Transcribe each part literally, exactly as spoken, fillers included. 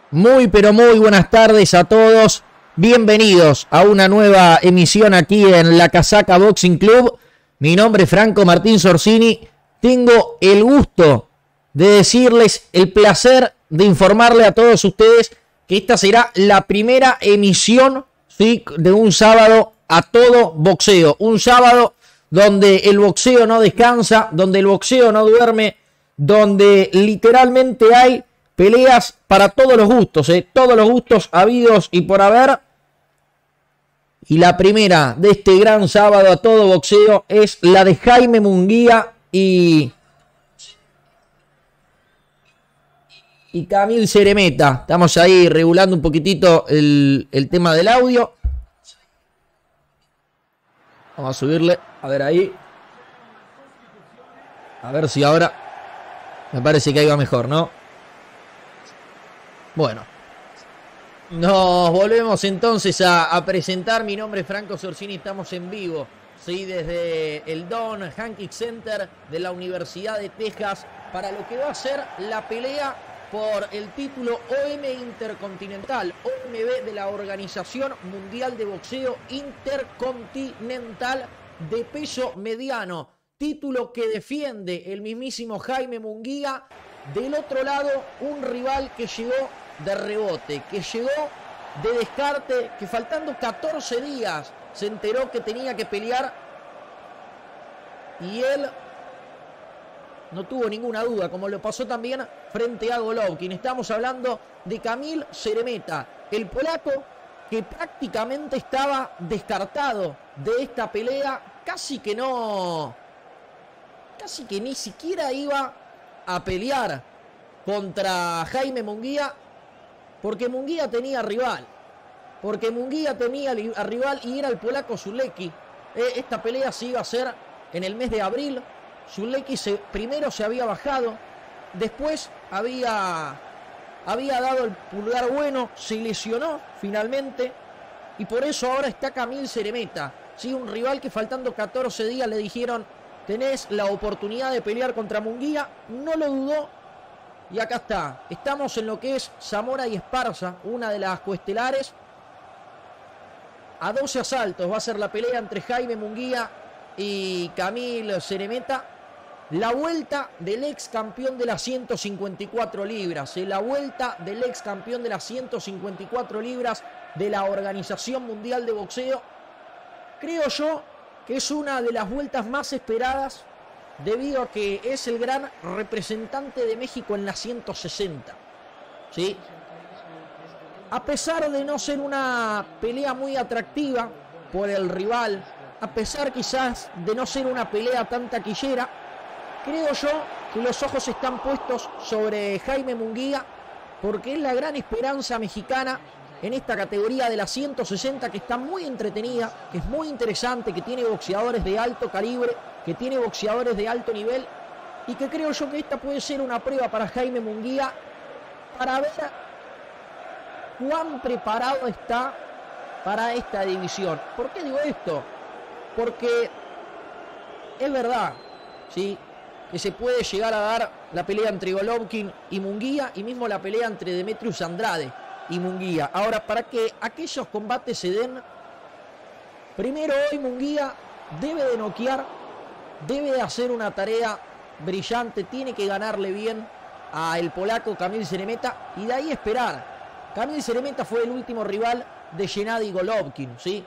Muy pero muy buenas tardes a todos. Bienvenidos a una nueva emisión aquí en La Casaca Boxing Club. Mi nombre es Franco Martín Sorsini. Tengo el gusto de decirles, el placer de informarle a todos ustedes que esta será la primera emisión, ¿sí?, de un sábado a todo boxeo. Un sábado donde el boxeo no descansa, donde el boxeo no duerme, donde literalmente hay peleas para todos los gustos, ¿eh? Todos los gustos habidos y por haber. Y la primera de este gran sábado a todo boxeo es la de Jaime Munguía y, y Camil Ceremeta. Estamos ahí regulando un poquitito el, el tema del audio. Vamos a subirle, a ver ahí. A ver si ahora me parece que ahí va mejor, ¿no? Bueno, nos volvemos entonces a, a presentar. Mi nombre es Franco Sorsini, estamos en vivo, ¿sí?, desde el Don Hankick Center de la Universidad de Texas para lo que va a ser la pelea por el título O M Intercontinental, O M B de la Organización Mundial de Boxeo Intercontinental de peso mediano. Título que defiende el mismísimo Jaime Munguía. Del otro lado, un rival que llegó de rebote, que llegó de descarte, que faltando catorce días se enteró que tenía que pelear y él no tuvo ninguna duda, como lo pasó también frente a Golovkin. Estamos hablando de Camil Ceremeta, el polaco que prácticamente estaba descartado de esta pelea, casi que no, casi que ni siquiera iba a pelear contra Jaime Munguía, porque Munguía tenía rival, porque Munguía tenía a rival y era el polaco Sulecki. Eh, esta pelea se iba a hacer en el mes de abril. Sulecki se, primero se había bajado, después había, había dado el pulgar bueno, se lesionó finalmente y por eso ahora está Camil Ceremeta, ¿sí?, un rival que faltando catorce días le dijeron: tenés la oportunidad de pelear contra Munguía. No lo dudó y acá está. Estamos en lo que es Zamora y Esparza, una de las coestelares. A doce asaltos va a ser la pelea entre Jaime Munguía y Camil Ceremeta. La vuelta del ex campeón de las ciento cincuenta y cuatro libras. La vuelta del ex campeón de las ciento cincuenta y cuatro libras de la Organización Mundial de Boxeo. Creo yo que es una de las vueltas más esperadas debido a que es el gran representante de México en la ciento sesenta. ¿Sí? A pesar de no ser una pelea muy atractiva por el rival, a pesar quizás de no ser una pelea tan taquillera, creo yo que los ojos están puestos sobre Jaime Munguía porque es la gran esperanza mexicana en esta categoría de la ciento sesenta, que está muy entretenida, que es muy interesante, que tiene boxeadores de alto calibre, que tiene boxeadores de alto nivel y que creo yo que esta puede ser una prueba para Jaime Munguía para ver cuán preparado está para esta división. ¿Por qué digo esto? Porque es verdad, ¿sí?, que se puede llegar a dar la pelea entre Golovkin y Munguía y mismo la pelea entre Demetrius Andrade y Munguía. Ahora, para que aquellos combates se den, primero hoy Munguía debe de noquear, debe de hacer una tarea brillante, tiene que ganarle bien al polaco Camil Ceremeta y de ahí esperar. Camil Ceremeta fue el último rival de Gennady Golovkin, ¿sí?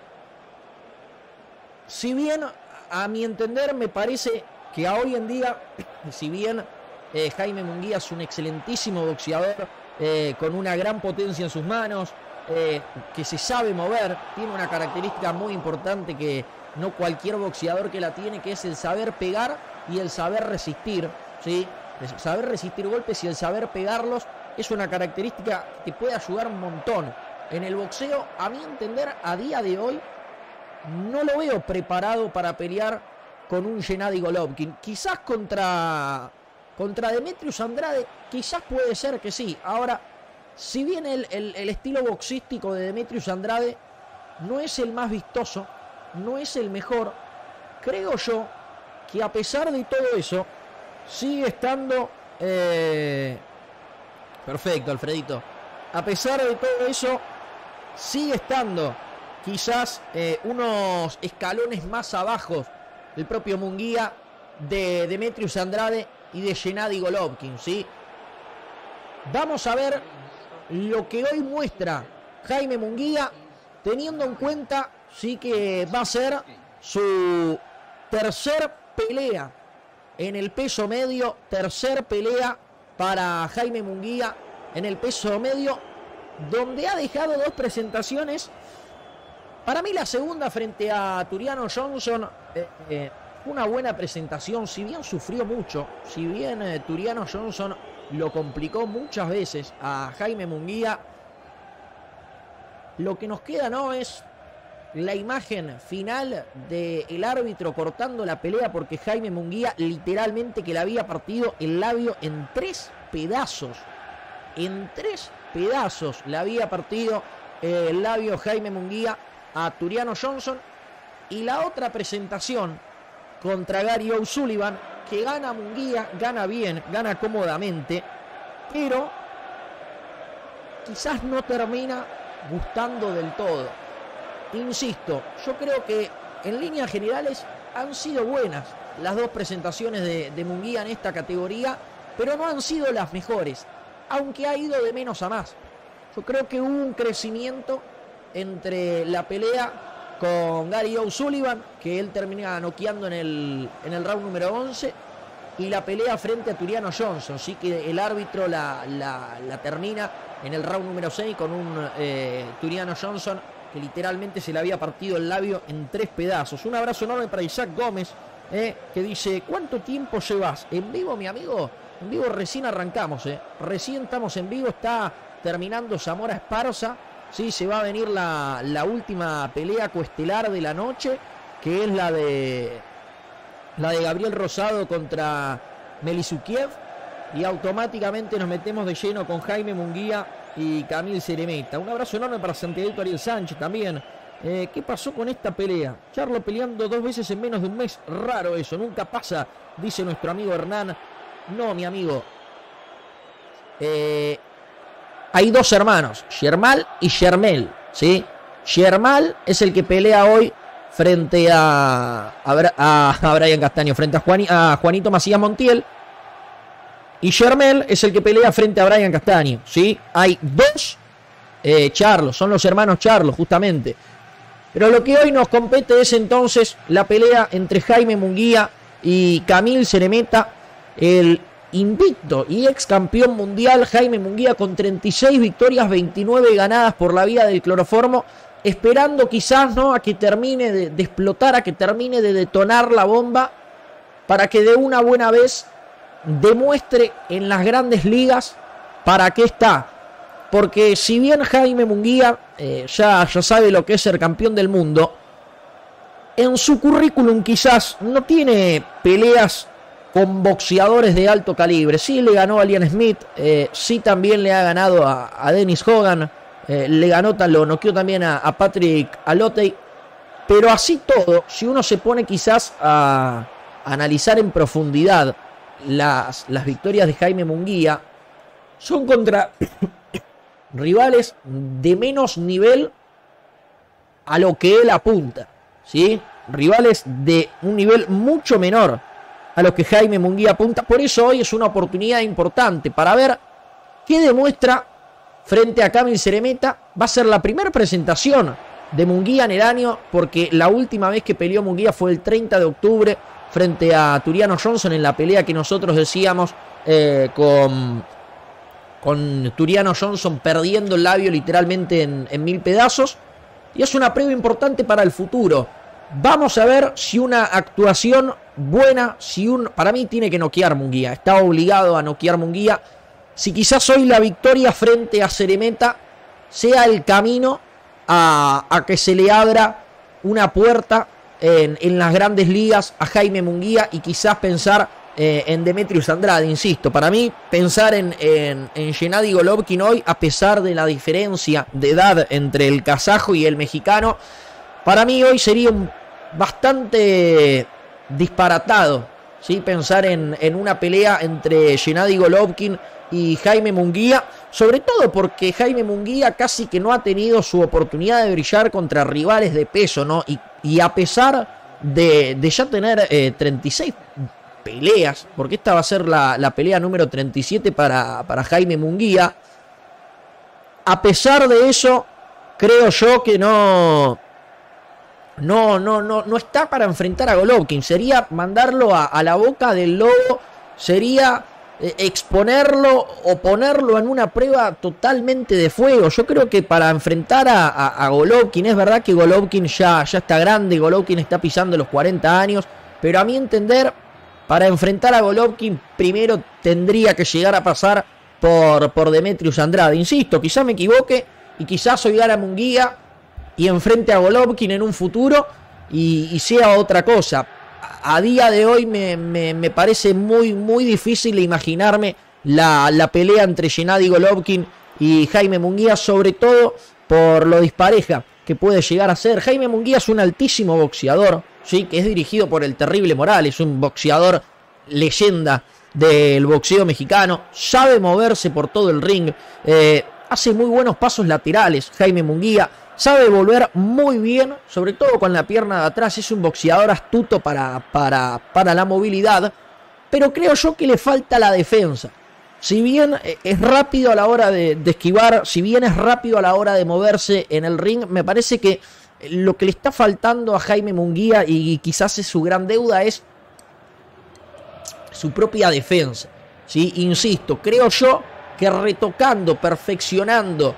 Si bien, a mi entender, me parece que a hoy en día, si bien eh, Jaime Munguía es un excelentísimo boxeador, eh, con una gran potencia en sus manos, eh, que se sabe mover, tiene una característica muy importante que no cualquier boxeador que la tiene, que es el saber pegar y el saber resistir, ¿sí? El saber resistir golpes y el saber pegarlos es una característica que puede ayudar un montón. En el boxeo, a mi entender, a día de hoy, no lo veo preparado para pelear con un Gennady Golovkin. Quizás contra, contra Demetrius Andrade, quizás puede ser que sí. Ahora, si bien el, el, el estilo boxístico de Demetrius Andrade no es el más vistoso, no es el mejor, creo yo que a pesar de todo eso, sigue estando... Eh... Perfecto, Alfredito. a pesar de todo eso, sigue estando quizás eh, unos escalones más abajo el propio Munguía de Demetrius Andrade y de Gennady Golovkin, ¿sí? Vamos a ver lo que hoy muestra Jaime Munguía, teniendo en cuenta, sí, que va a ser su tercer pelea en el peso medio, tercer pelea para Jaime Munguía en el peso medio, donde ha dejado dos presentaciones. Para mí la segunda frente a Tureano Johnson, eh, eh, una buena presentación, si bien sufrió mucho, si bien eh, Tureano Johnson lo complicó muchas veces a Jaime Munguía, lo que nos queda, ¿no?, es la imagen final del árbitro cortando la pelea, porque Jaime Munguía literalmente que le había partido el labio en tres pedazos. En tres pedazos le había partido eh, el labio Jaime Munguía a Tureano Johnson. Y la otra presentación contra Gary O'Sullivan, que gana Munguía, gana bien, gana cómodamente, pero quizás no termina gustando del todo. Insisto, yo creo que en líneas generales han sido buenas las dos presentaciones de, de Munguía en esta categoría, pero no han sido las mejores, aunque ha ido de menos a más. Yo creo que hubo un crecimiento entre la pelea con Gary O'Sullivan, que él termina noqueando en el, en el round número once, y la pelea frente a Tureano Johnson, sí, que el árbitro la, la, la termina en el round número seis con un eh, Tureano Johnson que literalmente se le había partido el labio en tres pedazos. Un abrazo enorme para Isaac Gómez, eh, que dice: ¿cuánto tiempo llevas en vivo, mi amigo? En vivo recién arrancamos, eh. recién estamos en vivo, está terminando Zamora Esparza, sí, se va a venir la, la última pelea coestelar de la noche, que es la de la de Gabriel Rosado contra Melisukiev, y automáticamente nos metemos de lleno con Jaime Munguía y Camil Ceremeta. Un abrazo enorme para Santiago Ariel Sánchez también. Eh, ¿Qué pasó con esta pelea? Charlo peleando dos veces en menos de un mes. Raro eso, nunca pasa, dice nuestro amigo Hernán. No, mi amigo. Eh, hay dos hermanos, Shermal y Shermel, ¿sí? Shermal es el que pelea hoy frente a, a, a, a Brian Castaño, frente a, Juan, a Juanito Macías Montiel. Y Shermel es el que pelea frente a Brian Castaño, ¿sí? Hay dos eh, Charlos, son los hermanos Charlos, justamente. Pero lo que hoy nos compete es entonces la pelea entre Jaime Munguía y Camil Ceremeta, el invicto y ex campeón mundial Jaime Munguía con treinta y seis victorias, veintinueve ganadas por la vía del cloroformo, esperando quizás, ¿no?, a que termine de, de explotar, a que termine de detonar la bomba, para que de una buena vez demuestre en las grandes ligas para qué está. Porque si bien Jaime Munguía eh, ya, ya sabe lo que es ser campeón del mundo, en su currículum quizás no tiene peleas con boxeadores de alto calibre. Sí le ganó a Liam Smith, eh, sí también le ha ganado a, a Dennis Hogan, eh, le ganó, lo noqueó también a, a Patrick Alotey, pero así todo, si uno se pone quizás a, a analizar en profundidad las, las victorias de Jaime Munguía, son contra rivales de menos nivel a lo que él apunta, ¿sí? Rivales de un nivel mucho menor a lo que Jaime Munguía apunta. Por eso hoy es una oportunidad importante para ver qué demuestra frente a Camil Ceremeta. Va a ser la primera presentación de Munguía en el año, porque la última vez que peleó Munguía fue el treinta de octubre frente a Tureano Johnson, en la pelea que nosotros decíamos eh, con, con Tureano Johnson perdiendo el labio literalmente en, en mil pedazos. Y es una prueba importante para el futuro. Vamos a ver si una actuación buena, si un, para mí tiene que noquear Munguía, está obligado a noquear Munguía. Si quizás hoy la victoria frente a Ceremeta sea el camino a, a que se le abra una puerta en, en las grandes ligas a Jaime Munguía, y quizás pensar eh, en Demetrius Andrade. Insisto, para mí pensar en, en, en Gennady Golovkin hoy, a pesar de la diferencia de edad entre el kazajo y el mexicano, para mí hoy sería un bastante disparatado, ¿sí? Pensar en, en una pelea entre Gennady Golovkin y Jaime Munguía, sobre todo porque Jaime Munguía casi que no ha tenido su oportunidad de brillar contra rivales de peso, ¿no? Y, y a pesar de, de ya tener eh, treinta y seis peleas, porque esta va a ser la, la pelea número treinta y siete para, para Jaime Munguía, a pesar de eso, creo yo que no... No, no, no, no está para enfrentar a Golovkin. Sería mandarlo a, a la boca del lobo. Sería eh, exponerlo o ponerlo en una prueba totalmente de fuego. Yo creo que para enfrentar a, a, a Golovkin, es verdad que Golovkin ya, ya está grande, Golovkin está pisando los cuarenta años, pero a mi entender, para enfrentar a Golovkin, primero tendría que llegar a pasar por, por Demetrius Andrade. Insisto, quizás me equivoque y quizás soy Gara Munguía y enfrente a Golovkin en un futuro y, y sea otra cosa. A, a día de hoy me, me, me parece muy, muy difícil imaginarme la, la pelea entre Gennady Golovkin y Jaime Munguía, sobre todo por lo dispareja que puede llegar a ser. Jaime Munguía es un altísimo boxeador, ¿sí? Que es dirigido por el Terrible Morales, un boxeador leyenda del boxeo mexicano, sabe moverse por todo el ring, eh, hace muy buenos pasos laterales Jaime Munguía, sabe volver muy bien, sobre todo con la pierna de atrás, es un boxeador astuto para, para, para la movilidad, pero creo yo que le falta la defensa. Si bien es rápido a la hora de, de esquivar, si bien es rápido a la hora de moverse en el ring, me parece que lo que le está faltando a Jaime Munguía, y quizás es su gran deuda, es su propia defensa. ¿Sí? Insisto, creo yo que retocando, perfeccionando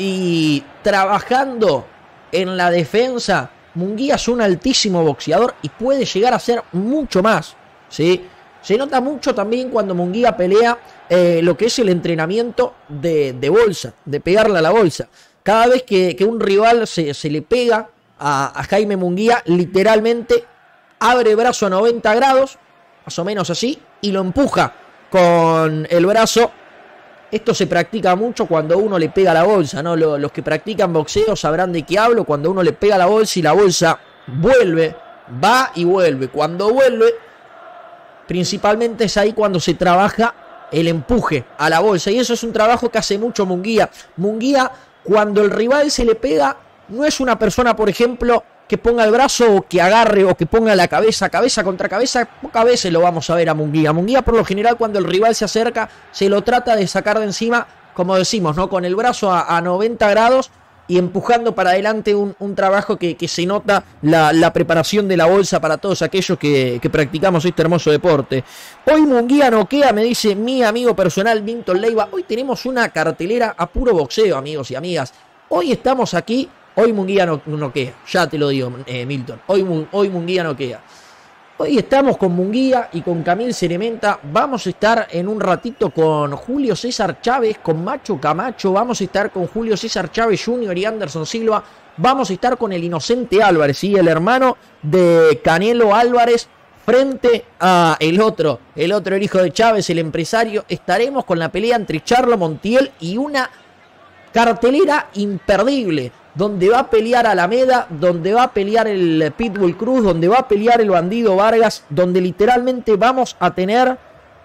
y trabajando en la defensa, Munguía es un altísimo boxeador y puede llegar a ser mucho más, ¿sí? Se nota mucho también cuando Munguía pelea eh, lo que es el entrenamiento de, de bolsa, de pegarle a la bolsa. Cada vez que, que un rival se, se le pega a, a Jaime Munguía, literalmente abre brazo a noventa grados, más o menos así, y lo empuja con el brazo. Esto se practica mucho cuando uno le pega a la bolsa, ¿no? Los que practican boxeo sabrán de qué hablo. Cuando uno le pega a la bolsa y la bolsa vuelve, va y vuelve. Cuando vuelve, principalmente es ahí cuando se trabaja el empuje a la bolsa. Y eso es un trabajo que hace mucho Munguía. Munguía, cuando el rival se le pega, no es una persona, por ejemplo, que ponga el brazo o que agarre o que ponga la cabeza, cabeza contra cabeza. Pocas veces lo vamos a ver a Munguía. Munguía, por lo general, cuando el rival se acerca, se lo trata de sacar de encima, como decimos, ¿no? Con el brazo a, a noventa grados y empujando para adelante un, un trabajo que, que se nota la, la preparación de la bolsa para todos aquellos que, que practicamos este hermoso deporte. Hoy Munguía noquea, me dice mi amigo personal Milton Leiva. Hoy tenemos una cartelera a puro boxeo, amigos y amigas. Hoy estamos aquí. Hoy Munguía no, noquea, ya te lo digo, eh, Milton. Hoy, hoy Munguía noquea. Hoy estamos con Munguía y con Camil Cerementa. Vamos a estar en un ratito con Julio César Chávez, con Macho Camacho. Vamos a estar con Julio César Chávez junior y Anderson Silva. Vamos a estar con el Inocente Álvarez, ¿sí? El hermano de Canelo Álvarez, frente a el otro, el otro el hijo de Chávez, el empresario. Estaremos con la pelea entre Charlo Montiel y una cartelera imperdible, donde va a pelear Alameda, donde va a pelear el Pitbull Cruz, donde va a pelear el Bandido Vargas, donde literalmente vamos a tener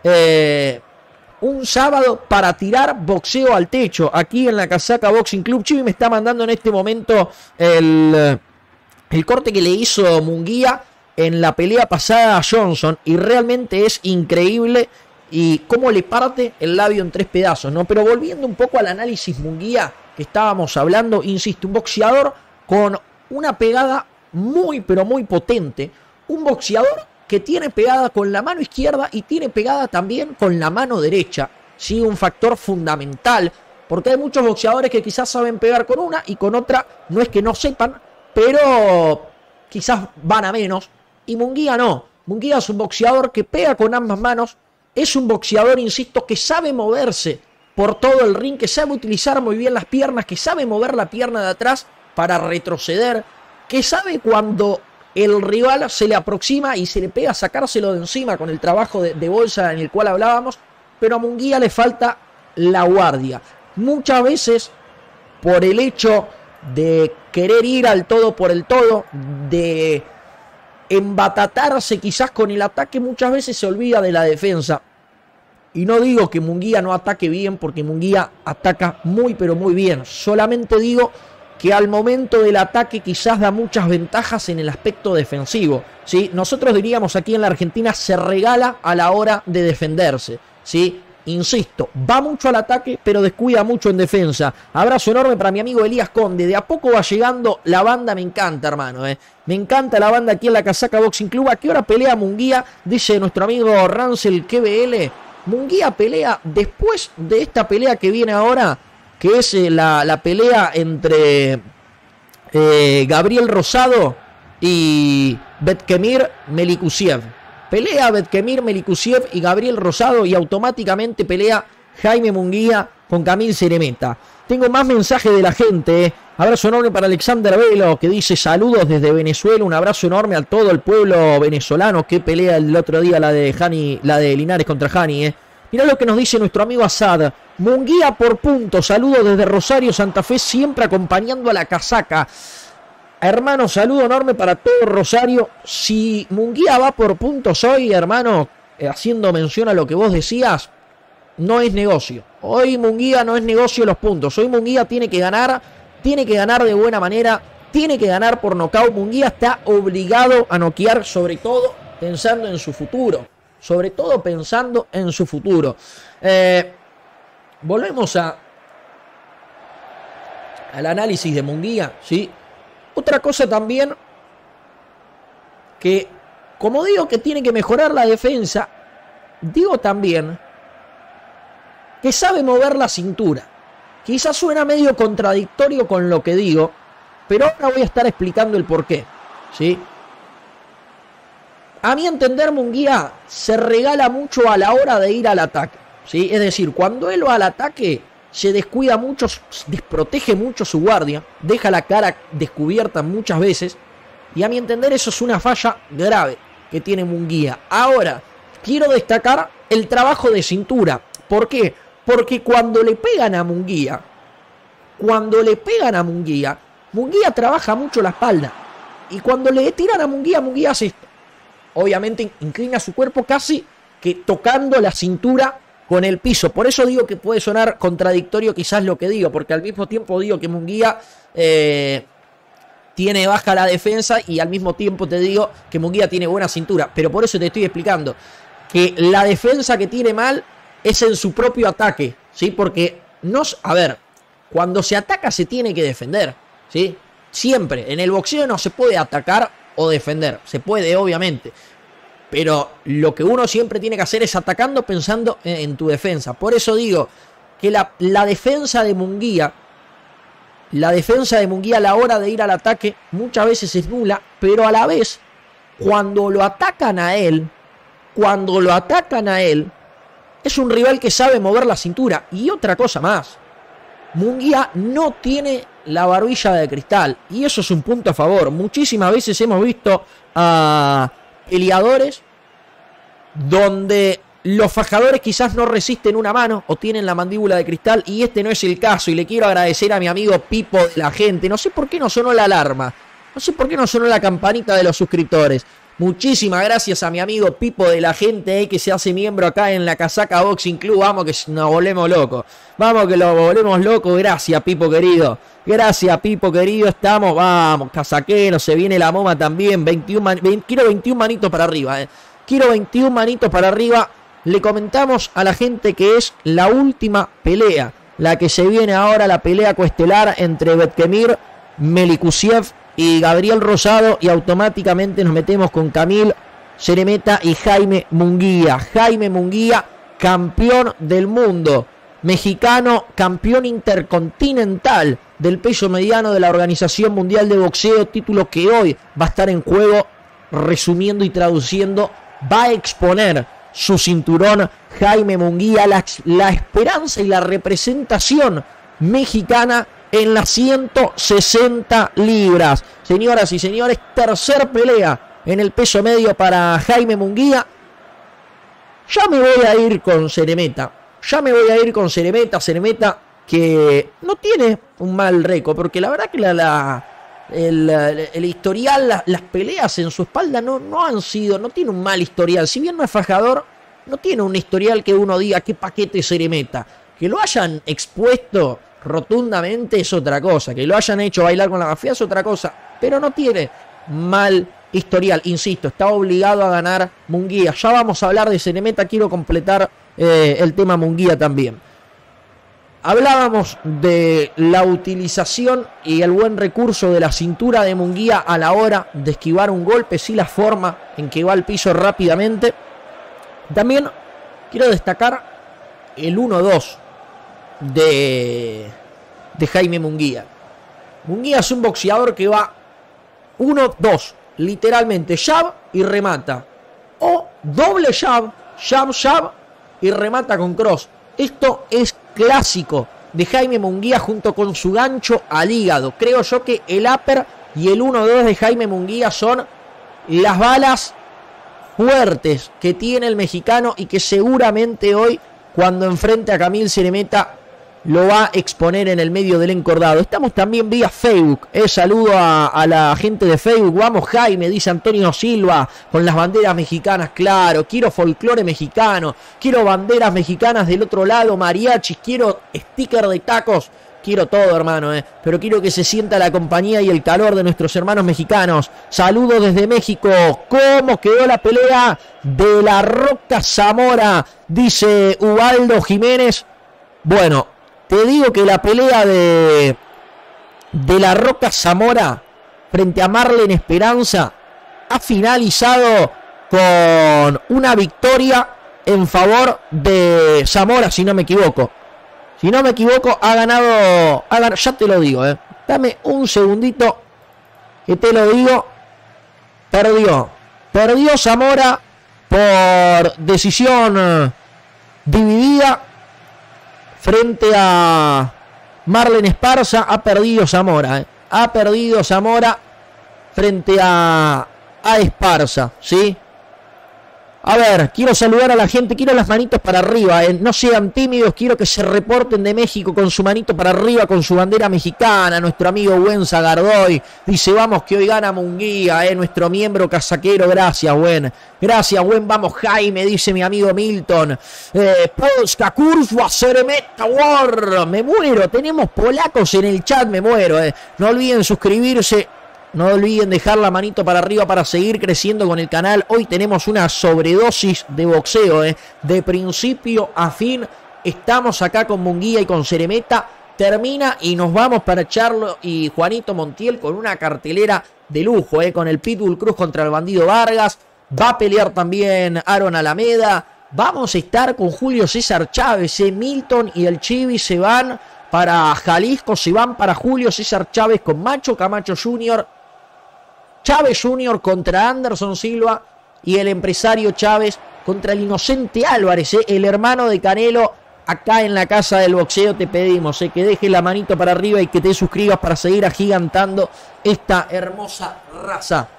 eh, un sábado para tirar boxeo al techo, aquí en la Casaca Boxing Club. Chivi me está mandando en este momento el, el corte que le hizo Munguía en la pelea pasada a Johnson, y realmente es increíble y cómo le parte el labio en tres pedazos, ¿no? Pero volviendo un poco al análisis Munguía que estábamos hablando, insisto, un boxeador con una pegada muy, pero muy potente, un boxeador que tiene pegada con la mano izquierda y tiene pegada también con la mano derecha, sí, un factor fundamental, porque hay muchos boxeadores que quizás saben pegar con una y con otra, no es que no sepan, pero quizás van a menos, y Munguía no. Munguía es un boxeador que pega con ambas manos, es un boxeador, insisto, que sabe moverse por todo el ring, que sabe utilizar muy bien las piernas, que sabe mover la pierna de atrás para retroceder, que sabe cuando el rival se le aproxima y se le pega a sacárselo de encima con el trabajo de, de bolsa en el cual hablábamos, pero a Munguía le falta la guardia. Muchas veces, por el hecho de querer ir al todo por el todo, de embatatarse quizás con el ataque, muchas veces se olvida de la defensa. Y no digo que Munguía no ataque bien, porque Munguía ataca muy pero muy bien. Solamente digo que al momento del ataque quizás da muchas ventajas en el aspecto defensivo, ¿sí? Nosotros diríamos aquí en la Argentina se regala a la hora de defenderse, ¿sí? Insisto, va mucho al ataque, pero descuida mucho en defensa. Abrazo enorme para mi amigo Elías Conde. De a poco va llegando la banda, me encanta, hermano. ¿eh? Me encanta la banda aquí en la Casaca Boxing Club. ¿A qué hora pelea Munguía? Dice nuestro amigo Ransel Q B L. Munguía pelea después de esta pelea que viene ahora, que es eh, la, la pelea entre eh, Gabriel Rosado y Bektemir Melikusiev. Pelea Bektemir Melikusiev y Gabriel Rosado y automáticamente pelea Jaime Munguía con Kamil Ceremeta. Tengo más mensajes de la gente. ¿eh? Abrazo enorme para Alexander Velo, que dice saludos desde Venezuela. Un abrazo enorme a todo el pueblo venezolano que pelea el otro día la de Jani, la de Linares contra Jani. ¿eh? Mirá lo que nos dice nuestro amigo Asad. Munguía por puntos. Saludos desde Rosario, Santa Fe, siempre acompañando a la casaca. Hermano, saludo enorme para todo Rosario. Si Munguía va por puntos hoy, hermano, eh, haciendo mención a lo que vos decías, no es negocio. Hoy Munguía no es negocio los puntos. Hoy Munguía tiene que ganar, tiene que ganar de buena manera, tiene que ganar por nocaut. Munguía está obligado a noquear, sobre todo pensando en su futuro. Sobre todo pensando en su futuro. Eh, volvemos a al análisis de Munguía, ¿sí? Otra cosa también, que como digo que tiene que mejorar la defensa, digo también que sabe mover la cintura. Quizás suena medio contradictorio con lo que digo, pero ahora voy a estar explicando el porqué, ¿sí? A mi entender, Munguía se regala mucho a la hora de ir al ataque, ¿sí? Es decir, cuando él va al ataque, se descuida mucho, desprotege mucho su guardia, deja la cara descubierta muchas veces, y a mi entender eso es una falla grave que tiene Munguía. Ahora, quiero destacar el trabajo de cintura. ¿Por qué? Porque cuando le pegan a Munguía, cuando le pegan a Munguía, Munguía trabaja mucho la espalda, y cuando le tiran a Munguía, Munguía hace esto. Obviamente inclina su cuerpo casi que tocando la cintura con el piso. Por eso digo que puede sonar contradictorio quizás lo que digo, porque al mismo tiempo digo que Munguía eh, tiene baja la defensa y al mismo tiempo te digo que Munguía tiene buena cintura. Pero por eso te estoy explicando que la defensa que tiene mal es en su propio ataque, ¿sí? Porque, no, a ver, cuando se ataca se tiene que defender, ¿sí? Siempre, en el boxeo no se puede atacar o defender, se puede obviamente, pero lo que uno siempre tiene que hacer es atacando pensando en, en tu defensa. Por eso digo que la, la defensa de Munguía, la defensa de Munguía a la hora de ir al ataque muchas veces es nula, pero a la vez, cuando lo atacan a él, cuando lo atacan a él, es un rival que sabe mover la cintura. Y otra cosa más, Munguía no tiene la barbilla de cristal, y eso es un punto a favor. Muchísimas veces hemos visto a peleadores donde los fajadores quizás no resisten una mano o tienen la mandíbula de cristal, y este no es el caso. Y le quiero agradecer a mi amigo Pipo de la gente. No sé por qué no sonó la alarma, no sé por qué no sonó la campanita de los suscriptores. Muchísimas gracias a mi amigo Pipo de la gente, eh, que se hace miembro acá en la Casaca Boxing Club. Vamos que nos volvemos locos. Vamos que lo volvemos locos. Gracias, Pipo querido. Gracias, Pipo querido. Estamos, vamos, casaqueros. Se viene la moma también. veintiuno man, veinte, quiero veintiún manitos para arriba. Eh. Quiero veintiún manitos para arriba. Le comentamos a la gente que es la última pelea, la que se viene ahora, la pelea coestelar entre Bektemir Melikusiev y Gabriel Rosado, y automáticamente nos metemos con Kamil Ceremeta y Jaime Munguía. Jaime Munguía, campeón del mundo, mexicano, campeón intercontinental del peso mediano de la Organización Mundial de Boxeo, título que hoy va a estar en juego. Resumiendo y traduciendo, va a exponer su cinturón Jaime Munguía, la, la esperanza y la representación mexicana en las ciento sesenta libras. Señoras y señores, tercer pelea en el peso medio para Jaime Munguía. Ya me voy a ir con Ceremeta. Ya me voy a ir con Ceremeta. Ceremeta que no tiene un mal récord, porque la verdad que la, la, el, el historial, la, las peleas en su espalda no, no han sido, no tiene un mal historial. Si bien no es fajador, no tiene un historial que uno diga qué paquete Ceremeta. Que lo hayan expuesto rotundamente es otra cosa, que lo hayan hecho bailar con la mafia es otra cosa, pero no tiene mal historial, insisto, está obligado a ganar Munguía. Ya vamos a hablar de Ceremeta, quiero completar eh, el tema Munguía también. Hablábamos de la utilización y el buen recurso de la cintura de Munguía a la hora de esquivar un golpe, sí, la forma en que va al piso rápidamente. También quiero destacar el uno dos de, de Jaime Munguía. Munguía es un boxeador que va uno dos, literalmente jab y remata, o doble jab, jab, jab y remata con cross. Esto es clásico de Jaime Munguía junto con su gancho al hígado. Creo yo que el upper y el uno dos de Jaime Munguía son las balas fuertes que tiene el mexicano y que seguramente hoy, cuando enfrente a Camil Ceremeta, lo va a exponer en el medio del encordado. Estamos también vía Facebook. Eh, saludo a, a la gente de Facebook. Vamos, Jaime, dice Antonio Silva, con las banderas mexicanas. Claro, quiero folclore mexicano. Quiero banderas mexicanas del otro lado, mariachis. Quiero sticker de tacos. Quiero todo, hermano, eh. Pero quiero que se sienta la compañía y el calor de nuestros hermanos mexicanos. Saludos desde México. ¿Cómo quedó la pelea de La Roca Zamora? Dice Ubaldo Jiménez. Bueno, te digo que la pelea de, de La Roca Zamora frente a Marlen Esperanza ha finalizado con una victoria en favor de Zamora, si no me equivoco. Si no me equivoco, ha ganado, ha ganado, ya te lo digo, eh. Dame un segundito que te lo digo. Perdió. Perdió Zamora por decisión dividida frente a Marlen Esparza. Ha perdido Zamora, eh. Ha perdido Zamora frente a, a Esparza, ¿sí? A ver, quiero saludar a la gente, quiero las manitos para arriba, eh. No sean tímidos, quiero que se reporten de México con su manito para arriba, con su bandera mexicana. Nuestro amigo Buen Zagardoy dice, vamos que hoy gana Munguía, eh. Nuestro miembro casaquero, gracias, Buen. Gracias, Buen, vamos Jaime, dice mi amigo Milton. Eh, Polska, Kurzwa, Ceremeta, War. Me muero, tenemos polacos en el chat, me muero, eh. No olviden suscribirse. No olviden dejar la manito para arriba para seguir creciendo con el canal. Hoy tenemos una sobredosis de boxeo, ¿eh? De principio a fin. Estamos acá con Munguía y con Ceremeta. Termina y nos vamos para Charlo y Juanito Montiel con una cartelera de lujo, ¿eh? Con el Pitbull Cruz contra el Bandido Vargas. Va a pelear también Aaron Alameda. Vamos a estar con Julio César Chávez, ¿eh? Milton y el Chivi se van para Jalisco. Se van para Julio César Chávez con Macho Camacho junior Chávez junior contra Anderson Silva y el empresario Chávez contra el inocente Álvarez, ¿eh? El hermano de Canelo. Acá en la casa del boxeo te pedimos ¿eh? que dejes la manito para arriba y que te suscribas para seguir agigantando esta hermosa raza.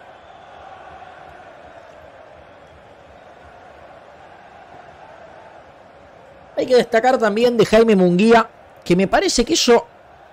Hay que destacar también de Jaime Munguía, que me parece que eso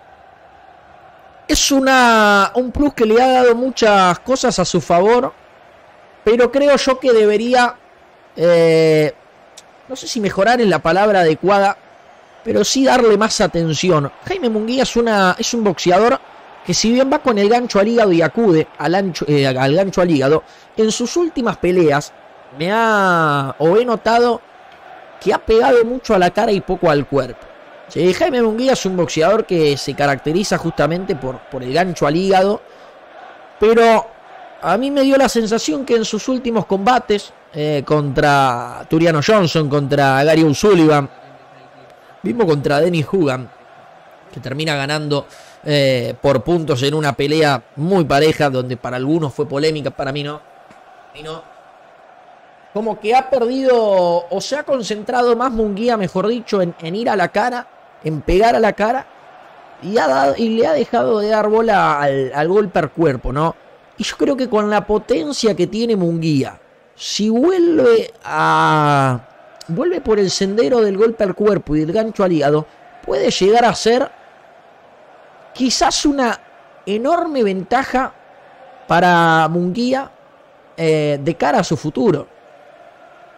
es una, un plus que le ha dado muchas cosas a su favor, pero creo yo que debería, eh, no sé si mejorar en la palabra adecuada, pero sí darle más atención. Jaime Munguía es, una, es un boxeador que si bien va con el gancho al hígado y acude al, ancho, eh, al gancho al hígado, en sus últimas peleas me ha, o he notado que ha pegado mucho a la cara y poco al cuerpo. Sí, Jaime Munguía es un boxeador que se caracteriza justamente por, por el gancho al hígado, pero a mí me dio la sensación que en sus últimos combates eh, contra Turiano Johnson, contra Gary O'Sullivan, mismo contra Dennis Hogan, que termina ganando eh, por puntos en una pelea muy pareja, donde para algunos fue polémica, para mí no, y no. Como que ha perdido o se ha concentrado más Munguía, mejor dicho, en, en ir a la cara, en pegar a la cara, y, ha dado, y le ha dejado de dar bola al, al golpe al cuerpo, ¿no? Y yo creo que con la potencia que tiene Munguía, si vuelve a vuelve por el sendero del golpe al cuerpo y del gancho al hígado, puede llegar a ser quizás una enorme ventaja para Munguía eh, de cara a su futuro.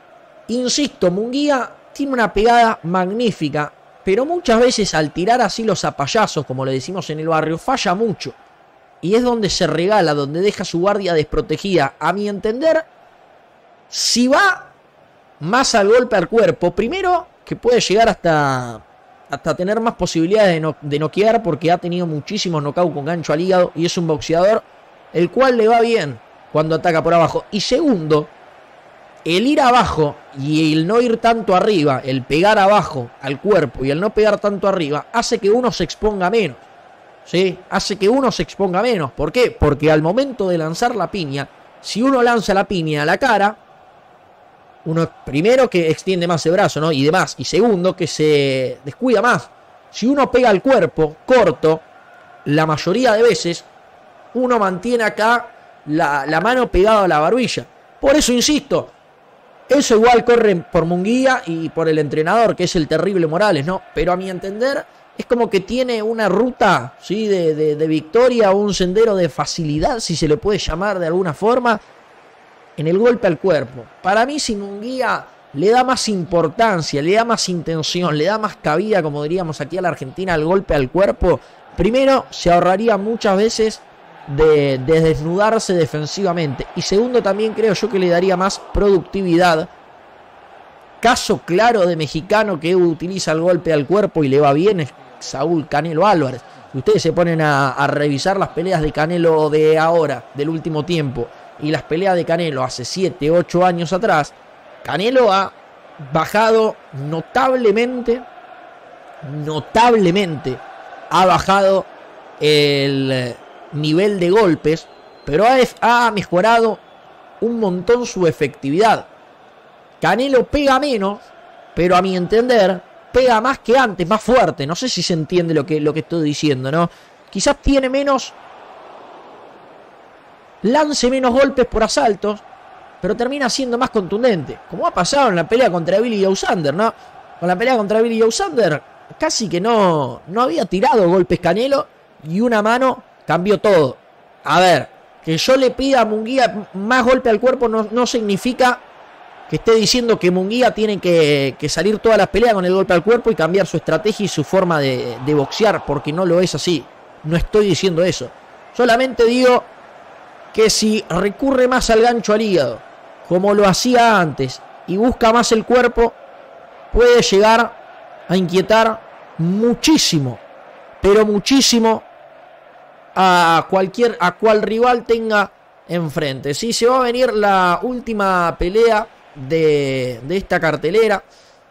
Insisto, Munguía tiene una pegada magnífica, pero muchas veces al tirar así los zapallazos, como le decimos en el barrio, falla mucho. Y es donde se regala, donde deja su guardia desprotegida. A mi entender, si va más al golpe al cuerpo, primero que puede llegar hasta, hasta tener más posibilidades de, no, de noquear, porque ha tenido muchísimos knockouts con gancho al hígado y es un boxeador el cual le va bien cuando ataca por abajo. Y segundo, el ir abajo y el no ir tanto arriba, el pegar abajo al cuerpo y el no pegar tanto arriba, hace que uno se exponga menos. ¿Sí? Hace que uno se exponga menos. ¿Por qué? Porque al momento de lanzar la piña, si uno lanza la piña a la cara, uno primero que extiende más el brazo, ¿no? Y demás. Y segundo que se descuida más. Si uno pega al cuerpo corto, la mayoría de veces uno mantiene acá la, la mano pegada a la barbilla. Por eso insisto, eso igual corre por Munguía y por el entrenador, que es el terrible Morales, ¿no? Pero a mi entender, es como que tiene una ruta, ¿sí? de, de, de victoria o un sendero de facilidad, si se le puede llamar de alguna forma, en el golpe al cuerpo. Para mí, si Munguía le da más importancia, le da más intención, le da más cabida, como diríamos aquí a la Argentina, al golpe al cuerpo, primero se ahorraría muchas veces de, de desnudarse defensivamente. Y segundo, también creo yo que le daría más productividad. Caso claro de mexicano que utiliza el golpe al cuerpo y le va bien es Saúl Canelo Álvarez. Si ustedes se ponen a, a revisar las peleas de Canelo de ahora, del último tiempo, y las peleas de Canelo hace siete, ocho años atrás, Canelo ha bajado notablemente, notablemente, ha bajado el nivel de golpes, pero ha, ha mejorado un montón su efectividad. Canelo pega menos, pero a mi entender, pega más que antes, más fuerte. No sé si se entiende lo que, lo que estoy diciendo, ¿no? Quizás tiene menos, lance menos golpes por asaltos, pero termina siendo más contundente. Como ha pasado en la pelea contra Billy Joe Saunders, ¿no? Con la pelea contra Billy Joe Saunders, casi que no, no había tirado golpes Canelo y una mano cambió todo. A ver, que yo le pida a Munguía más golpe al cuerpo no, no significa que esté diciendo que Munguía tiene que, que salir todas las peleas con el golpe al cuerpo y cambiar su estrategia y su forma de, de boxear, porque no lo es así. No estoy diciendo eso. Solamente digo que si recurre más al gancho al hígado, como lo hacía antes, y busca más el cuerpo, puede llegar a inquietar muchísimo, pero muchísimo, a cualquier, a cual rival tenga enfrente. Sí, se va a venir la última pelea de, de esta cartelera.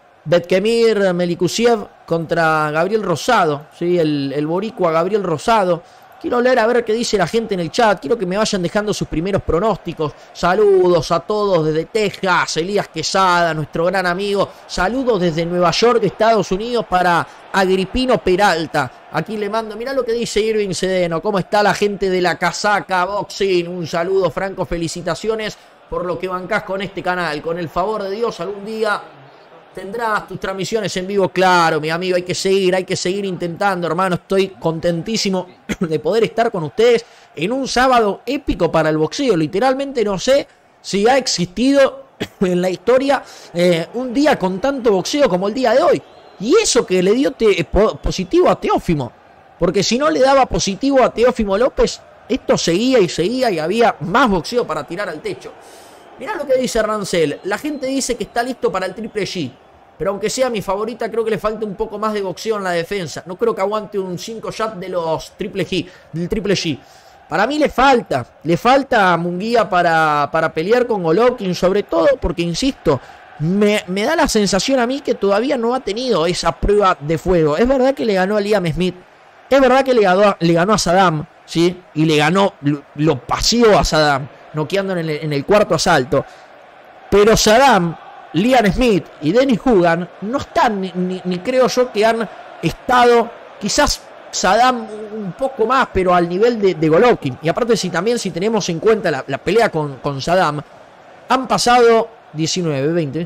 Bektemir Melikuziev contra Gabriel Rosado, ¿sí? el, el boricua Gabriel Rosado. Quiero leer a ver qué dice la gente en el chat. Quiero que me vayan dejando sus primeros pronósticos. Saludos a todos desde Texas. Elías Quesada, nuestro gran amigo. Saludos desde Nueva York, Estados Unidos, para Agripino Peralta. Aquí le mando, mirá lo que dice Irving Sedeno. ¿Cómo está la gente de la Casaca Boxing? Un saludo, Franco. Felicitaciones por lo que bancás con este canal. Con el favor de Dios, algún día tendrás tus transmisiones en vivo. Claro, mi amigo, hay que seguir, hay que seguir intentando, hermano. Estoy contentísimo de poder estar con ustedes en un sábado épico para el boxeo. Literalmente no sé si ha existido en la historia eh, un día con tanto boxeo como el día de hoy. Y eso que le dio te, po, positivo a Teófimo. Porque si no le daba positivo a Teófimo López, esto seguía y seguía y había más boxeo para tirar al techo. Mirá lo que dice Rancel. La gente dice que está listo para el Triple G. Pero aunque sea mi favorita, creo que le falta un poco más de boxeo en la defensa. No creo que aguante un cinco shot de los Triple G, del Triple G. Para mí le falta. Le falta a Munguía para, para pelear con Golovkin. Sobre todo porque, insisto, me, me da la sensación a mí que todavía no ha tenido esa prueba de fuego. Es verdad que le ganó a Liam Smith. Es verdad que le ganó, le ganó a Saddam, ¿sí? Y le ganó, lo, lo paseó a Saddam, noqueando en el, en el cuarto asalto. Pero Saddam, Liam Smith y Dennis Hogan no están, ni, ni, ni creo yo que han estado, quizás Saddam un poco más, pero al nivel de, de Golovkin. Y aparte, si también si tenemos en cuenta la, la pelea con, con Saddam, han pasado diecinueve, veinte,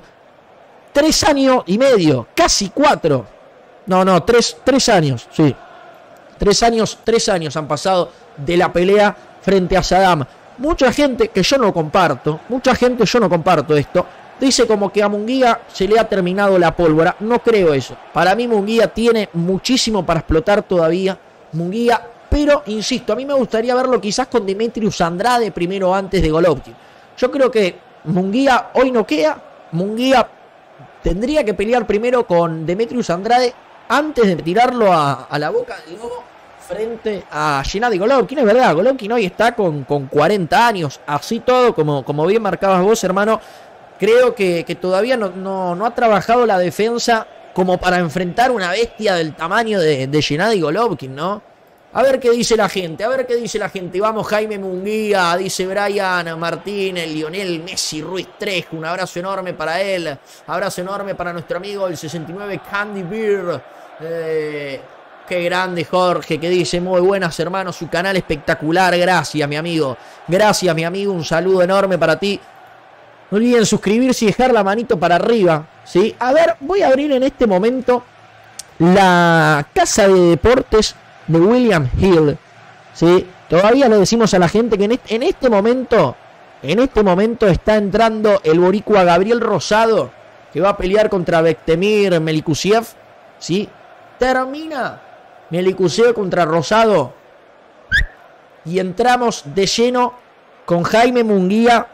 tres años y medio, casi cuatro. No, no, tres, tres años, sí. Tres años, tres años han pasado de la pelea frente a Saddam. Mucha gente que yo no comparto, mucha gente yo no comparto esto, Dice como que a Munguía se le ha terminado la pólvora. No creo eso. Para mí Munguía tiene muchísimo para explotar todavía. Munguía, pero insisto, a mí me gustaría verlo quizás con Demetrius Andrade primero antes de Golovkin. Yo creo que Munguía hoy noquea. Munguía tendría que pelear primero con Demetrius Andrade antes de tirarlo a, a la boca del lobo frente a Gennady Golovkin. Es verdad, Golovkin hoy está con, con cuarenta años. Así todo, como, como bien marcabas vos, hermano. Creo que, que todavía no, no, no ha trabajado la defensa como para enfrentar una bestia del tamaño de, de Gennady Golovkin, ¿no? A ver qué dice la gente, a ver qué dice la gente. Vamos, Jaime Munguía, dice Brian Martínez, Lionel Messi Ruiz Trejo. Un abrazo enorme para él. Abrazo enorme para nuestro amigo el sesenta y nueve Candy Beer. Eh, qué grande Jorge, que dice muy buenas, hermanos. Su canal espectacular. Gracias, mi amigo. Gracias, mi amigo. Un saludo enorme para ti. No olviden suscribirse y dejar la manito para arriba, ¿sí? A ver, voy a abrir en este momento la casa de deportes de William Hill, ¿sí? Todavía le decimos a la gente que en este, en este momento, en este momento está entrando el boricua Gabriel Rosado, que va a pelear contra Bektemir Melikuziev, ¿sí? Termina Melikuziev contra Rosado y entramos de lleno con Jaime Munguía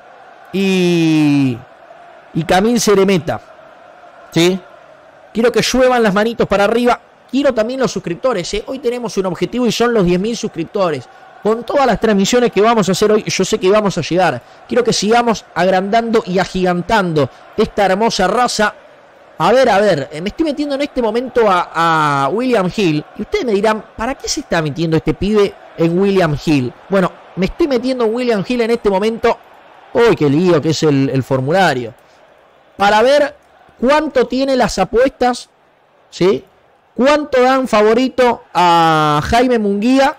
y, y Kamil Ceremeta, ¿sí? Quiero que lluevan las manitos para arriba. Quiero también los suscriptores, ¿eh? Hoy tenemos un objetivo y son los diez mil suscriptores. Con todas las transmisiones que vamos a hacer hoy, yo sé que vamos a llegar. Quiero que sigamos agrandando y agigantando esta hermosa raza. A ver, a ver, me estoy metiendo en este momento a, a William Hill. Y ustedes me dirán, ¿para qué se está metiendo este pibe en William Hill? Bueno, me estoy metiendo en William Hill en este momento. Uy, qué lío que es el, el formulario. Para ver cuánto tiene las apuestas, ¿sí? Cuánto dan favorito a Jaime Munguía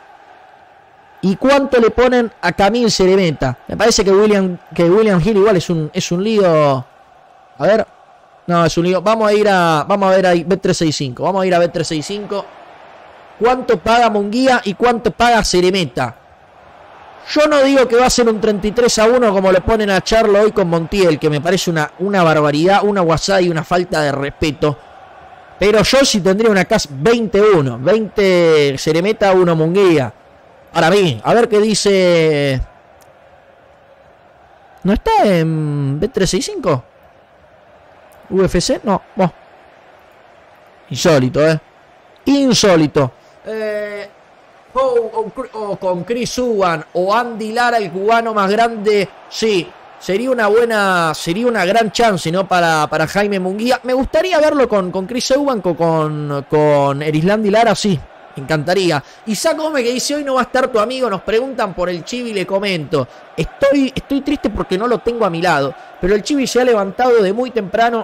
y cuánto le ponen a Kamil Ceremeta. Me parece que William, que William Hill igual es un, es un lío. A ver. No, es un lío. Vamos a ir a. Vamos a ver ahí. Bet trescientos sesenta y cinco. Vamos a ir a Bet trescientos sesenta y cinco. ¿Cuánto paga Munguía y cuánto paga Ceremeta? Yo no digo que va a ser un treinta y tres a uno como le ponen a Charlo hoy con Montiel, que me parece una, una barbaridad, una guasada y una falta de respeto. Pero yo sí tendría una casa veinte a uno. veinte Ceremeta, uno Munguía. Para mí, a ver qué dice. ¿No está en Bet trescientos sesenta y cinco? ¿U F C? No. Oh. Insólito, ¿eh? Insólito. Eh, o, o, o con Chris Uban o Andy Lara, el cubano más grande. Sí, sería una buena, sería una gran chance, ¿no? Para, para Jaime Munguía. Me gustaría verlo con, con Chris Uban, con, con, con Erislandy Lara, sí. Me encantaría. Isaac Gómez que dice, hoy no va a estar tu amigo. Nos preguntan por el Chibi, le comento. Estoy, estoy triste porque no lo tengo a mi lado. Pero el Chibi se ha levantado de muy temprano.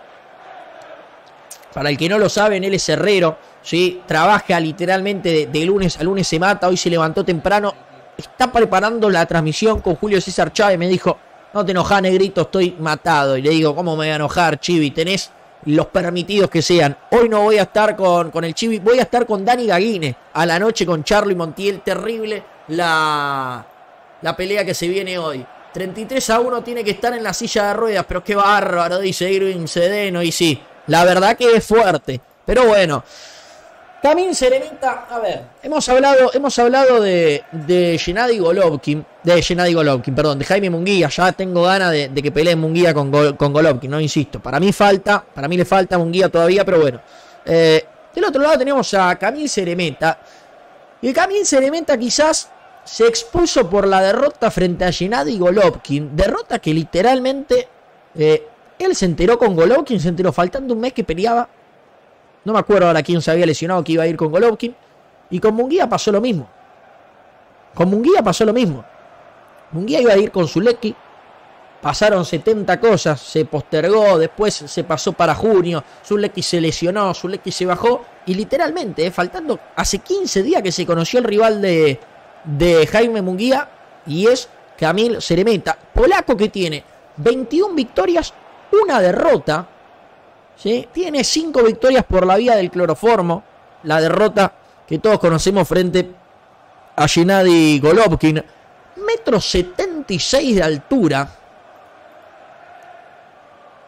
Para el que no lo sabe, él es herrero, ¿sí? Trabaja literalmente de, de lunes a lunes, se mata. Hoy se levantó temprano. Está preparando la transmisión con Julio César Chávez. Me dijo, no te enojas, negrito, estoy matado. Y le digo, ¿cómo me voy a enojar, Chibi? Tenés los permitidos que sean. Hoy no voy a estar con, con el Chibi. Voy a estar con Dani Gaguine a la noche con Charlo y Montiel. Terrible la, la pelea que se viene hoy. treinta y tres a uno tiene que estar en la silla de ruedas. Pero qué bárbaro, dice Irving Sedeno. Y sí, la verdad que es fuerte. Pero bueno. Kamil Ceremeta, a ver, hemos hablado, hemos hablado de, de Gennady Golovkin, de Gennady Golovkin, perdón, de Jaime Munguía. Ya tengo ganas de, de que pelee Munguía con, con Golovkin, no insisto. Para mí falta, para mí le falta Munguía todavía, pero bueno. Eh, del otro lado tenemos a Kamil Ceremeta. Y Kamil Ceremeta quizás se expuso por la derrota frente a Gennady Golovkin. Derrota que literalmente eh, él se enteró con Golovkin, se enteró faltando un mes que peleaba. No me acuerdo ahora quién se había lesionado que iba a ir con Golovkin. Y con Munguía pasó lo mismo. Con Munguía pasó lo mismo. Munguía iba a ir con Zulecki. Pasaron setenta cosas. Se postergó. Después se pasó para junio. Zulecki se lesionó. Zulecki se bajó. Y literalmente, eh, faltando hace quince días que se conoció el rival de, de Jaime Munguía. Y es Kamil Ceremeta. Polaco que tiene veintiuna victorias, una derrota. ¿Sí? Tiene cinco victorias por la vía del cloroformo. La derrota que todos conocemos frente a Gennady Golovkin. Metro setenta y seis de altura.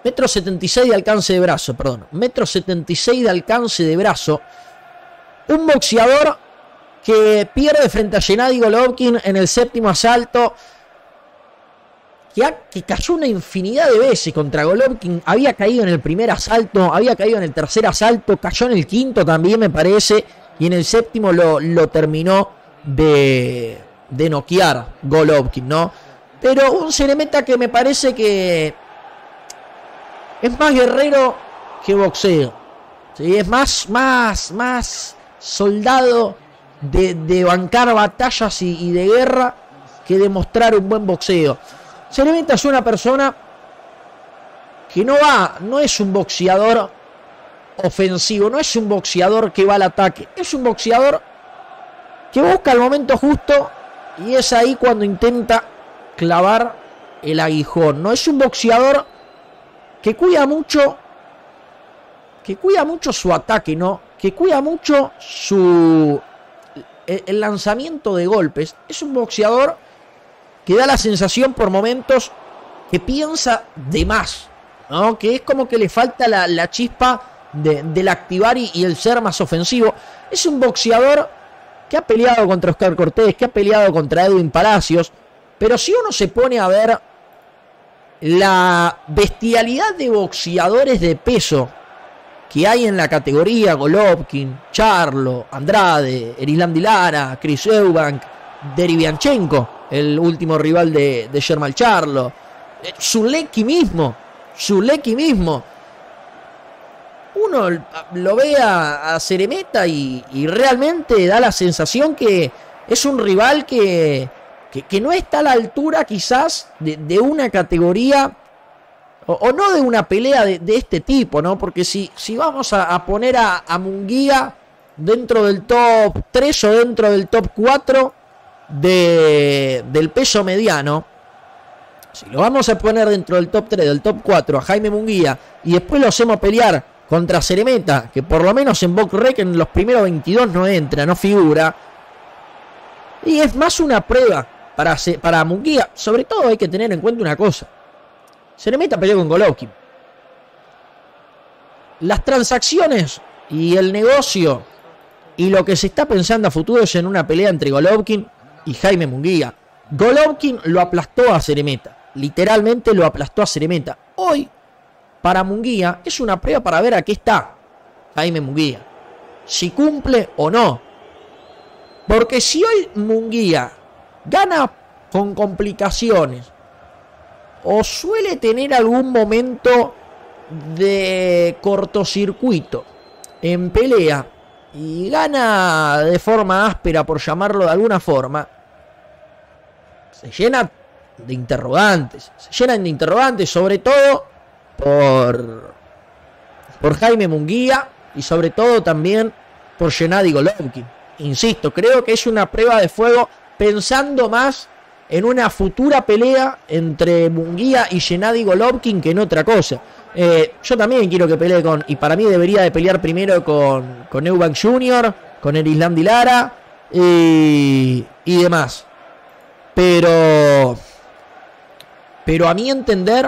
Metro setenta y seis de alcance de brazo, perdón. Metro setenta y seis de alcance de brazo. Un boxeador que pierde frente a Gennady Golovkin en el séptimo asalto. Que, ha, que cayó una infinidad de veces contra Golovkin. Había caído en el primer asalto, había caído en el tercer asalto, cayó en el quinto también, me parece. Y en el séptimo lo, lo terminó de, de noquear Golovkin, ¿no? Pero un Ceremeta que me parece que es más guerrero que boxeo. ¿Sí? Es más, más, más soldado de, de bancar batallas y, y de guerra que de mostrar un buen boxeo. Ceremeta es una persona que no va, no es un boxeador ofensivo, no es un boxeador que va al ataque, es un boxeador que busca el momento justo y es ahí cuando intenta clavar el aguijón. No es un boxeador que cuida mucho, que cuida mucho su ataque, ¿no? Que cuida mucho su el, el lanzamiento de golpes. Es un boxeador que da la sensación por momentos que piensa de más, ¿no? Que es como que le falta la, la chispa de, del activar y, y el ser más ofensivo. Es un boxeador que ha peleado contra Oscar Cortés, que ha peleado contra Edwin Palacios, pero si uno se pone a ver la bestialidad de boxeadores de peso que hay en la categoría, Golovkin, Charlo, Andrade, Erislandy Lara, Chris Eubank, Derevyanchenko, el último rival de, de Sherman Charlo, Zuleki mismo, Zuleki mismo. Uno lo ve a, a Ceremeta y, y realmente da la sensación que es un rival que, que, que no está a la altura quizás de, de una categoría o, o no de una pelea de, de este tipo, ¿no? Porque si, si vamos a, a poner a, a Munguía dentro del top tres o dentro del top cuatro de, del peso mediano, si lo vamos a poner dentro del top tres, del top cuatro a Jaime Munguía y después lo hacemos pelear contra Ceremeta, que por lo menos en BoxRec en los primeros veintidós no entra, no figura, y es más una prueba para, para Munguía. Sobre todo hay que tener en cuenta una cosa: Ceremeta peleó con Golovkin. Las transacciones y el negocio y lo que se está pensando a futuro es en una pelea entre Golovkin y Jaime Munguía. Golovkin lo aplastó a Ceremeta, literalmente lo aplastó a Ceremeta. Hoy, para Munguía, es una prueba para ver a qué está Jaime Munguía, si cumple o no. Porque si hoy Munguía gana con complicaciones o suele tener algún momento de cortocircuito en pelea y gana de forma áspera, por llamarlo de alguna forma, se llena de interrogantes, se llenan de interrogantes, sobre todo por, por Jaime Munguía y sobre todo también por Gennady Golovkin. Insisto, creo que es una prueba de fuego pensando más en una futura pelea entre Munguía y Gennady Golovkin que en otra cosa. Eh, yo también quiero que pelee con, y para mí debería de pelear primero con, con Eubank junior, con Erislandy Lara y, y demás. Pero, pero a mi entender,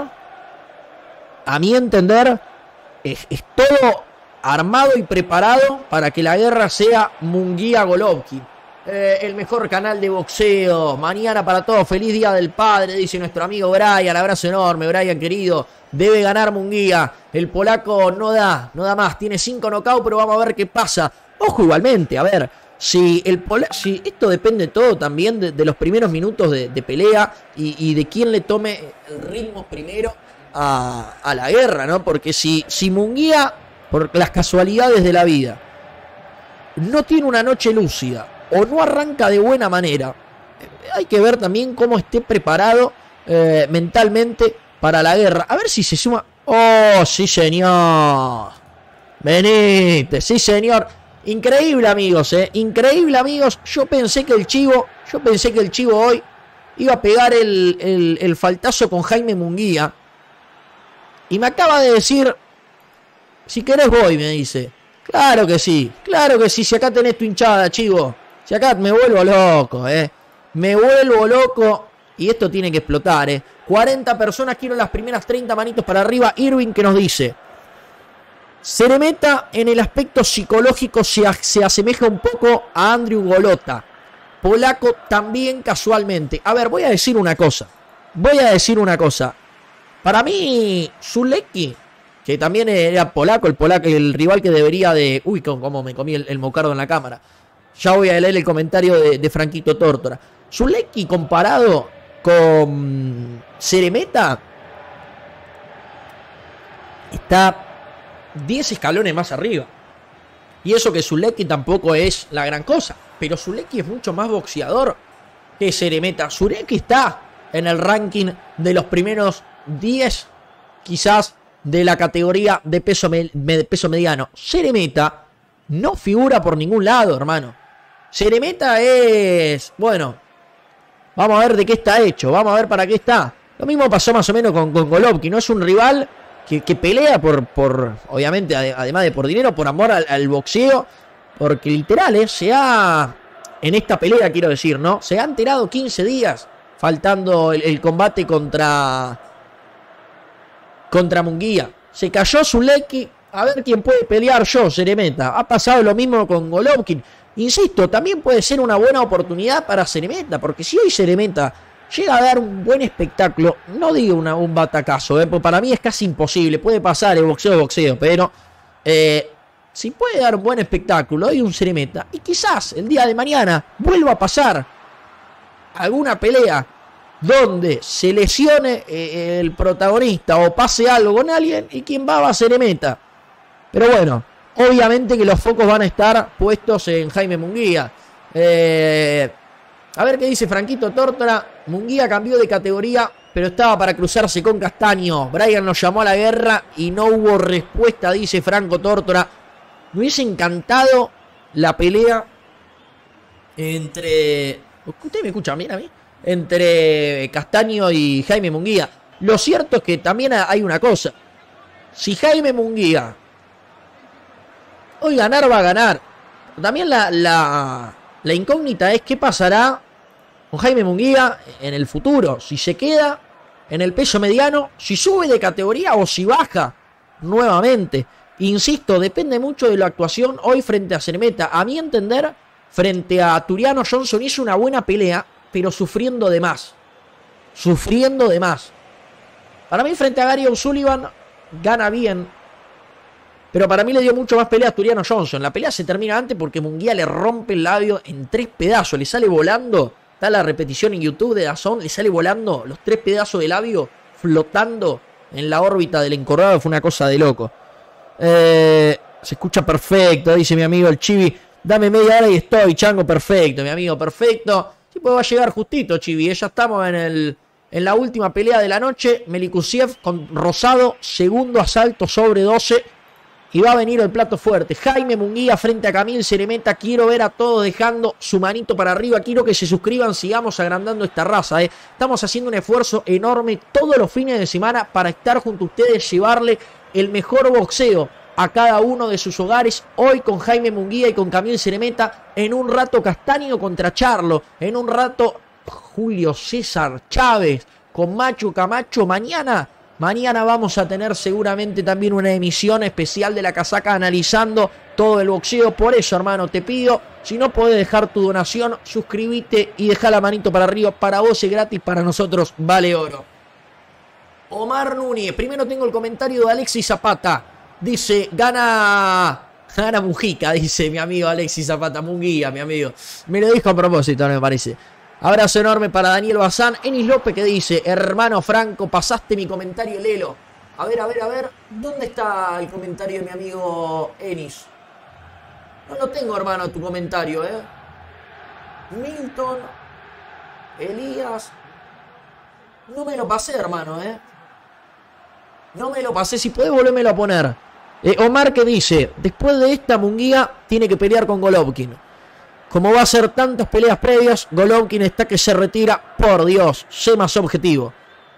a mi entender, es, es todo armado y preparado para que la guerra sea Munguía-Golovkin. Eh, el mejor canal de boxeo, mañana para todos, feliz día del padre, dice nuestro amigo Brian, abrazo enorme, Brian querido, debe ganar Munguía, el polaco no da, no da más, tiene cinco knockouts, pero vamos a ver qué pasa. Ojo igualmente, a ver, si el pola si esto depende todo también de, de los primeros minutos de, de pelea y, y de quién le tome el ritmo primero a, a la guerra, ¿no? Porque si, si Munguía, por las casualidades de la vida, no tiene una noche lúcida o no arranca de buena manera, hay que ver también cómo esté preparado eh, mentalmente para la guerra. A ver si se suma. ¡Oh, sí, señor! Benítez, sí, señor. Increíble, amigos, eh. Increíble, amigos. Yo pensé que el Chivo, yo pensé que el Chivo hoy iba a pegar el, el, el faltazo con Jaime Munguía. Y me acaba de decir, si querés voy, me dice. Claro que sí, claro que sí. Si acá tenés tu hinchada, Chivo. Si acá me vuelvo loco, eh. Me vuelvo loco Y esto tiene que explotar, ¿eh? cuarenta personas, quiero las primeras treinta manitos para arriba. Irving, que nos dice: Ceremeta en el aspecto psicológico se, se asemeja un poco a Andrew Golota. Polaco también casualmente. A ver, voy a decir una cosa. Voy a decir una cosa. Para mí, Zulecki, que también era polaco, el polaco, el rival que debería de... Uy, cómo me comí el, el mocardo en la cámara. Ya voy a leer el comentario de, de Franquito Tórtora. Zulecki comparado con Ceremeta está diez escalones más arriba. Y eso que Zulecki tampoco es la gran cosa. Pero Zulecki es mucho más boxeador que Ceremeta. Zulecki está en el ranking de los primeros diez, quizás, de la categoría de peso, me, de peso mediano. Ceremeta no figura por ningún lado, hermano. Ceremeta es... Bueno, vamos a ver de qué está hecho. Vamos a ver para qué está. Lo mismo pasó más o menos con, con Golovkin. No es un rival que, que pelea por, por... Obviamente, además de por dinero, por amor al, al boxeo. Porque literal, ¿eh? Se ha... En esta pelea, quiero decir, ¿no? Se ha enterado quince días. Faltando el, el combate contra... Contra Munguía. Se cayó Zulecki. A ver quién puede pelear yo, Ceremeta. Ha pasado lo mismo con Golovkin. Insisto, también puede ser una buena oportunidad para Ceremeta. Porque si hoy Ceremeta llega a dar un buen espectáculo, no digo una, un batacazo, ¿eh? Porque para mí es casi imposible. Puede pasar, el boxeo es boxeo. Pero eh, si puede dar un buen espectáculo, hoy un Ceremeta. Y quizás el día de mañana vuelva a pasar alguna pelea donde se lesione eh, el protagonista o pase algo con alguien y quien va va a Ceremeta. Pero bueno, obviamente que los focos van a estar puestos en Jaime Munguía. Eh, a ver qué dice Franquito Tórtora. Munguía cambió de categoría, pero estaba para cruzarse con Castaño. Brian nos llamó a la guerra y no hubo respuesta, dice Franco Tórtora. Me hubiese encantado la pelea entre... ¿Usted me escucha bien a mí? Entre Castaño y Jaime Munguía. Lo cierto es que también hay una cosa. Si Jaime Munguía hoy ganar, va a ganar. También la, la, la incógnita es qué pasará con Jaime Munguía en el futuro. Si se queda en el peso mediano, si sube de categoría o si baja nuevamente. Insisto, depende mucho de la actuación hoy frente a Ceremeta. A mi entender, frente a Tureano Johnson hizo una buena pelea, pero sufriendo de más. Sufriendo de más. Para mí, frente a Gary O'Sullivan, gana bien. Pero para mí le dio mucho más pelea a Tureano Johnson. La pelea se termina antes porque Munguía le rompe el labio en tres pedazos. Le sale volando. Está la repetición en YouTube de DAZN. Le sale volando los tres pedazos de labio flotando en la órbita del encorrado. Fue una cosa de loco. Eh, se escucha perfecto, dice mi amigo el Chibi. Dame media hora y estoy, Chango, perfecto, mi amigo, perfecto. Sí, pues va a llegar justito, Chibi. Ya estamos en, el, en la última pelea de la noche. Melikusiev con Rosado, segundo asalto sobre doce. Y va a venir el plato fuerte. Jaime Munguía frente a Camil Ceremeta. Quiero ver a todos dejando su manito para arriba. Quiero que se suscriban. Sigamos agrandando esta raza. ¿eh? Estamos haciendo un esfuerzo enorme todos los fines de semana para estar junto a ustedes. Llevarle el mejor boxeo a cada uno de sus hogares. Hoy con Jaime Munguía y con Camil Ceremeta. En un rato Castaño contra Charlo. En un rato Julio César Chávez con Macho Camacho. Mañana... Mañana vamos a tener seguramente también una emisión especial de La Casaca analizando todo el boxeo. Por eso, hermano, te pido, si no podés dejar tu donación, suscríbete y deja la manito para arriba. Para vos es gratis, para nosotros vale oro. Omar Núñez, primero tengo el comentario de Alexis Zapata. Dice, gana... Gana Mujica, dice mi amigo Alexis Zapata. Munguía, mi amigo. Me lo dijo a propósito, no me parece. Abrazo enorme para Daniel Bazán. Enis López que dice, hermano Franco, pasaste mi comentario, Lelo. A ver, a ver, a ver. ¿Dónde está el comentario de mi amigo Enis? No lo tengo, hermano, tu comentario, ¿eh? Milton. Elías. No me lo pasé, hermano, ¿eh? No me lo pasé. Si podés volvérmelo a poner. Eh, Omar que dice, después de esta Munguía tiene que pelear con Golovkin. Como va a ser tantas peleas previas, Golovkin está que se retira. Por Dios, sé más objetivo.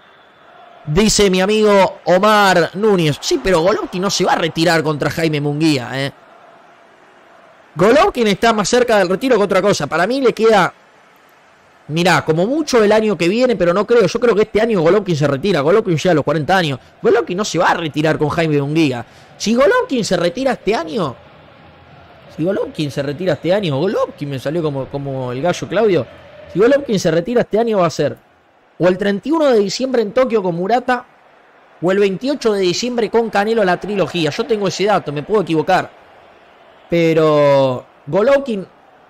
Dice mi amigo Omar Núñez. Sí, pero Golovkin no se va a retirar contra Jaime Munguía, ¿eh? Golovkin está más cerca del retiro que otra cosa. Para mí le queda Mirá, como mucho el año que viene, pero no creo. Yo creo que este año Golovkin se retira. Golovkin llega a los cuarenta años. Golovkin no se va a retirar con Jaime Munguía. Si Golovkin se retira este año... Si Golovkin se retira este año... Golovkin me salió como, como el gallo Claudio. Si Golovkin se retira este año va a ser... O el treinta y uno de diciembre en Tokio con Murata... O el veintiocho de diciembre con Canelo la trilogía. Yo tengo ese dato, me puedo equivocar. Pero... Golovkin...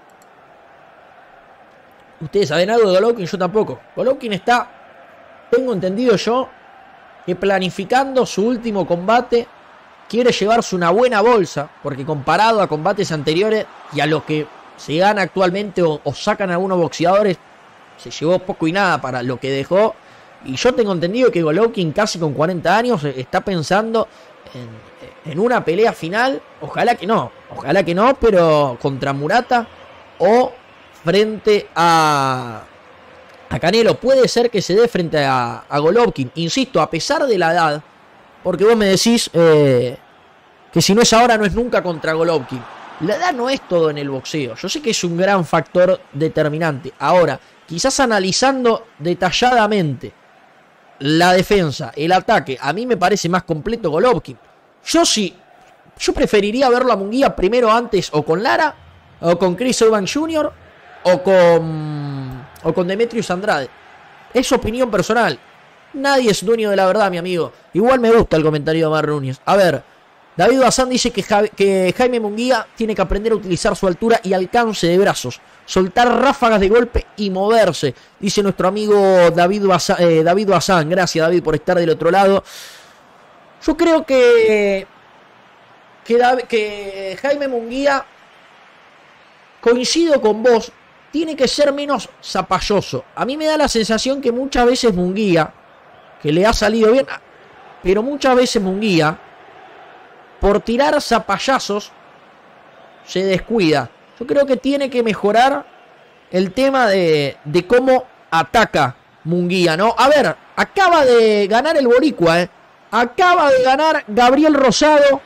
¿Ustedes saben algo de Golovkin? Yo tampoco. Golovkin está, tengo entendido yo, que planificando su último combate, quiere llevarse una buena bolsa, porque comparado a combates anteriores y a lo que se gana actualmente o, o sacan algunos boxeadores, se llevó poco y nada para lo que dejó. Y yo tengo entendido que Golovkin, casi con cuarenta años, está pensando en, en una pelea final. Ojalá que no, ojalá que no, pero contra Murata o frente a, a Canelo. Puede ser que se dé frente a, a Golovkin. Insisto, a pesar de la edad, porque vos me decís eh, que si no es ahora no es nunca contra Golovkin. La edad no es todo en el boxeo. Yo sé que es un gran factor determinante. Ahora, quizás analizando detalladamente la defensa, el ataque, a mí me parece más completo Golovkin. Yo sí, yo preferiría verlo a Munguía primero antes o con Lara, o con Chris Eubank junior, o con, o con Demetrius Andrade. Es opinión personal. Nadie es dueño de la verdad, mi amigo. Igual me gusta el comentario de Omar Núñez. A ver, David Bazán dice que, ja que Jaime Munguía tiene que aprender a utilizar su altura y alcance de brazos, soltar ráfagas de golpe y moverse, dice nuestro amigo David Bazán. Eh, David Bazán. Gracias, David, por estar del otro lado. Yo creo que que, David, que Jaime Munguía, coincido con vos, tiene que ser menos zapalloso. A mí me da la sensación que muchas veces Munguía, que le ha salido bien, pero muchas veces Munguía, por tirar zapallazos, se descuida. Yo creo que tiene que mejorar el tema de, de cómo ataca Munguía, ¿no? A ver, acaba de ganar el boricua, ¿eh? Acaba de ganar Gabriel Rosado.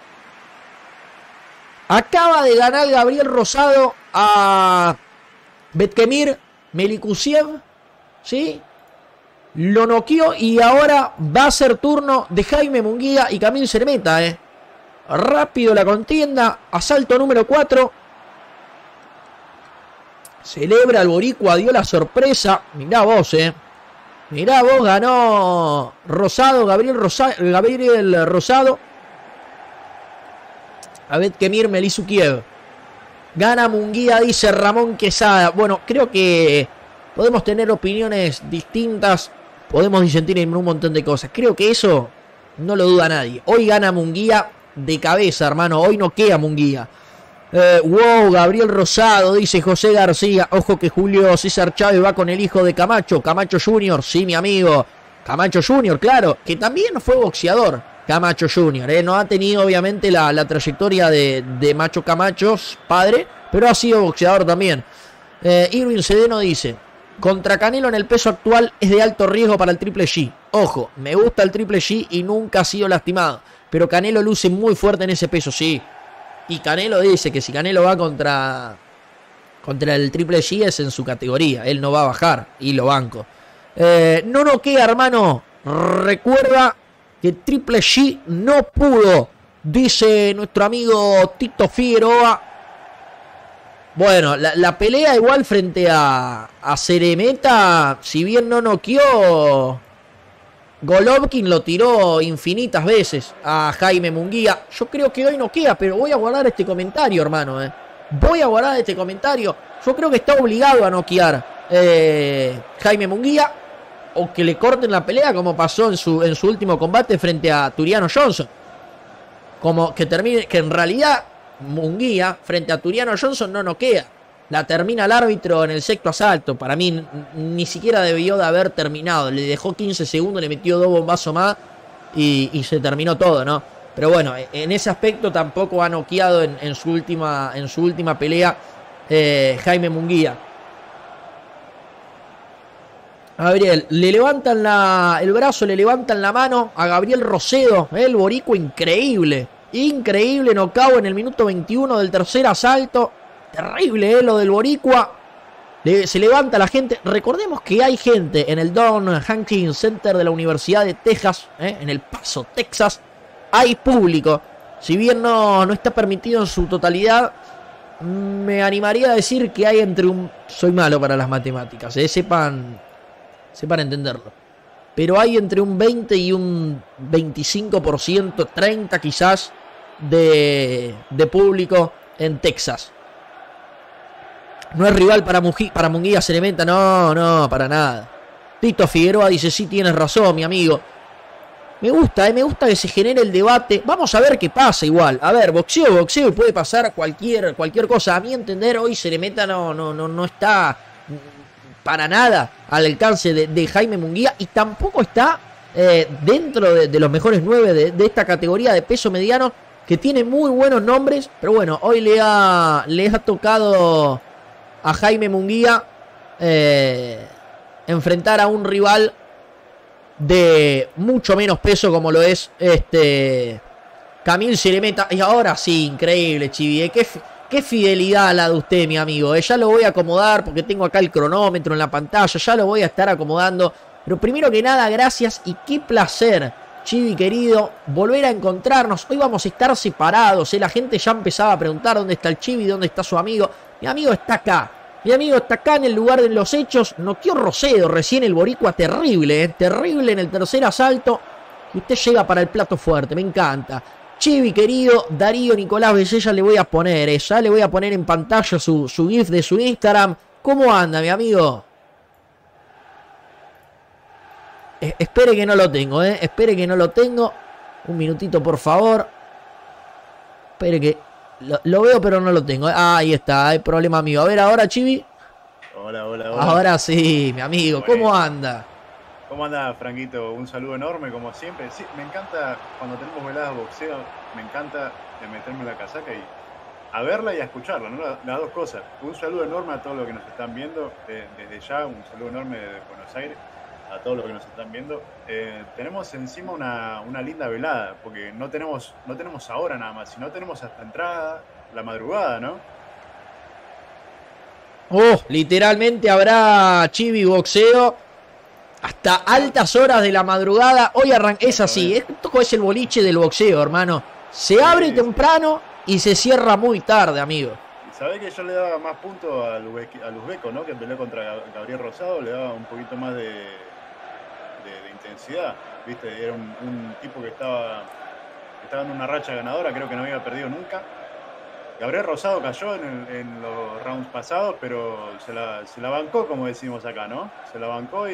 Acaba de ganar Gabriel Rosado a Betkemir Melikusiev, ¿sí? Lo noqueó y ahora va a ser turno de Jaime Munguía y Camil Cermeta, ¿eh? Rápido la contienda, asalto número cuatro. Celebra el boricua, dio la sorpresa. Mirá vos, ¿eh? Mirá vos, ganó Rosado, Gabriel, Rosa, Gabriel Rosado. A Betkemir Melikusiev. Gana Munguía, dice Ramón Quesada. Bueno, creo que podemos tener opiniones distintas, podemos disentir en un montón de cosas. Creo que eso no lo duda nadie. Hoy gana Munguía de cabeza, hermano. Hoy no queda Munguía. Eh, wow, Gabriel Rosado, dice José García. Ojo que Julio César Chávez va con el hijo de Camacho, Camacho junior, sí, mi amigo. Camacho junior, claro, que también fue boxeador. Camacho junior, ¿eh? No ha tenido obviamente la, la trayectoria de, de Macho Camacho, padre, pero ha sido boxeador también. Eh, Irving Sedeno dice: contra Canelo en el peso actual es de alto riesgo para el Triple G. Ojo, me gusta el Triple G y nunca ha sido lastimado, pero Canelo luce muy fuerte en ese peso, sí. Y Canelo dice que si Canelo va contra, contra el Triple G es en su categoría, él no va a bajar y lo banco. Eh, no noquea, hermano, recuerda que Triple G no pudo, dice nuestro amigo Tito Figueroa. Bueno, la, la pelea igual frente a, a Ceremeta, si bien no noqueó, Golovkin lo tiró infinitas veces a Jaime Munguía. Yo creo que hoy noquea, pero voy a guardar este comentario, hermano. Eh. Voy a guardar este comentario. Yo creo que está obligado a noquear eh, Jaime Munguía, o que le corten la pelea como pasó en su, en su último combate frente a Turiano Johnson. Como que termine, que en realidad Munguía frente a Turiano Johnson no noquea. La termina el árbitro en el sexto asalto. Para mí ni siquiera debió de haber terminado. Le dejó quince segundos, le metió dos bombazos más y, y se terminó todo, ¿no? Pero bueno, en ese aspecto tampoco ha noqueado en, en, su, última, en su última pelea eh, Jaime Munguía. Gabriel, le levantan la, el brazo, le levantan la mano a Gabriel Rosedo, ¿eh? El boricua increíble, increíble knockout en el minuto veintiuno del tercer asalto, terrible, ¿eh? Lo del boricua, Le, se levanta la gente. Recordemos que hay gente en el Don Hopkins Center de la Universidad de Texas, ¿eh? En El Paso, Texas. Hay público. Si bien no, no está permitido en su totalidad, me animaría a decir que hay entre un... Soy malo para las matemáticas, ¿eh? sepan, sepan entenderlo. Pero hay entre un veinte y un veinticinco por ciento, treinta quizás, de, de público en Texas. No es rival para, Muji, para Munguía Ceremeta, no, no, para nada. Tito Figueroa dice, sí, tienes razón, mi amigo. Me gusta, eh, me gusta que se genere el debate. Vamos a ver qué pasa igual. A ver, boxeo, boxeo y puede pasar cualquier, cualquier cosa. A mi entender, hoy Ceremeta no, no, no, no está para nada al alcance de, de Jaime Munguía y tampoco está eh, dentro de, de los mejores nueve de, de esta categoría de peso mediano, que tiene muy buenos nombres. Pero bueno, hoy le ha, le ha tocado a Jaime Munguía eh, enfrentar a un rival de mucho menos peso como lo es este Camil Ceremeta. Y ahora sí, increíble, Chivi, ¿eh? qué, qué fidelidad la de usted, mi amigo, ¿eh? Ya lo voy a acomodar porque tengo acá el cronómetro en la pantalla, ya lo voy a estar acomodando. Pero primero que nada, gracias y qué placer, Chivi querido, volver a encontrarnos. Hoy vamos a estar separados, ¿eh? La gente ya empezaba a preguntar dónde está el Chivi, dónde está su amigo. Mi amigo está acá. Mi amigo está acá en el lugar de los hechos. Noqueó Rocedo recién el boricua. Terrible, ¿eh? Terrible en el tercer asalto. Y usted llega para el plato fuerte. Me encanta. Chivi, querido. Darío Nicolás Bellella le voy a poner. ¿eh? Ya le voy a poner en pantalla su, su GIF de su Instagram. ¿Cómo anda, mi amigo? Eh, espere que no lo tengo, ¿eh? Espere que no lo tengo. Un minutito, por favor. Espere que... Lo, lo veo pero no lo tengo. Ah, ahí está, hay problema mío. A ver ahora, Chivi. Hola, hola, hola. Ahora sí, mi amigo. Bueno. ¿Cómo anda? ¿Cómo anda, Franquito? Un saludo enorme, como siempre. Sí, me encanta, cuando tenemos veladas de boxeo, me encanta meterme en la casaca y a verla y a escucharla, ¿no? Las, las dos cosas. Un saludo enorme a todos los que nos están viendo eh, desde ya. Un saludo enorme desde Buenos Aires a todos los que nos están viendo. Eh, tenemos encima una, una linda velada, porque no tenemos, no tenemos ahora nada más, sino tenemos hasta entrada la madrugada, ¿no? Oh, literalmente habrá Chivi boxeo hasta altas horas de la madrugada. Hoy arranca, es así, esto es el boliche del boxeo, hermano. Se abre sí, temprano sí. y se cierra muy tarde, amigo. Sabés que yo le daba más puntos al uzbeco, ¿no? Que peleó contra Gabriel Rosado, le daba un poquito más de, de, de intensidad, ¿viste? Era un, un tipo que estaba, estaba en una racha ganadora, creo que no había perdido nunca. Gabriel Rosado cayó en, el, en los rounds pasados, pero se la, se la bancó, como decimos acá, ¿no? Se la bancó y,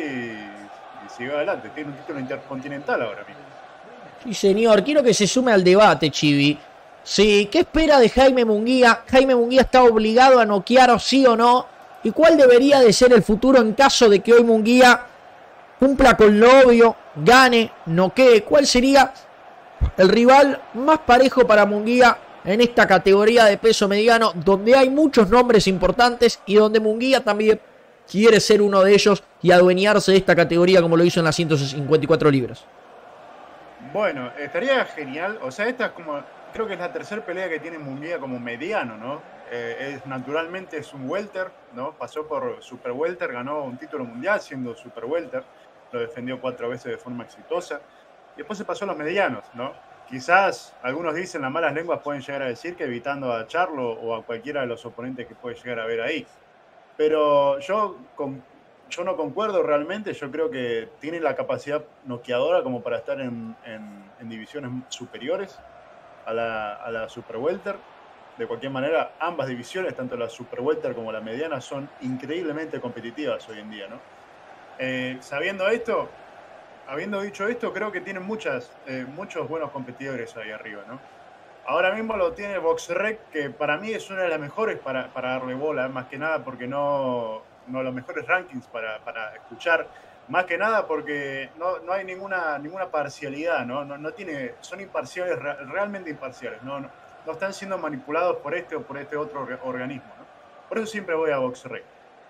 y siguió adelante. Tiene un título intercontinental ahora mismo. Sí, señor. Quiero que se sume al debate, Chivi. Sí, ¿qué espera de Jaime Munguía? Jaime Munguía está obligado a noquear, sí o no. ¿Y cuál debería de ser el futuro en caso de que hoy Munguía cumpla con lo obvio, gane, noquee? ¿Cuál sería el rival más parejo para Munguía en esta categoría de peso mediano, donde hay muchos nombres importantes y donde Munguía también quiere ser uno de ellos y adueñarse de esta categoría como lo hizo en las ciento cincuenta y cuatro libras? Bueno, estaría genial. O sea, esta es como, creo que es la tercera pelea que tiene Munguía como mediano, ¿no? Eh, es, naturalmente es un welter, ¿no? Pasó por super welter, ganó un título mundial siendo super welter, lo defendió cuatro veces de forma exitosa y después se pasó a los medianos, ¿no? Quizás algunos dicen, las malas lenguas pueden llegar a decir que evitando a Charlo o a cualquiera de los oponentes que puede llegar a ver ahí. Pero yo, con, yo no concuerdo realmente. Yo creo que tiene la capacidad noqueadora como para estar en, en, en divisiones superiores a la, a la Super Welter. De cualquier manera, ambas divisiones, tanto la Super Welter como la mediana, son increíblemente competitivas hoy en día, ¿no? Eh, sabiendo esto... Habiendo dicho esto, creo que tienen muchas, eh, muchos buenos competidores ahí arriba, ¿no? Ahora mismo lo tiene BoxRec, que para mí es una de las mejores para, para darle bola, más que nada porque no, no los mejores rankings para, para escuchar, más que nada porque no, no hay ninguna, ninguna parcialidad, ¿no? No, no tiene, son imparciales, realmente imparciales, ¿no? No, no están siendo manipulados por este o por este otro organismo, ¿no? Por eso siempre voy a BoxRec.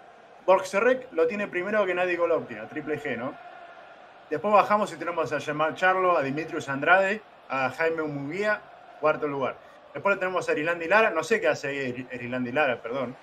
BoxRec lo tiene primero que Gennady Golovkin, a Triple G, ¿no? Después bajamos y tenemos a Jamal Charlo, a Dimitrios Andrade, a Jaime Munguía, cuarto lugar. Después le tenemos a Erislandy Lara, no sé qué hace ahí Erislandy Lara, perdón.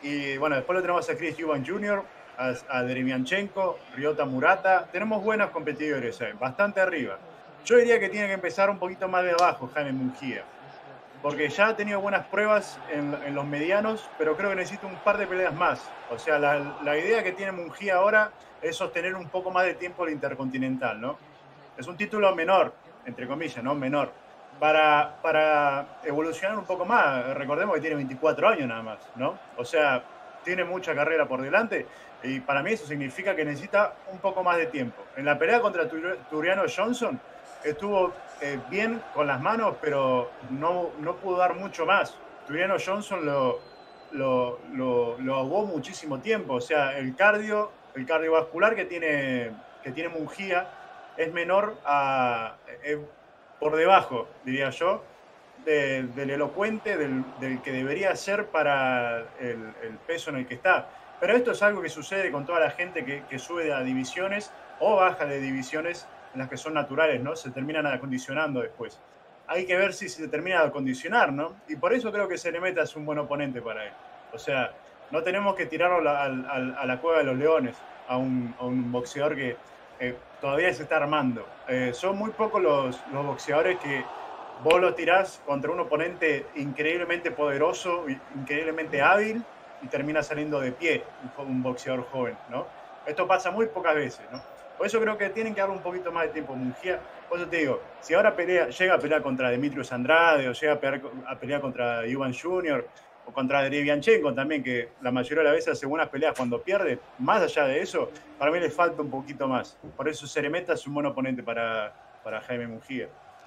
Y bueno, después lo tenemos a Chris Eubank junior, a, a Derevyanchenko, Ryota Murata. Tenemos buenos competidores ahí, bastante arriba. Yo diría que tiene que empezar un poquito más de abajo Jaime Munguía, porque ya ha tenido buenas pruebas en, en los medianos, pero creo que necesita un par de peleas más. O sea, la, la idea que tiene Munguía ahora es sostener un poco más de tiempo el Intercontinental, ¿no? Es un título menor, entre comillas, ¿no? Menor. Para, para evolucionar un poco más, recordemos que tiene veinticuatro años nada más, ¿no? O sea, tiene mucha carrera por delante y para mí eso significa que necesita un poco más de tiempo. En la pelea contra Tureano Johnson estuvo eh, bien con las manos, pero no, no pudo dar mucho más. Tureano Johnson lo, lo, lo, lo ahogó muchísimo tiempo. O sea, el cardio, el cardiovascular que tiene, que tiene Munguía es menor a... Eh, por debajo, diría yo, de, del elocuente, del, del que debería ser para el, el peso en el que está. Pero esto es algo que sucede con toda la gente que, que sube a divisiones o baja de divisiones en las que son naturales, ¿no? Se terminan acondicionando después. Hay que ver si se termina de acondicionar, ¿no? Y por eso creo que Ceremeta es un buen oponente para él. O sea, no tenemos que tirarlo a, a, a la cueva de los leones, a un, a un boxeador que eh, todavía se está armando. Eh, son muy pocos los, los boxeadores que vos lo tirás contra un oponente increíblemente poderoso, increíblemente hábil, y termina saliendo de pie un, un boxeador joven, ¿no? Esto pasa muy pocas veces, ¿no? Por eso creo que tienen que darle un poquito más de tiempo a Munguía. Por eso te digo, si ahora pelea, llega a pelear contra Demetrius Andrade o llega a pelear, a pelear contra Eubank junior o contra Derevyanchenko también, que la mayoría de las veces hace buenas peleas cuando pierde, más allá de eso, para mí le falta un poquito más. Por eso Ceremeta es un buen oponente para, para Jaime Munguía.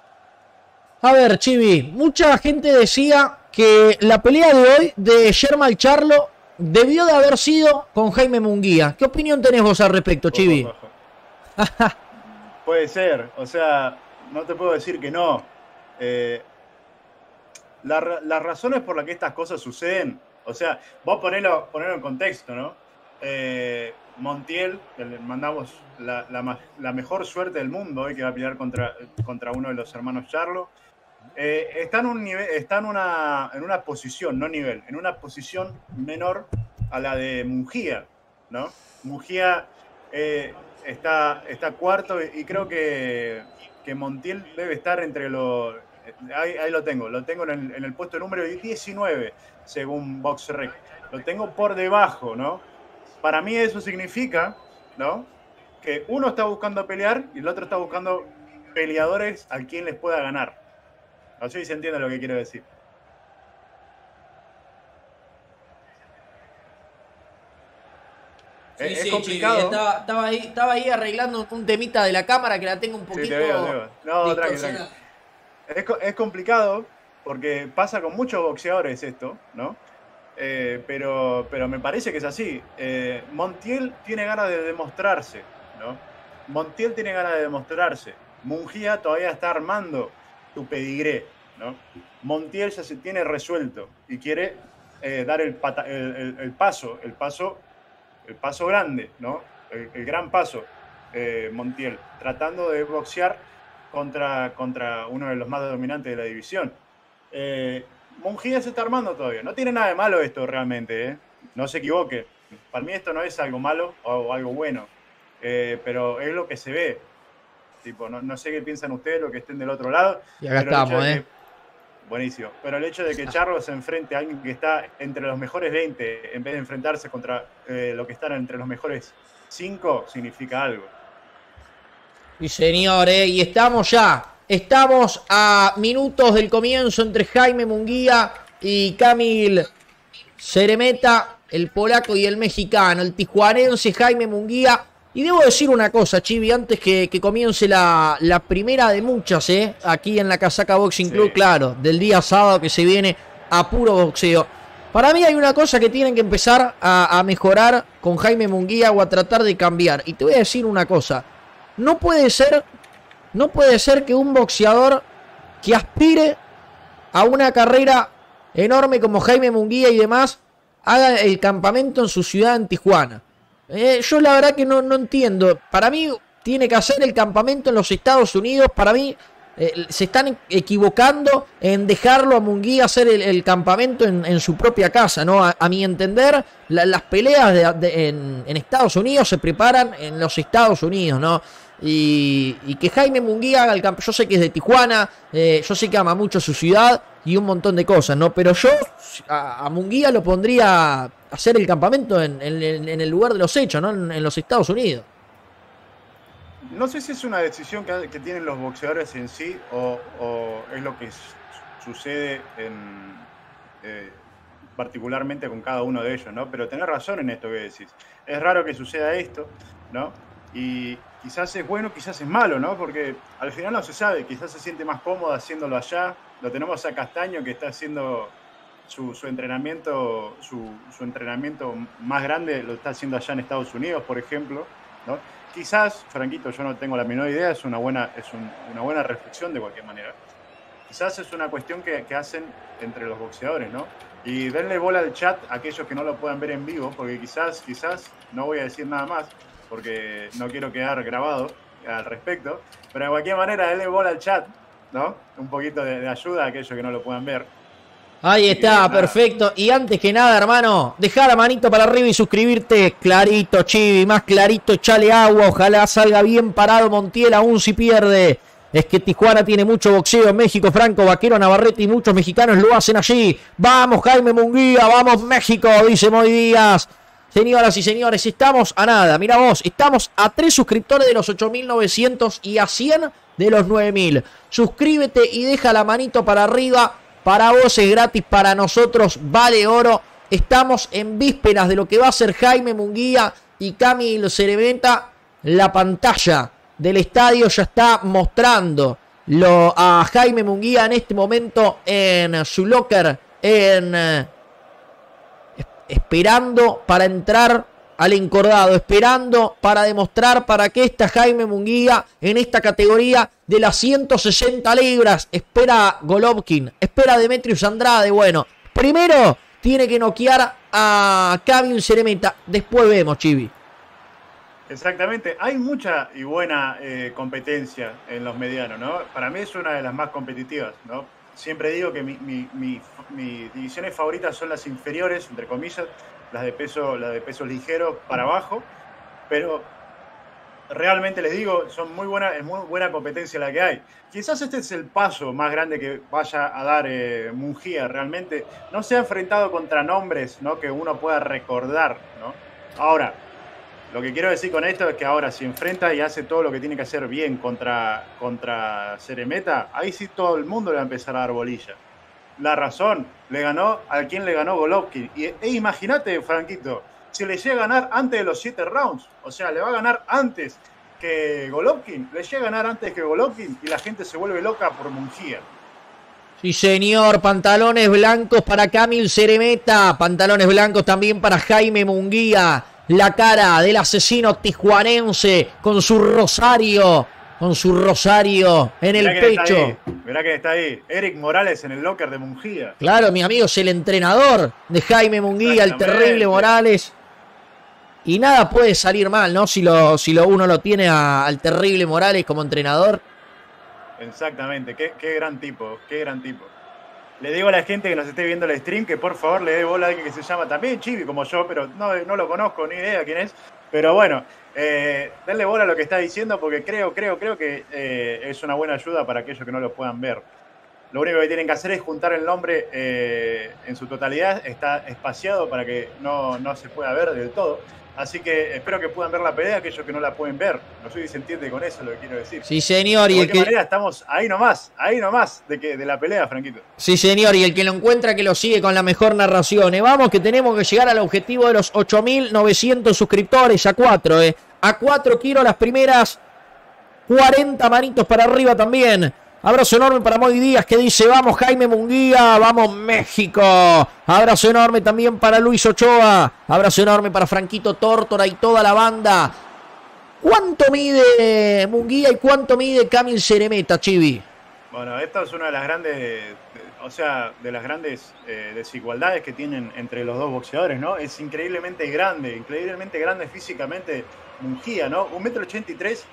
A ver, Chivi, mucha gente decía que la pelea de hoy de Sherman Charlo debió de haber sido con Jaime Munguía. ¿Qué opinión tenés vos al respecto, Chivi? Ojo, ojo. Puede ser, o sea, no te puedo decir que no. Eh, la, las razones por las que estas cosas suceden, o sea, vos ponelo, ponelo en contexto, ¿no? Eh, Montiel, que le mandamos la, la, la mejor suerte del mundo hoy, que va a pelear contra, contra uno de los hermanos Charlo. Eh, está en, un nivel, está en, una, en una posición, no nivel, en una posición menor a la de Munguía, ¿no? Munguía eh, está, está cuarto y creo que, que Montiel debe estar entre los... Ahí, ahí lo tengo, lo tengo en el, en el puesto número diecinueve, según BoxRec. Lo tengo por debajo, ¿no? Para mí eso significa, ¿no?, que uno está buscando pelear y el otro está buscando peleadores a quien les pueda ganar. No sé si se entiende lo que quiero decir. Sí, es, sí, es complicado. Sí, estaba, estaba, ahí, estaba ahí arreglando un temita de la cámara que la tengo un poquito... Sí, te veo, te veo. No, tranqui, tranqui. Es, es complicado porque pasa con muchos boxeadores esto, ¿no? Eh, pero, pero me parece que es así. Eh, Montiel tiene ganas de demostrarse, ¿no? Montiel tiene ganas de demostrarse. Munguía todavía está armando su pedigré, ¿no? Montiel ya se tiene resuelto y quiere eh, dar el, pata, el, el, el paso, el paso, el paso grande, ¿no? El, el gran paso, eh, Montiel, tratando de boxear contra, contra uno de los más dominantes de la división. Eh, Munguía se está armando todavía. No tiene nada de malo esto realmente, ¿eh? No se equivoque. Para mí esto no es algo malo o algo bueno, eh, pero es lo que se ve. Tipo, no, no sé qué piensan ustedes, los que estén del otro lado. Y acá estamos, ¿eh? Que, buenísimo. Pero el hecho de que Charlo se enfrente a alguien que está entre los mejores veinte, en vez de enfrentarse contra eh, lo que están entre los mejores cinco, significa algo. Sí, señor, ¿eh? Y estamos ya. Estamos a minutos del comienzo entre Jaime Munguía y Kamil Ceremeta, el polaco y el mexicano, el tijuanense Jaime Munguía. Y debo decir una cosa, Chivi, antes que, que comience la, la primera de muchas, ¿eh? Aquí en la Casaca Boxing Club, sí. Claro, del día sábado que se viene a puro boxeo. Para mí hay una cosa que tienen que empezar a, a mejorar con Jaime Munguía o a tratar de cambiar. Y te voy a decir una cosa, no puede ser... No puede ser que un boxeador que aspire a una carrera enorme como Jaime Munguía y demás haga el campamento en su ciudad, en Tijuana. Eh, yo la verdad que no, no entiendo. Para mí tiene que hacer el campamento en los Estados Unidos. Para mí Eh, se están equivocando en dejarlo a Munguía hacer el, el campamento en, en su propia casa, ¿no? A, a mi entender, la, las peleas de, de, en, en Estados Unidos se preparan en los Estados Unidos, ¿no? Y, y que Jaime Munguía haga el campo. Yo sé que es de Tijuana, eh, yo sé que ama mucho su ciudad y un montón de cosas, ¿no? Pero yo a, a Munguía lo pondría a hacer el campamento en, en, en el lugar de los hechos, ¿no? En, en los Estados Unidos. No sé si es una decisión que, que tienen los boxeadores en sí o, o es lo que sucede en, eh, particularmente con cada uno de ellos, ¿no? Pero tenés razón en esto que decís. Es raro que suceda esto, ¿no? Y quizás es bueno, quizás es malo, ¿no? Porque al final no se sabe, quizás se siente más cómodo haciéndolo allá. Lo tenemos a Castaño que está haciendo su, su entrenamiento, su, su entrenamiento más grande, lo está haciendo allá en Estados Unidos, por ejemplo, ¿no? Quizás, Franquito, yo no tengo la menor idea, es una buena, es un, una buena reflexión de cualquier manera. Quizás es una cuestión que, que hacen entre los boxeadores, ¿no? Y denle bola al chat a aquellos que no lo puedan ver en vivo, porque quizás, quizás, no voy a decir nada más, porque no quiero quedar grabado al respecto, pero de cualquier manera denle bola al chat, ¿no? Un poquito de, de ayuda a aquellos que no lo puedan ver. Ahí está, perfecto. Y antes que nada, hermano, dejá la manito para arriba y suscribirte. Clarito, Chivi, más clarito, echale agua. Ojalá salga bien parado Montiel, aún si pierde. Es que Tijuana tiene mucho boxeo en México. Franco, Vaquero, Navarrete y muchos mexicanos lo hacen allí. Vamos, Jaime Munguía, vamos, México, dice Moy Díaz. Señoras y señores, estamos a nada. Mira vos, estamos a tres suscriptores de los ocho mil novecientos y a cien de los nueve mil. Suscríbete y deja la manito para arriba. Para vos es gratis, para nosotros vale oro. Estamos en vísperas de lo que va a ser Jaime Munguía y Camil Ceremeta. La pantalla del estadio ya está mostrando lo, a Jaime Munguía en este momento en su locker, en, eh, esperando para entrar al encordado, esperando para demostrar para qué está Jaime Munguía en esta categoría de las ciento sesenta libras. Espera Golovkin, espera Demetrius Andrade. Bueno, primero tiene que noquear a Camil Ceremeta, después vemos, Chivi. Exactamente, hay mucha y buena eh, competencia en los medianos, ¿no? Para mí es una de las más competitivas, ¿no? Siempre digo que mi, mi, mi, mis divisiones favoritas son las inferiores, entre comillas, las de peso, las de peso ligero para abajo, pero realmente les digo, son muy buena, es muy buena competencia la que hay. Quizás este es el paso más grande que vaya a dar eh, Munguía realmente. No se ha enfrentado contra nombres, ¿no? Que uno pueda recordar, ¿no? Ahora, lo que quiero decir con esto es que ahora si enfrenta y hace todo lo que tiene que hacer bien contra, contra Ceremeta, ahí sí todo el mundo le va a empezar a dar bolilla. La razón, le ganó a quien le ganó Golovkin. Y e imagínate, Franquito, si le llega a ganar antes de los siete rounds, o sea, le va a ganar antes que Golovkin, le llega a ganar antes que Golovkin y la gente se vuelve loca por Munguía. Sí, señor, pantalones blancos para Camil Ceremeta, pantalones blancos también para Jaime Munguía. La cara del asesino tijuanense con su rosario, con su rosario en el pecho. Mirá que está ahí, Eric Morales en el locker de Munguía. Claro, mi amigo, es el entrenador de Jaime Munguía, el terrible Morales. Y nada puede salir mal, ¿no? Si, lo, si lo, uno lo tiene a, al terrible Morales como entrenador. Exactamente, qué, qué gran tipo, qué gran tipo. Le digo a la gente que nos esté viendo el stream que por favor le dé bola a alguien que se llama también Chivi como yo, pero no, no lo conozco, ni idea quién es. Pero bueno, eh, denle bola a lo que está diciendo porque creo, creo, creo que eh, es una buena ayuda para aquellos que no lo puedan ver. Lo único que tienen que hacer es juntar el nombre eh, en su totalidad, está espaciado para que no, no se pueda ver del todo. Así que espero que puedan ver la pelea, aquellos que no la pueden ver. No sé si se entiende con eso lo que quiero decir. Sí, señor. De y cualquier el que... manera estamos ahí nomás, ahí nomás de, que, de la pelea, Franquito. Sí, señor. Y el que lo encuentra que lo sigue con la mejor narración. Eh, vamos que tenemos que llegar al objetivo de los ocho mil novecientos suscriptores. A cuatro, eh. A cuatro quiero las primeras cuarenta manitos para arriba también. Abrazo enorme para Moy Díaz que dice, vamos Jaime Munguía, vamos México. Abrazo enorme también para Luis Ochoa. Abrazo enorme para Franquito Tórtora y toda la banda. ¿Cuánto mide Munguía y cuánto mide Camil Ceremeta, Chivi? Bueno, esta es una de las grandes, o sea, de las grandes eh, desigualdades que tienen entre los dos boxeadores, ¿no? Es increíblemente grande, increíblemente grande físicamente Munguía, ¿no? Un metro ochenta y tres.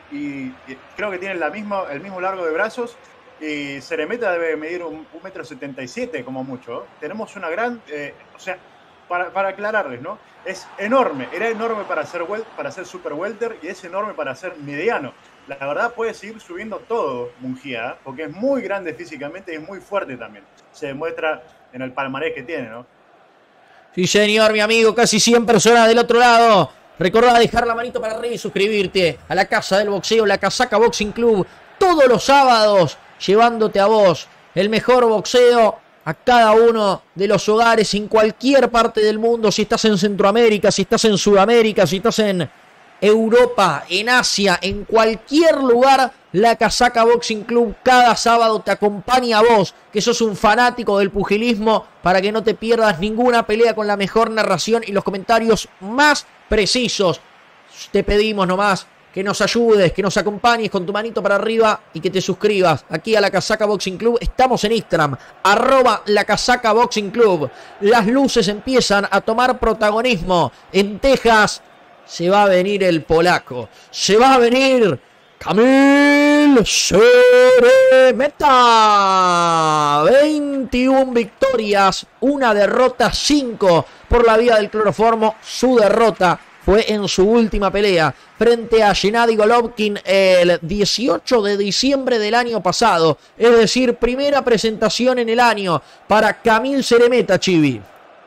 y, y creo que tienen la misma, el mismo largo de brazos. Y Ceremeta debe medir un, un metro setenta y siete como mucho. Tenemos una gran... Eh, o sea, para, para aclararles, ¿no? Es enorme. Era enorme para ser, wel, para ser super welter y es enorme para ser mediano. La verdad puede seguir subiendo todo Munguía, ¿eh? Porque es muy grande físicamente y es muy fuerte también. Se demuestra en el palmarés que tiene, ¿no? Sí, señor, mi amigo. Casi cien personas del otro lado. Recordá dejar la manito para arriba y suscribirte a la Casa del Boxeo, la Casaca Boxing Club. Todos los sábados, llevándote a vos el mejor boxeo a cada uno de los hogares en cualquier parte del mundo. Si estás en Centroamérica, si estás en Sudamérica, si estás en Europa, en Asia, en cualquier lugar, la Casaca Boxing Club cada sábado te acompaña a vos, que sos un fanático del pugilismo, para que no te pierdas ninguna pelea con la mejor narración y los comentarios más precisos. Te pedimos nomás que nos ayudes, que nos acompañes con tu manito para arriba y que te suscribas aquí a la Casaca Boxing Club. Estamos en Instagram, arroba la Casaca Boxing Club. Las luces empiezan a tomar protagonismo. En Texas se va a venir el polaco, se va a venir Kamil Szeremeta. veintiuna victorias, una derrota, cinco por la vía del cloroformo. Su derrota fue en su última pelea frente a Gennady Golovkin el dieciocho de diciembre del año pasado. Es decir, primera presentación en el año para Kamil Szeremeta, Chivi.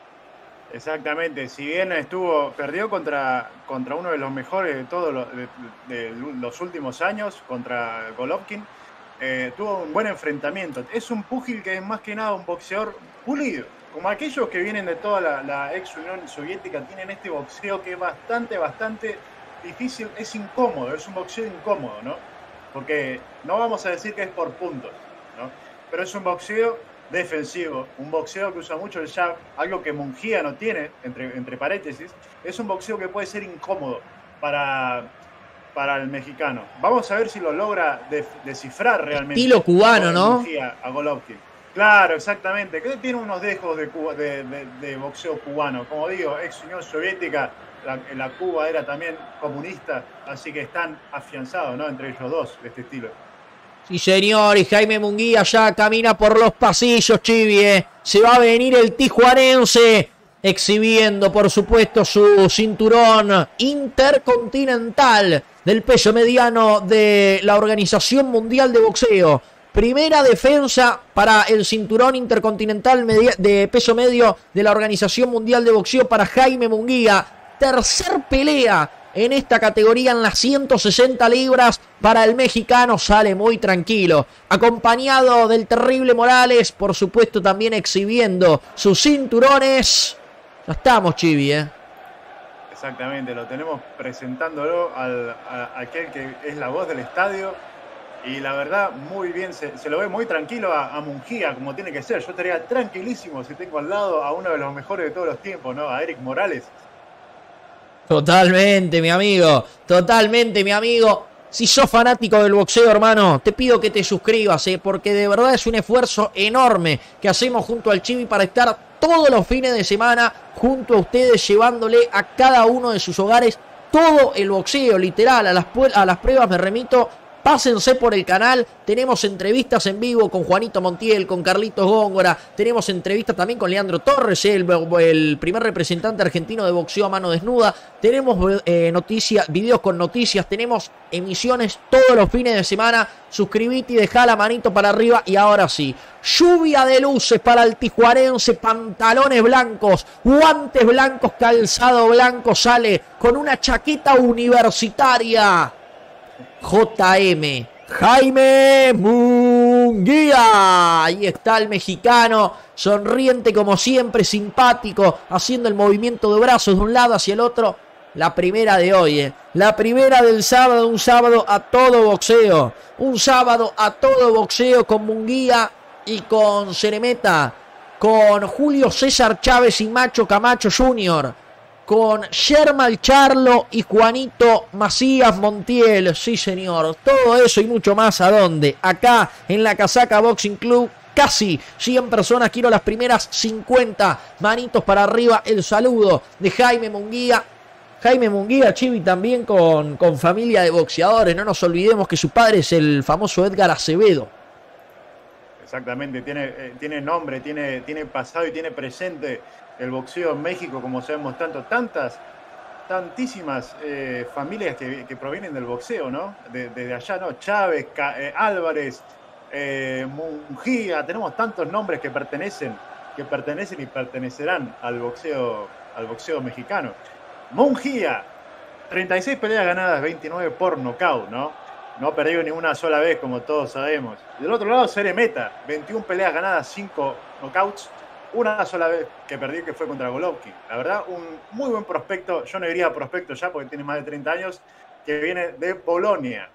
Exactamente, si bien estuvo, perdió contra, contra uno de los mejores de todos los, de, de los últimos años, contra Golovkin, eh, tuvo un buen enfrentamiento. Es un púgil que es más que nada un boxeador pulido, como aquellos que vienen de toda la, la ex Unión Soviética, tienen este boxeo que es bastante, bastante difícil, es incómodo, es un boxeo incómodo, ¿no? Porque no vamos a decir que es por puntos, ¿no? Pero es un boxeo defensivo, un boxeo que usa mucho el jab, algo que Munguía no tiene, entre, entre paréntesis. Es un boxeo que puede ser incómodo para, para el mexicano. Vamos a ver si lo logra de, descifrar realmente. Estilo cubano, ¿no? Munguía a Golovkin. Claro, exactamente. Que tiene unos dejos de, Cuba, de, de, de boxeo cubano. Como digo, ex Unión Soviética, la, la Cuba era también comunista, así que están afianzados, ¿no?, entre ellos dos, de este estilo. Sí, señor, y Jaime Munguía ya camina por los pasillos, Chivi, ¿eh? Se va a venir el tijuanense, exhibiendo, por supuesto, su cinturón intercontinental del peso mediano de la Organización Mundial de Boxeo. Primera defensa para el cinturón intercontinental de peso medio de la Organización Mundial de Boxeo para Jaime Munguía. Tercer pelea en esta categoría en las ciento sesenta libras para el mexicano. Sale muy tranquilo, acompañado del terrible Morales, por supuesto también exhibiendo sus cinturones. Ya estamos, Chivi, ¿eh? Exactamente, lo tenemos presentándolo al, a, a aquel que es la voz del estadio. Y la verdad, muy bien, se, se lo ve muy tranquilo a, a Munguía, como tiene que ser. Yo estaría tranquilísimo si tengo al lado a uno de los mejores de todos los tiempos, ¿no? A Eric Morales. Totalmente, mi amigo, totalmente, mi amigo. Si sos fanático del boxeo, hermano, te pido que te suscribas, ¿eh? Porque de verdad es un esfuerzo enorme que hacemos junto al Chivi para estar todos los fines de semana junto a ustedes, llevándole a cada uno de sus hogares todo el boxeo, literal. A las, a las pruebas me remito. Pásense por el canal, tenemos entrevistas en vivo con Juanito Montiel, con Carlitos Góngora, tenemos entrevistas también con Leandro Torres, el, el primer representante argentino de boxeo a mano desnuda, tenemos eh, noticias, videos con noticias, tenemos emisiones todos los fines de semana. Suscribite y dejá la manito para arriba. Y ahora sí, lluvia de luces para el tijuanense, pantalones blancos, guantes blancos, calzado blanco, sale con una chaqueta universitaria. J M Jaime Munguía. Ahí está el mexicano, sonriente como siempre, simpático, haciendo el movimiento de brazos de un lado hacia el otro. La primera de hoy, eh. La primera del sábado, un sábado a todo boxeo. Un sábado a todo boxeo con Munguía y con Szeremeta. Con Julio César Chávez y Macho Camacho junior Con Sherman Charlo y Juanito Macías Montiel. Sí, señor. Todo eso y mucho más. ¿A dónde? Acá en la Casaca Boxing Club. Casi cien personas. Quiero las primeras cincuenta. Manitos para arriba. El saludo de Jaime Munguía. Jaime Munguía, Chivi, también con, con familia de boxeadores. No nos olvidemos que su padre es el famoso Edgar Acevedo. Exactamente, tiene, eh, tiene nombre, tiene, tiene pasado y tiene presente el boxeo en México, como sabemos tanto, tantas, tantísimas eh, familias que, que provienen del boxeo, ¿no? Desde de, de allá, ¿no? Chávez, Ca, eh, Álvarez, eh, Munguía, tenemos tantos nombres que pertenecen, que pertenecen y pertenecerán al boxeo, al boxeo mexicano. Munguía, treinta y seis peleas ganadas, veintinueve por nocaut, ¿no? No ha perdido ni una sola vez, como todos sabemos. Del otro lado, Ceremeta, veintiuna peleas ganadas, cinco knockouts, una sola vez que perdió, que fue contra Golovkin. La verdad, un muy buen prospecto. Yo no diría prospecto ya, porque tiene más de treinta años, que viene de Polonia.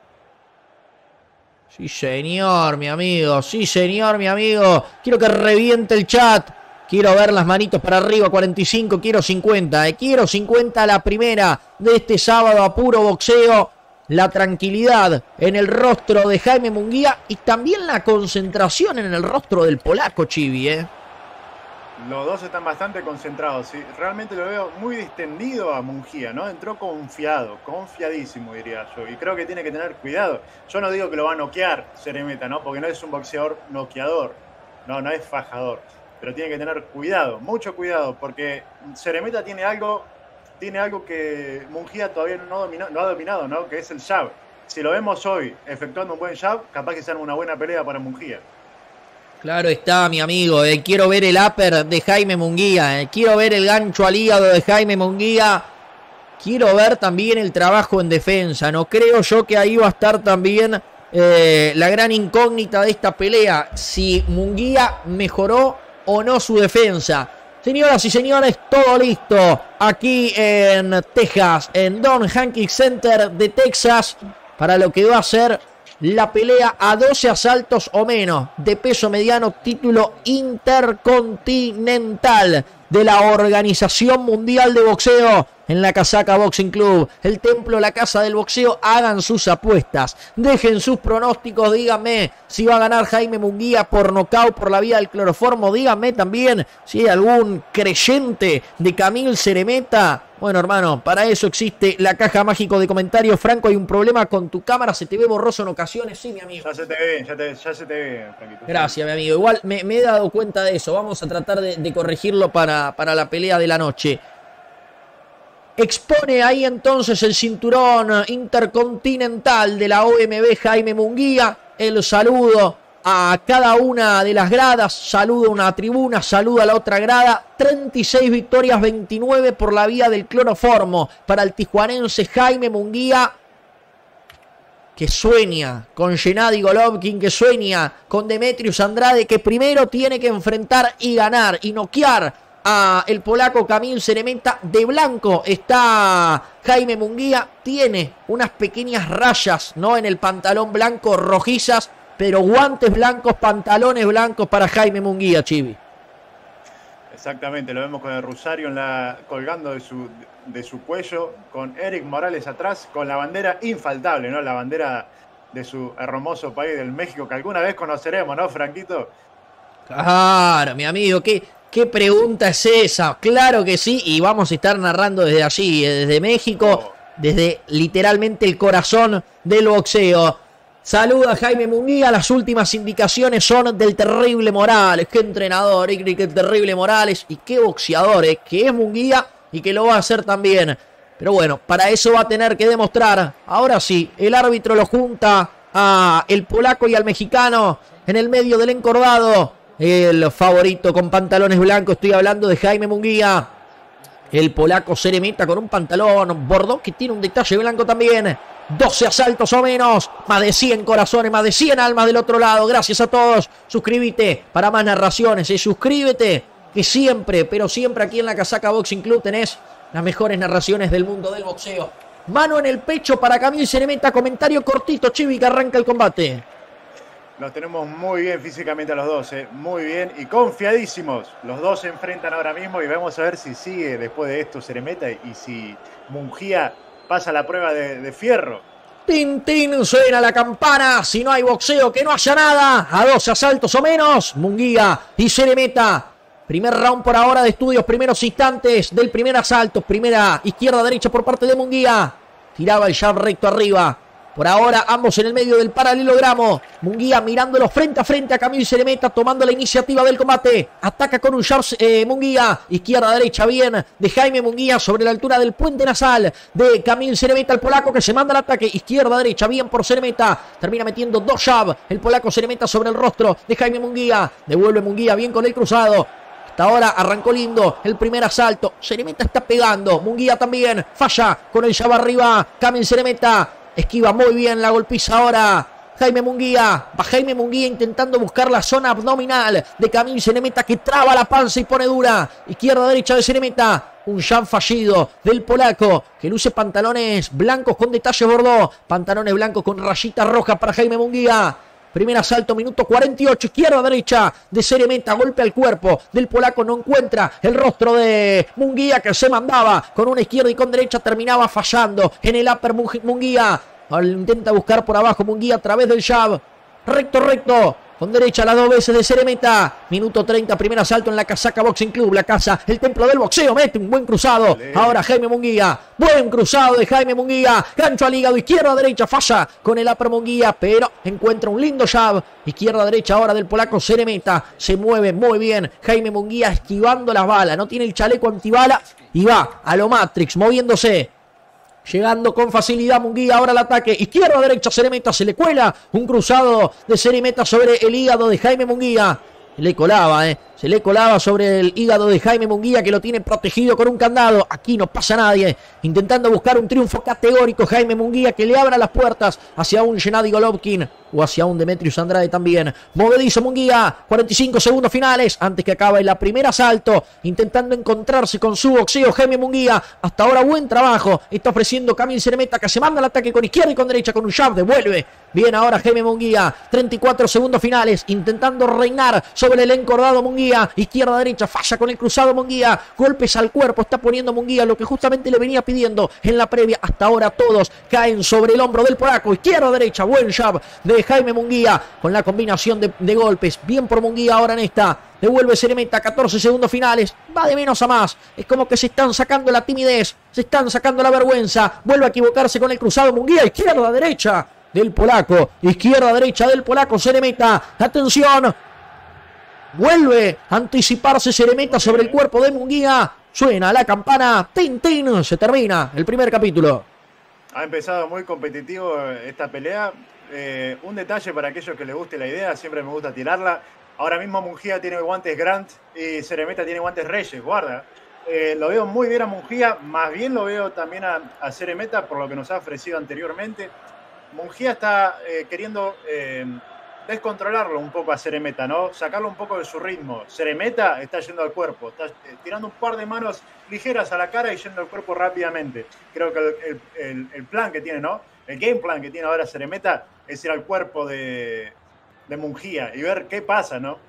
Sí, señor, mi amigo. Sí, señor, mi amigo. Quiero que reviente el chat. Quiero ver las manitos para arriba, cuarenta y cinco, quiero cincuenta. Eh. Quiero cincuenta la primera de este sábado a puro boxeo. La tranquilidad en el rostro de Jaime Munguía y también la concentración en el rostro del polaco, Chivi, ¿eh? Los dos están bastante concentrados, ¿sí? Realmente lo veo muy distendido a Munguía, ¿no? Entró confiado, confiadísimo, diría yo. Y creo que tiene que tener cuidado. Yo no digo que lo va a noquear Ceremeta, ¿no? Porque no es un boxeador noqueador. No, no es fajador. Pero tiene que tener cuidado, mucho cuidado, porque Ceremeta tiene algo, tiene algo que Munguía todavía no, domina, no ha dominado, ¿no? Que es el jab. Si lo vemos hoy efectuando un buen jab, capaz que sea una buena pelea para Munguía. Claro está, mi amigo. Eh. Quiero ver el upper de Jaime Munguía. Eh. Quiero ver el gancho al hígado de Jaime Munguía. Quiero ver también el trabajo en defensa. No creo yo que ahí va a estar también eh, la gran incógnita de esta pelea. Si Munguía mejoró o no su defensa. Señoras y señores, todo listo aquí en Texas, en Don Hankins Center de Texas, para lo que va a ser la pelea a doce asaltos o menos de peso mediano, título intercontinental de la Organización Mundial de Boxeo en la Casaca Boxing Club, el templo, la casa del boxeo. Hagan sus apuestas, dejen sus pronósticos, díganme si va a ganar Jaime Munguía por nocaut por la vía del cloroformo, díganme también si hay algún creyente de Camil Ceremeta. Bueno, hermano, para eso existe la caja mágico de comentarios. Franco, hay un problema con tu cámara, se te ve borroso en ocasiones. Sí, mi amigo. Ya se te ve, ya, te, ya se te ve, Franquito. Gracias, mi amigo. Igual me, me he dado cuenta de eso. Vamos a tratar de, de corregirlo para, para la pelea de la noche. Expone ahí entonces el cinturón intercontinental de la O M B Jaime Munguía. El saludo a cada una de las gradas, saludo a una tribuna, saludo a la otra grada. treinta y seis victorias, veintinueve por la vía del cloroformo para el tijuanense Jaime Munguía, que sueña con Gennady Golovkin, que sueña con Demetrius Andrade, que primero tiene que enfrentar y ganar y noquear a el polaco Camil Ceremeta. De blanco está Jaime Munguía, tiene unas pequeñas rayas, ¿no?, en el pantalón blanco, rojizas, pero guantes blancos, pantalones blancos para Jaime Munguía, Chivi. Exactamente, lo vemos con el rosario en la, colgando de su, de su cuello, con Eric Morales atrás, con la bandera infaltable, ¿no? La bandera de su hermoso país, del México, que alguna vez conoceremos, ¿no, Franquito? Claro, mi amigo, ¿qué, qué pregunta es esa? Claro que sí, y vamos a estar narrando desde allí, desde México, oh. desde literalmente el corazón del boxeo. Saluda a Jaime Munguía, las últimas indicaciones son del Terrible Morales. Qué entrenador, eh, qué Terrible Morales, y qué boxeador, eh, que es Munguía y que lo va a hacer también. Pero bueno, para eso va a tener que demostrar. Ahora sí, el árbitro lo junta a el polaco y al mexicano en el medio del encordado. El favorito con pantalones blancos, estoy hablando de Jaime Munguía. El polaco Ceremeta con un pantalón bordó que tiene un detalle blanco también. doce asaltos o menos, más de cien corazones, más de cien almas del otro lado. Gracias a todos. Suscríbete para más narraciones. ¿eh? Suscríbete, que siempre, pero siempre aquí en la Casaca Boxing Club tenés las mejores narraciones del mundo del boxeo. Mano en el pecho para Camil Ceremeta. Comentario cortito, Chivi, que arranca el combate. Los tenemos muy bien físicamente a los dos, ¿eh? Muy bien y confiadísimos. Los dos se enfrentan ahora mismo y vamos a ver si sigue después de esto Ceremeta y si Munguía pasa la prueba de, de fierro. Tin, tin, suena la campana. Si no hay boxeo, que no haya nada. A dos asaltos o menos, Munguía y Ceremeta Primer round por ahora de estudios, primeros instantes del primer asalto. Primera izquierda-derecha por parte de Munguía. Tiraba el jab recto arriba. Por ahora ambos en el medio del paralelogramo. Munguía mirándolo frente a frente a Camil Seremeta, tomando la iniciativa del combate. Ataca con un jab eh, Munguía. Izquierda-derecha bien de Jaime Munguía sobre la altura del puente nasal de Camil Seremeta, el polaco que se manda al ataque. Izquierda-derecha bien por Seremeta. Termina metiendo dos jab. El polaco Seremeta sobre el rostro de Jaime Munguía. Devuelve Munguía bien con el cruzado. Hasta ahora arrancó lindo el primer asalto. Seremeta está pegando. Munguía también. Falla con el jab arriba. Camil Seremeta. Esquiva muy bien la golpiza ahora Jaime Munguía. Va Jaime Munguía intentando buscar la zona abdominal de Camil Seremeta, que traba la panza y pone dura. Izquierda-derecha de Seremeta. Un jab fallido del polaco, que luce pantalones blancos con detalles bordó. Pantalones blancos con rayitas rojas para Jaime Munguía. Primer asalto, minuto cuarenta y ocho, izquierda-derecha de Seremeta, golpe al cuerpo del polaco, no encuentra el rostro de Munguía, que se mandaba con una izquierda y con derecha, terminaba fallando en el upper Munguía. Intenta buscar por abajo Munguía a través del jab, recto, recto, con derecha las dos veces de Seremeta. Minuto treinta, primer asalto en la Casaca Boxing Club, la casa, el templo del boxeo, mete un buen cruzado. Ahora Jaime Munguía, buen cruzado de Jaime Munguía, gancho al hígado, izquierda derecha, falla con el upper Munguía, pero encuentra un lindo jab. Izquierda derecha ahora del polaco Seremeta, se mueve muy bien Jaime Munguía esquivando las balas, no tiene el chaleco antibala y va a lo Matrix, moviéndose. Llegando con facilidad Munguía, ahora el ataque, izquierda, derecha, Seremeta, se le cuela un cruzado de Seremeta sobre el hígado de Jaime Munguía. Le colaba, eh. Se le colaba sobre el hígado de Jaime Munguía, que lo tiene protegido con un candado. Aquí no pasa nadie. Intentando buscar un triunfo categórico Jaime Munguía, que le abra las puertas hacia un Gennady Golovkin o hacia un Demetrius Andrade también. Movedizo Munguía, cuarenta y cinco segundos finales antes que acabe la primera asalto. Intentando encontrarse con su boxeo Jaime Munguía. Hasta ahora buen trabajo está ofreciendo Camil Seremeta, que se manda el ataque con izquierda y con derecha con un jab. Devuelve bien ahora Jaime Munguía. treinta y cuatro segundos finales. Intentando reinar sobre el encordado Munguía. Izquierda, derecha, falla con el cruzado Munguía. Golpes al cuerpo está poniendo Munguía, lo que justamente le venía pidiendo en la previa. Hasta ahora todos caen sobre el hombro del polaco. Izquierda, derecha, buen jab de Jaime Munguía con la combinación de, de golpes. Bien por Munguía ahora en esta. Devuelve Seremeta, catorce segundos finales. Va de menos a más. Es como que se están sacando la timidez, se están sacando la vergüenza. Vuelve a equivocarse con el cruzado Munguía. Izquierda, derecha del polaco. Izquierda, derecha del polaco Seremeta. Atención. Vuelve a anticiparse Seremeta sobre el cuerpo de Munguía. Suena la campana. Tin, tin. Se termina el primer capítulo. Ha empezado muy competitivo esta pelea. Eh, un detalle para aquellos que les guste la idea. Siempre me gusta tirarla. Ahora mismo Munguía tiene guantes Grant y Seremeta tiene guantes Reyes. Guarda. Eh, lo veo muy bien a Munguía. Más bien lo veo también a, a Seremeta por lo que nos ha ofrecido anteriormente. Munguía está eh, queriendo... Eh, descontrolarlo un poco a Seremeta, ¿no? Sacarlo un poco de su ritmo. Seremeta está yendo al cuerpo, está tirando un par de manos ligeras a la cara y yendo al cuerpo rápidamente. Creo que el, el, el plan que tiene, ¿no? El game plan que tiene ahora Seremeta es ir al cuerpo de, de Munguía y ver qué pasa, ¿no?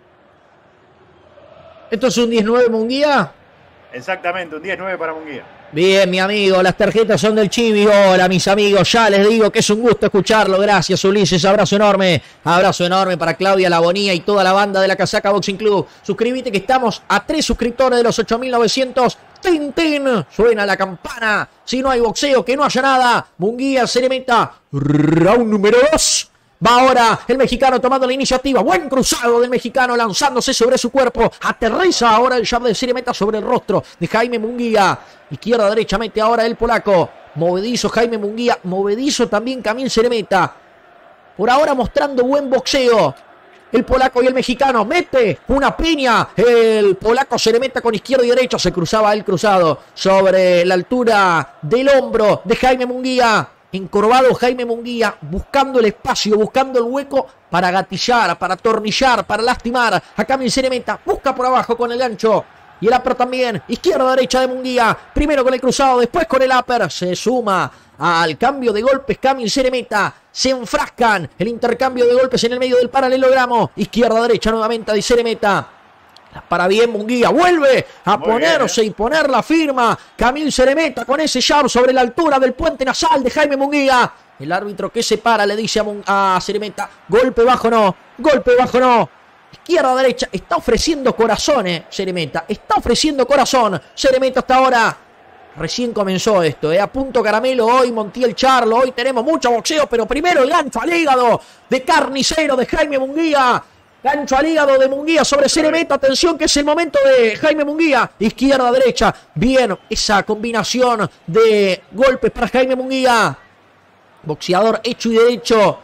¿Esto es un diez nueve Munguía? Exactamente, un diez nueve para Munguía. Bien, mi amigo, las tarjetas son del Chibi. Hola, mis amigos, ya les digo que es un gusto escucharlo. Gracias, Ulises, abrazo enorme. Abrazo enorme para Claudia Labonía y toda la banda de la Casaca Boxing Club. Suscríbete que estamos a tres suscriptores de los ocho mil novecientos. ¡Tin, tin! Suena la campana. Si no hay boxeo, que no haya nada. Munguía, Seremeta. Round número dos. Va ahora el mexicano tomando la iniciativa. Buen cruzado del mexicano lanzándose sobre su cuerpo. Aterriza ahora el jab de Seremeta sobre el rostro de Jaime Munguía. Izquierda, derecha, mete ahora el polaco. Movedizo Jaime Munguía. Movedizo también Camil Seremeta. Por ahora mostrando buen boxeo. El polaco y el mexicano. Mete una piña. El polaco Seremeta con izquierda y derecha. Se cruzaba el cruzado sobre la altura del hombro de Jaime Munguía. Encorvado Jaime Munguía, buscando el espacio, buscando el hueco para gatillar, para atornillar, para lastimar a Camil Seremeta. Busca por abajo con el gancho. Y el upper también. Izquierda, derecha de Munguía. Primero con el cruzado, después con el upper. Se suma al cambio de golpes Camil Seremeta. Se enfrascan el intercambio de golpes en el medio del paralelogramo. Izquierda, derecha nuevamente de Seremeta. Para bien Munguía, vuelve a Muy ponerse bien, ¿eh? y poner la firma Camil Seremeta con ese jab sobre la altura del puente nasal de Jaime Munguía. El árbitro que se para le dice a, Mun a Seremeta, golpe bajo no, golpe bajo no. Izquierda, derecha. Está ofreciendo corazón, eh, Ceremeta. Está ofreciendo corazón. Ceremeta hasta ahora. Recién comenzó esto, eh. A punto caramelo hoy, Montiel Charlo. Hoy tenemos mucho boxeo, pero primero el gancho al hígado de carnicero de Jaime Munguía. Gancho al hígado de Munguía sobre Ceremeta. Atención que es el momento de Jaime Munguía. Izquierda, derecha. Bien, esa combinación de golpes para Jaime Munguía. Boxeador hecho y derecho.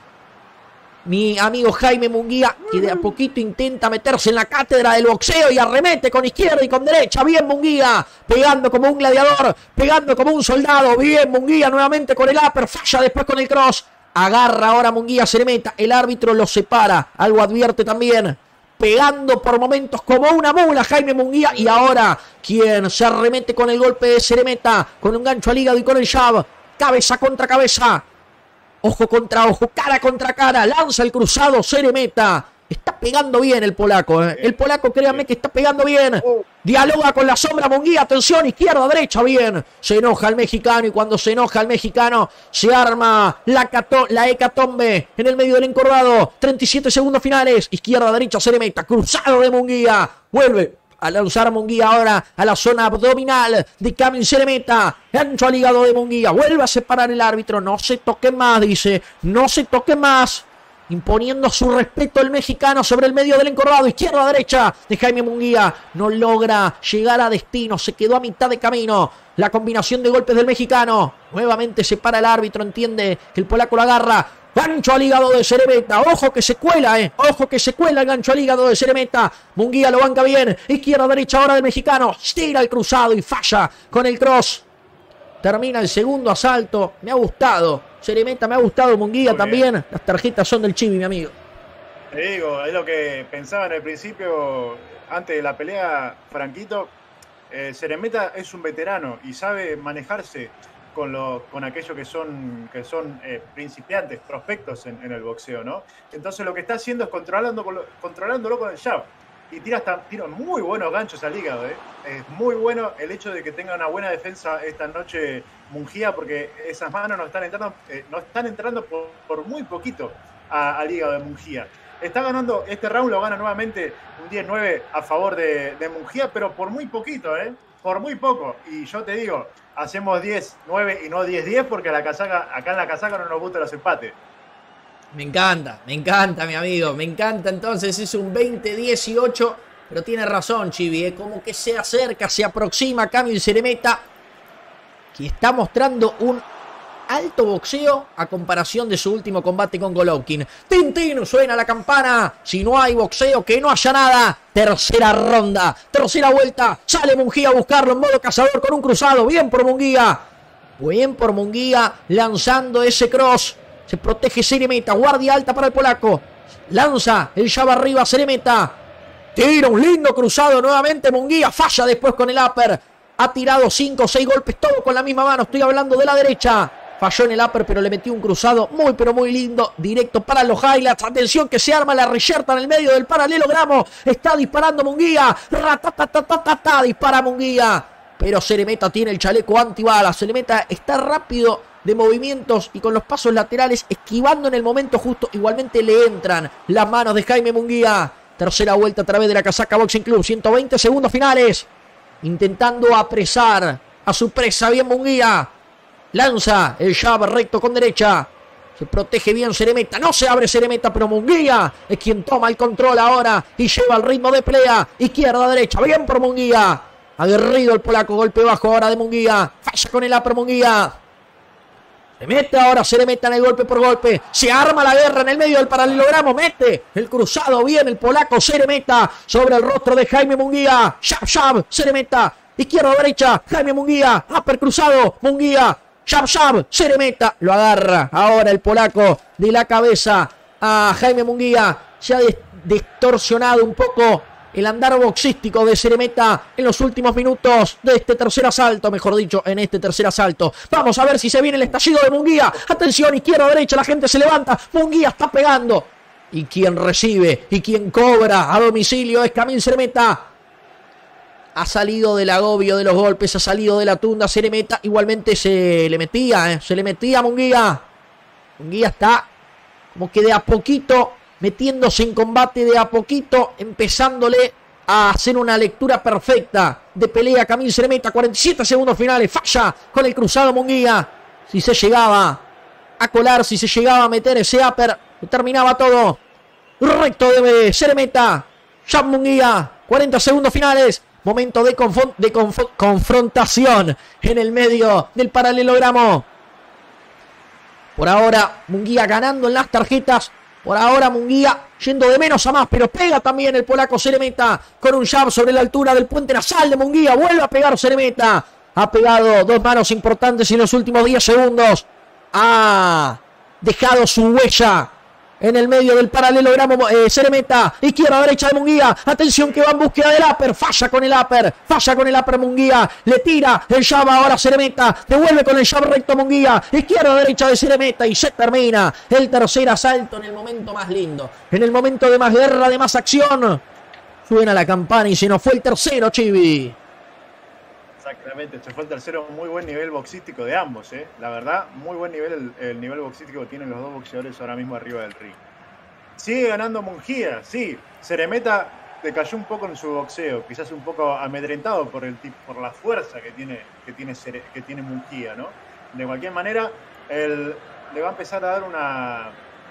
Mi amigo Jaime Munguía, que de a poquito intenta meterse en la cátedra del boxeo y arremete con izquierda y con derecha. Bien Munguía, pegando como un gladiador, pegando como un soldado. Bien Munguía nuevamente con el upper, falla después con el cross. Agarra ahora Munguía, Ceremeta, el árbitro lo separa. Algo advierte también. Pegando por momentos como una mula Jaime Munguía. Y ahora quien se arremete con el golpe de Ceremeta, con un gancho al hígado y con el jab. Cabeza contra cabeza. Ojo contra ojo, cara contra cara, lanza el cruzado, Ceremeta. Está pegando bien el polaco, ¿eh? El polaco, créanme que está pegando bien. Dialoga con la sombra Munguía, atención, izquierda, derecha, bien. Se enoja el mexicano y cuando se enoja el mexicano se arma la, cato la hecatombe en el medio del encordado. treinta y siete segundos finales, izquierda, derecha, Ceremeta, cruzado de Munguía. Vuelve a lanzar Munguía ahora a la zona abdominal de Camil Ceremeta. Gancho al hígado de Munguía. Vuelve a separar el árbitro. No se toque más, dice. No se toque más. Imponiendo su respeto el mexicano sobre el medio del encordado. Izquierda a derecha de Jaime Munguía. No logra llegar a destino. Se quedó a mitad de camino. La combinación de golpes del mexicano. Nuevamente separa el árbitro. Entiende que el polaco lo agarra. Gancho al hígado de Ceremeta. Ojo que se cuela, eh. Ojo que se cuela el gancho al hígado de Ceremeta. Munguía lo banca bien. Izquierda, derecha ahora del mexicano. Tira el cruzado y falla con el cross. Termina el segundo asalto. Me ha gustado. Ceremeta me ha gustado. Munguía Muy también. Bien. Las tarjetas son del Chibi, mi amigo. Te digo, es lo que pensaba en el principio. Antes de la pelea, Franquito. Eh, Ceremeta es un veterano y sabe manejarse con, lo, con aquellos que son, que son eh, principiantes, prospectos en, en el boxeo, ¿no? Entonces lo que está haciendo es controlando con lo, controlándolo con el jab. Y tira hasta tira muy buenos ganchos al hígado, ¿eh? Es muy bueno el hecho de que tenga una buena defensa esta noche Munguía, porque esas manos no están entrando, eh, no están entrando por, por muy poquito a, al hígado de Munguía. Está ganando, este round lo gana nuevamente un diez nueve a favor de, de Munguía, pero por muy poquito, ¿eh? Por muy poco. Y yo te digo, hacemos diez nueve y no diez diez porque a la casaca, acá en la casaca no nos gustan los empates. Me encanta, me encanta, mi amigo. Me encanta, entonces es un veinte dieciocho. Pero tiene razón, Chibi, ¿eh? Como que se acerca, se aproxima Camil Ceremeta, que está mostrando un alto boxeo a comparación de su último combate con Golovkin. Tintín, suena la campana. Si no hay boxeo, que no haya nada. Tercera ronda, tercera vuelta. Sale Munguía a buscarlo en modo cazador con un cruzado. Bien por Munguía. Bien por Munguía lanzando ese cross. Se protege Ceremeta. Guardia alta para el polaco. Lanza el jab arriba Ceremeta. Tira un lindo cruzado nuevamente Munguía. Falla después con el upper. Ha tirado cinco o seis golpes, todo con la misma mano. Estoy hablando de la derecha. Falló en el upper, pero le metió un cruzado muy, pero muy lindo. Directo para los highlights. Atención que se arma la reyerta en el medio del paralelogramo. Está disparando Munguía. Ratatatatata. Dispara Munguía. Pero Ceremeta tiene el chaleco antibalas. Ceremeta está rápido de movimientos y con los pasos laterales, esquivando en el momento justo. Igualmente le entran las manos de Jaime Munguía. Tercera vuelta a través de la casaca Boxing Club. ciento veinte segundos finales. Intentando apresar a su presa. Bien Munguía. Lanza el jab recto con derecha. Se protege bien Ceremeta. No se abre Ceremeta, pero Munguía es quien toma el control ahora y lleva el ritmo de pelea. Izquierda, derecha. Bien por Munguía. Aguerrido el polaco. Golpe bajo ahora de Munguía. Falla con el upper Munguía. Se mete ahora Ceremeta en el golpe por golpe. Se arma la guerra en el medio del paralelogramo. Mete el cruzado bien el polaco Ceremeta sobre el rostro de Jaime Munguía. Jab, jab. Ceremeta. Izquierda, derecha. Jaime Munguía. Upper cruzado. Munguía. Jab, jab, Ceremeta, lo agarra ahora el polaco de la cabeza a Jaime Munguía. Se ha distorsionado un poco el andar boxístico de Ceremeta en los últimos minutos de este tercer asalto, mejor dicho, en este tercer asalto. Vamos a ver si se viene el estallido de Munguía. Atención, izquierda, derecha, la gente se levanta. Munguía está pegando. Y quien recibe y quien cobra a domicilio es Camil Ceremeta. Ha salido del agobio de los golpes, ha salido de la tunda Ceremeta. Igualmente se le metía, ¿eh? Se le metía a Munguía. Munguía está como que de a poquito metiéndose en combate de a poquito, empezándole a hacer una lectura perfecta de pelea. Camil Ceremeta, cuarenta y siete segundos finales, falla con el cruzado Munguía. Si se llegaba a colar, si se llegaba a meter ese upper, terminaba todo. Recto de Ceremeta, Jean Munguía, cuarenta segundos finales. Momento de, confron de conf confrontación en el medio del paralelogramo. Por ahora, Munguía ganando en las tarjetas. Por ahora, Munguía yendo de menos a más, pero pega también el polaco Ceremeta con un jab sobre la altura del puente nasal de Munguía. Vuelve a pegar Ceremeta. Ha pegado dos manos importantes en los últimos diez segundos. Ha dejado su huella en el medio del paralelogramo. eh, Ceremeta, izquierda, derecha de Munguía. Atención que va en búsqueda del upper. Falla con el upper. Falla con el upper Munguía. Le tira el jab ahora Ceremeta. Devuelve con el jab recto Munguía. Izquierda, derecha de Ceremeta. Y se termina el tercer asalto en el momento más lindo. En el momento de más guerra, de más acción. Suena la campana y se nos fue el tercero, Chivi. Exactamente, se fue el tercero. Muy buen nivel boxístico de ambos, ¿eh? La verdad, muy buen nivel el, el nivel boxístico que tienen los dos boxeadores ahora mismo arriba del ring. Sigue ganando Munguía, sí. Ceremeta decayó un poco en su boxeo, quizás un poco amedrentado por, el, por la fuerza que tiene, que tiene, que tiene Munguía, ¿no? De cualquier manera, el, le va a empezar a dar una,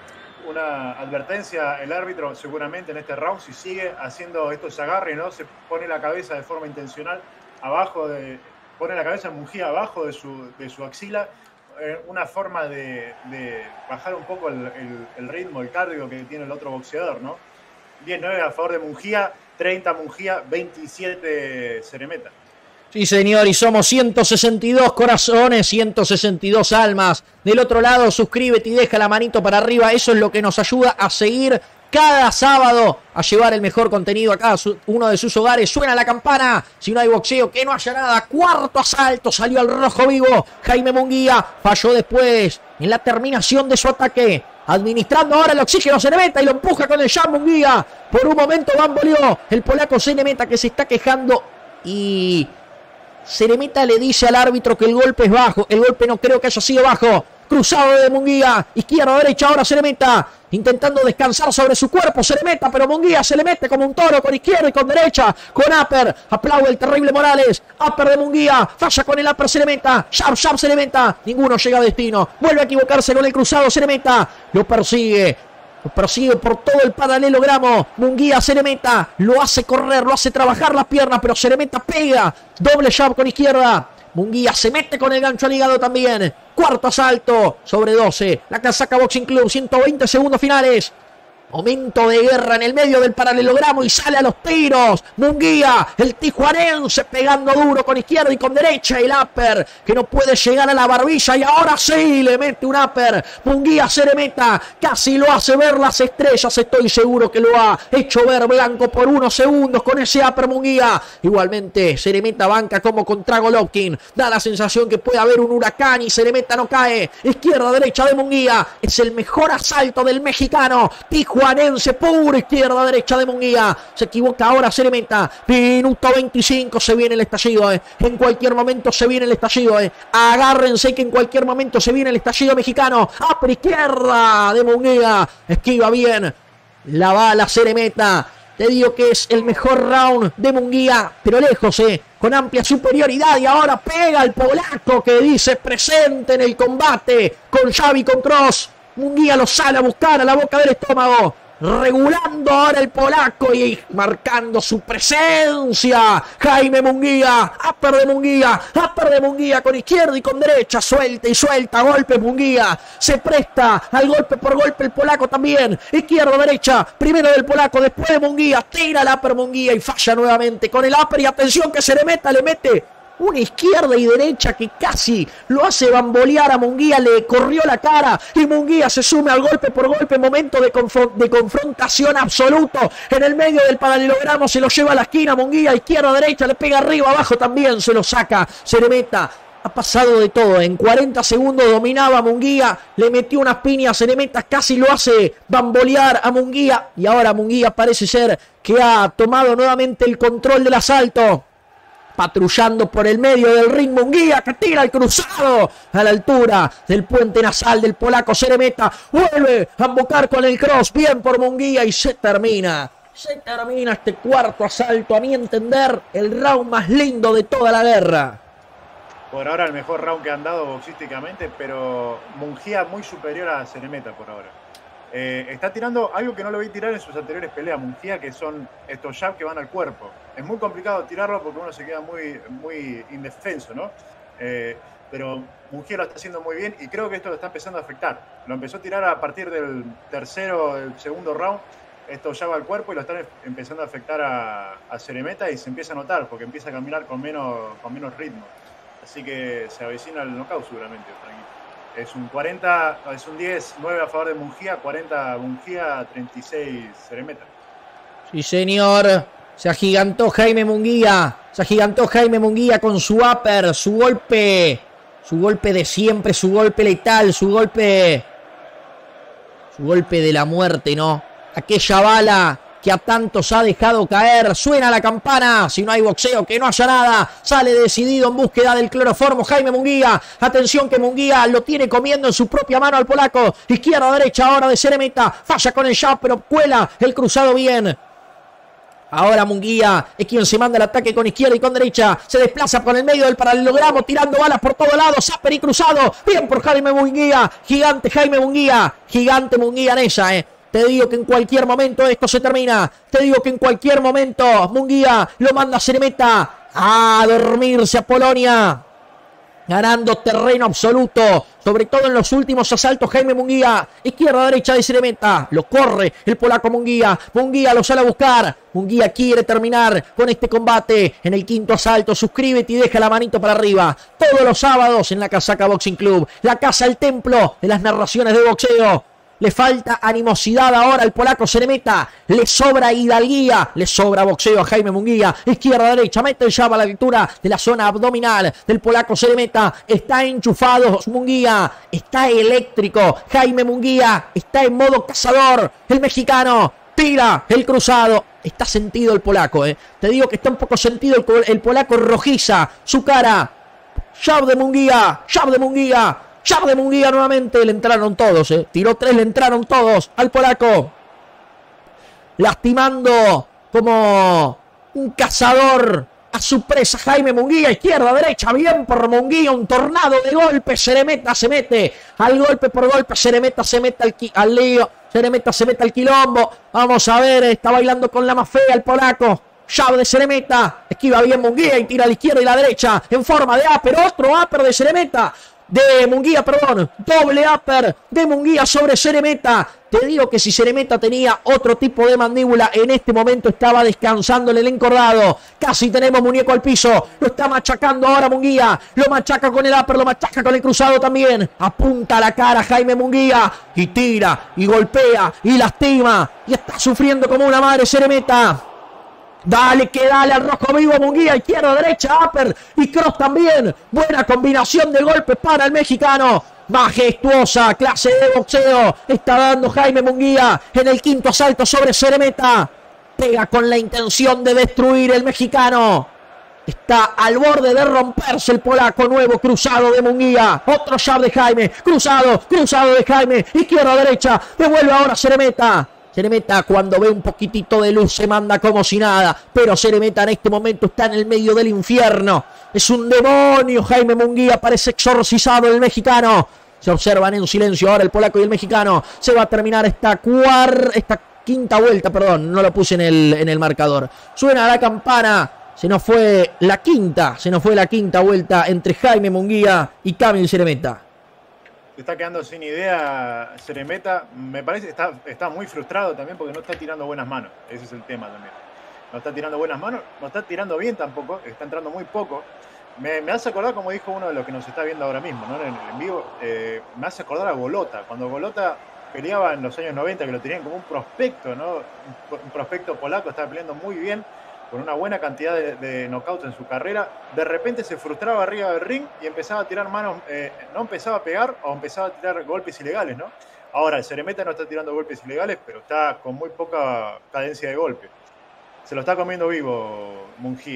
una advertencia el árbitro seguramente en este round si sigue haciendo estos agarres, ¿no? Se pone la cabeza de forma intencional abajo de, pone la cabeza de Munguía abajo de su, de su axila, eh, una forma de, de bajar un poco el, el, el ritmo, el cardio que tiene el otro boxeador, ¿no? diez nueve a favor de Munguía, treinta Munguía, veintisiete Ceremeta. Sí, señor, y somos ciento sesenta y dos corazones, ciento sesenta y dos almas. Del otro lado, suscríbete y deja la manito para arriba, eso es lo que nos ayuda a seguir cada sábado a llevar el mejor contenido a cada uno de sus hogares. Suena la campana, si no hay boxeo, que no haya nada. Cuarto asalto, salió al rojo vivo Jaime Munguía, falló después en la terminación de su ataque. Administrando ahora el oxígeno Ceremeta y lo empuja con el jab Munguía. Por un momento bamboleó el polaco Ceremeta que se está quejando y Ceremeta le dice al árbitro que el golpe es bajo. El golpe no creo que haya sido bajo. Cruzado de Munguía, izquierda, derecha, ahora Ceremeta, intentando descansar sobre su cuerpo, Ceremeta, pero Munguía se le mete como un toro, con izquierda y con derecha, con upper, aplaude el terrible Morales, upper de Munguía, falla con el upper Ceremeta, sharp, sharp Ceremeta, ninguno llega a destino, vuelve a equivocarse con el cruzado Ceremeta, lo persigue, lo persigue por todo el paralelogramo, Munguía, Ceremeta, lo hace correr, lo hace trabajar las piernas, pero Ceremeta pega, doble jab con izquierda, Munguía se mete con el gancho al hígado también. Cuarto asalto sobre doce. La Casaca Boxing Club, ciento veinte segundos finales. Momento de guerra en el medio del paralelogramo y sale a los tiros. Munguía, el tijuanense, pegando duro con izquierda y con derecha. El upper que no puede llegar a la barbilla y ahora sí le mete un upper. Munguía Ceremeta casi lo hace ver las estrellas. Estoy seguro que lo ha hecho ver blanco por unos segundos con ese upper Munguía. Igualmente Ceremeta banca como contra Golovkin. Da la sensación que puede haber un huracán y Ceremeta no cae. Izquierda, derecha de Munguía. Es el mejor asalto del mexicano. Tijuanense. Juanense, pura izquierda, derecha de Munguía. Se equivoca ahora Ceremeta. Minuto veinticinco, se viene el estallido. Eh. En cualquier momento se viene el estallido. Eh. Agárrense que en cualquier momento se viene el estallido mexicano. A por izquierda de Munguía. Esquiva bien la bala Ceremeta. Te digo que es el mejor round de Munguía, pero lejos, eh, con amplia superioridad. Y ahora pega al polaco que dice presente en el combate con Xavi, con Cross. Munguía lo sale a buscar a la boca del estómago. Regulando ahora el polaco y marcando su presencia. Jaime Munguía, upper de Munguía, upper de Munguía con izquierda y con derecha. Suelta y suelta, golpe Munguía. Se presta al golpe por golpe el polaco también. Izquierda, derecha, primero del polaco, después de Munguía. Tira el upper Munguía y falla nuevamente con el upper. Y atención que se le meta, le mete una izquierda y derecha que casi lo hace bambolear a Munguía, le corrió la cara y Munguía se sume al golpe por golpe, momento de, confron de confrontación absoluto en el medio del paralelogramo, se lo lleva a la esquina Munguía, izquierda, derecha, le pega arriba, abajo también, se lo saca, se le meta. Ha pasado de todo, en cuarenta segundos dominaba a Munguía, le metió unas piñas, se le meta, casi lo hace bambolear a Munguía y ahora Munguía parece ser que ha tomado nuevamente el control del asalto. patrullando por el medio del ring Munguía, que tira el cruzado a la altura del puente nasal del polaco Ceremeta. Vuelve a embocar con el cross, bien por Munguía, y se termina. Se termina este cuarto asalto, a mi entender, el round más lindo de toda la guerra. Por ahora el mejor round que han dado boxísticamente, pero Munguía muy superior a Ceremeta por ahora. Eh, está tirando algo que no lo vi tirar en sus anteriores peleas, Munguía, que son estos jabs que van al cuerpo. Es muy complicado tirarlo porque uno se queda muy, muy indefenso, ¿no? Eh, pero Munguía lo está haciendo muy bien y creo que esto lo está empezando a afectar. Lo empezó a tirar a partir del tercero, del segundo round, estos jabs al cuerpo, y lo están empezando a afectar a, a Ceremeta, y se empieza a notar porque empieza a caminar con menos, con menos ritmo. Así que se avecina el knockout seguramente, Frankie. Es un cuarenta, es un diez nueve a favor de Munguía, cuarenta Munguía, treinta y seis Ceremeta. Sí, señor. Se agigantó Jaime Munguía. Se agigantó Jaime Munguía con su upper, su golpe. Su golpe de siempre, su golpe letal, su golpe. Su golpe de la muerte, ¿no? Aquella bala que a tantos ha dejado caer. Suena la campana. Si no hay boxeo, que no haya nada. Sale decidido en búsqueda del cloroformo Jaime Munguía. Atención que Munguía lo tiene comiendo en su propia mano al polaco. Izquierda, derecha ahora de Ceremeta. Falla con el jab, pero cuela el cruzado bien. Ahora Munguía es quien se manda el ataque con izquierda y con derecha. Se desplaza por el medio del paralelogramo, tirando balas por todos lados. Zapper y cruzado. Bien por Jaime Munguía. Gigante Jaime Munguía. Gigante Munguía en esa, eh. Te digo que en cualquier momento esto se termina. Te digo que en cualquier momento Munguía lo manda a Ceremeta a dormirse a Polonia. Ganando terreno absoluto, sobre todo en los últimos asaltos Jaime Munguía. Izquierda, derecha de Ceremeta. Lo corre el polaco Munguía. Munguía lo sale a buscar. Munguía quiere terminar con este combate en el quinto asalto. Suscríbete y deja la manito para arriba. Todos los sábados en la Casaca Boxing Club. La casa, el templo de las narraciones de boxeo. Le falta animosidad ahora al polaco Ceremeta. Le sobra hidalguía. Le sobra boxeo a Jaime Munguía. Izquierda, derecha. Mete el jab a la altura de la zona abdominal del polaco Ceremeta. Está enchufado Munguía. Está eléctrico. Jaime Munguía está en modo cazador. El mexicano tira el cruzado. Está sentido el polaco, eh. Te digo que está un poco sentido el, el polaco. Rojiza su cara. Jab de Munguía. Jab de Munguía. Jab de Munguía nuevamente. Le entraron todos, eh. Tiró tres, le entraron todos al polaco. Lastimando como un cazador a su presa Jaime Munguía. Izquierda, derecha, bien por Munguía. Un tornado de golpes. Ceremeta se mete al golpe por golpe. Ceremeta se mete al, al lío. Ceremeta se mete al quilombo. Vamos a ver. Está bailando con la más fea el polaco. Jab de Ceremeta. Esquiva bien Munguía y tira a la izquierda y la derecha en forma de upper. Otro upper de Ceremeta. De Munguía, perdón, doble upper de Munguía sobre Ceremeta. Te digo que si Ceremeta tenía otro tipo de mandíbula, en este momento estaba descansando en el encordado. Casi tenemos muñeco al piso. Lo está machacando ahora Munguía. Lo machaca con el upper, lo machaca con el cruzado también. Apunta a la cara Jaime Munguía y tira y golpea y lastima. Y está sufriendo como una madre Ceremeta. Dale, que dale al rojo vivo Munguía. Izquierda, derecha, upper y cross también. Buena combinación de golpes para el mexicano. Majestuosa clase de boxeo está dando Jaime Munguía en el quinto asalto sobre Ceremeta. Pega con la intención de destruir el mexicano. Está al borde de romperse el polaco. Nuevo cruzado de Munguía. Otro jab de Jaime. Cruzado, cruzado de Jaime. Izquierda, derecha. Devuelve ahora Ceremeta. Ceremeta cuando ve un poquitito de luz se manda como si nada. Pero Ceremeta en este momento está en el medio del infierno. Es un demonio. Jaime Munguía parece exorcizado el mexicano. Se observan en silencio ahora el polaco y el mexicano. Se va a terminar esta cuarta, esta quinta vuelta, perdón. No lo puse en el, en el marcador. Suena la campana. Se nos fue la quinta. Se nos fue la quinta vuelta entre Jaime Munguía y Kamil Ceremeta. Se está quedando sin idea Ceremeta. Me parece que está, está muy frustrado también porque no está tirando buenas manos. Ese es el tema también. No está tirando buenas manos, no está tirando bien tampoco, está entrando muy poco. Me, me hace acordar, como dijo uno de los que nos está viendo ahora mismo, ¿no? En el en vivo, eh, me hace acordar a Golota. Cuando Golota peleaba en los años noventa, que lo tenían como un prospecto, ¿no? Un, un prospecto polaco, estaba peleando muy bien, con una buena cantidad de, de knockouts en su carrera. De repente se frustraba arriba del ring y empezaba a tirar manos, eh, no empezaba a pegar o empezaba a tirar golpes ilegales, ¿no? Ahora, el Ceremeta no está tirando golpes ilegales, pero está con muy poca cadencia de golpe. Se lo está comiendo vivo Munguía.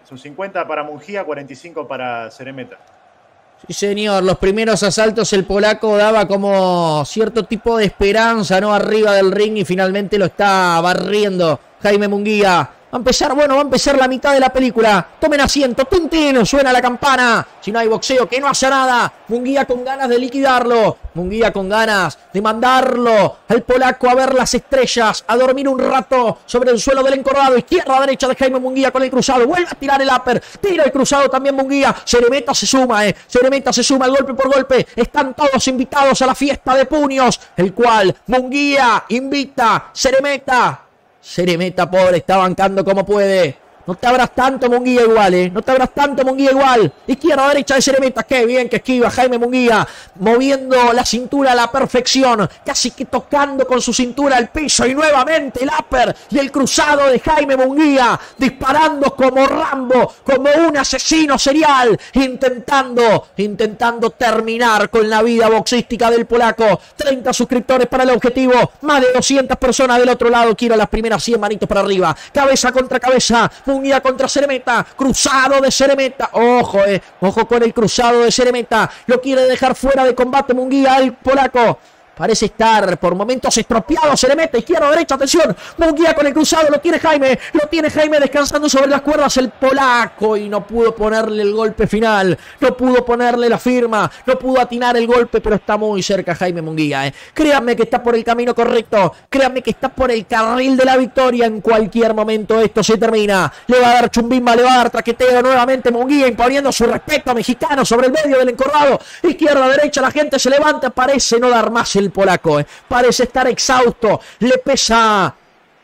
Son cincuenta para Munguía, cuarenta y cinco para Ceremeta. Sí, señor, los primeros asaltos el polaco daba como cierto tipo de esperanza, ¿no? Arriba del ring y finalmente lo está barriendo Jaime Munguía. Va a empezar, bueno, va a empezar la mitad de la película. Tomen asiento, tintín, suena la campana. Si no hay boxeo, que no haya nada. Munguía con ganas de liquidarlo. Munguía con ganas de mandarlo al polaco a ver las estrellas, a dormir un rato sobre el suelo del encorvado. Izquierda a derecha de Jaime Munguía con el cruzado. Vuelve a tirar el upper. Tira el cruzado también Munguía. Ceremeta se suma, eh. Ceremeta se suma el golpe por golpe. Están todos invitados a la fiesta de puños, el cual Munguía invita. Ceremeta. Ceremeta, pobre, está bancando como puede. No te abras tanto, Munguía, igual, ¿eh? No te abras tanto, Munguía, igual. Izquierda, derecha de Ceremeta. Qué bien que esquiva Jaime Munguía. Moviendo la cintura a la perfección. Casi que tocando con su cintura el piso. Y nuevamente el upper y el cruzado de Jaime Munguía. Disparando como Rambo, como un asesino serial. Intentando, intentando terminar con la vida boxística del polaco. treinta suscriptores para el objetivo. Más de doscientas personas del otro lado. Quiero las primeras cien manitos para arriba. Cabeza contra cabeza. Munguía contra Ceremeta, cruzado de Ceremeta, ojo, eh, ojo con el cruzado de Ceremeta, lo quiere dejar fuera de combate Munguía, el polaco. Parece estar por momentos estropeado. Ceremeta, izquierda, derecha, atención. Munguía con el cruzado, lo tiene Jaime. Lo tiene Jaime descansando sobre las cuerdas. El polaco y no pudo ponerle el golpe final. No pudo ponerle la firma. No pudo atinar el golpe, pero está muy cerca Jaime Munguía. Eh. Créanme que está por el camino correcto. Créanme que está por el carril de la victoria. En cualquier momento esto se termina. Le va a dar chumbimba, le va a dar traqueteo nuevamente Munguía, imponiendo su respeto mexicano sobre el medio del encorvado. Izquierda, derecha, la gente se levanta. Parece no dar más el el polaco, eh. Parece estar exhausto, le pesa,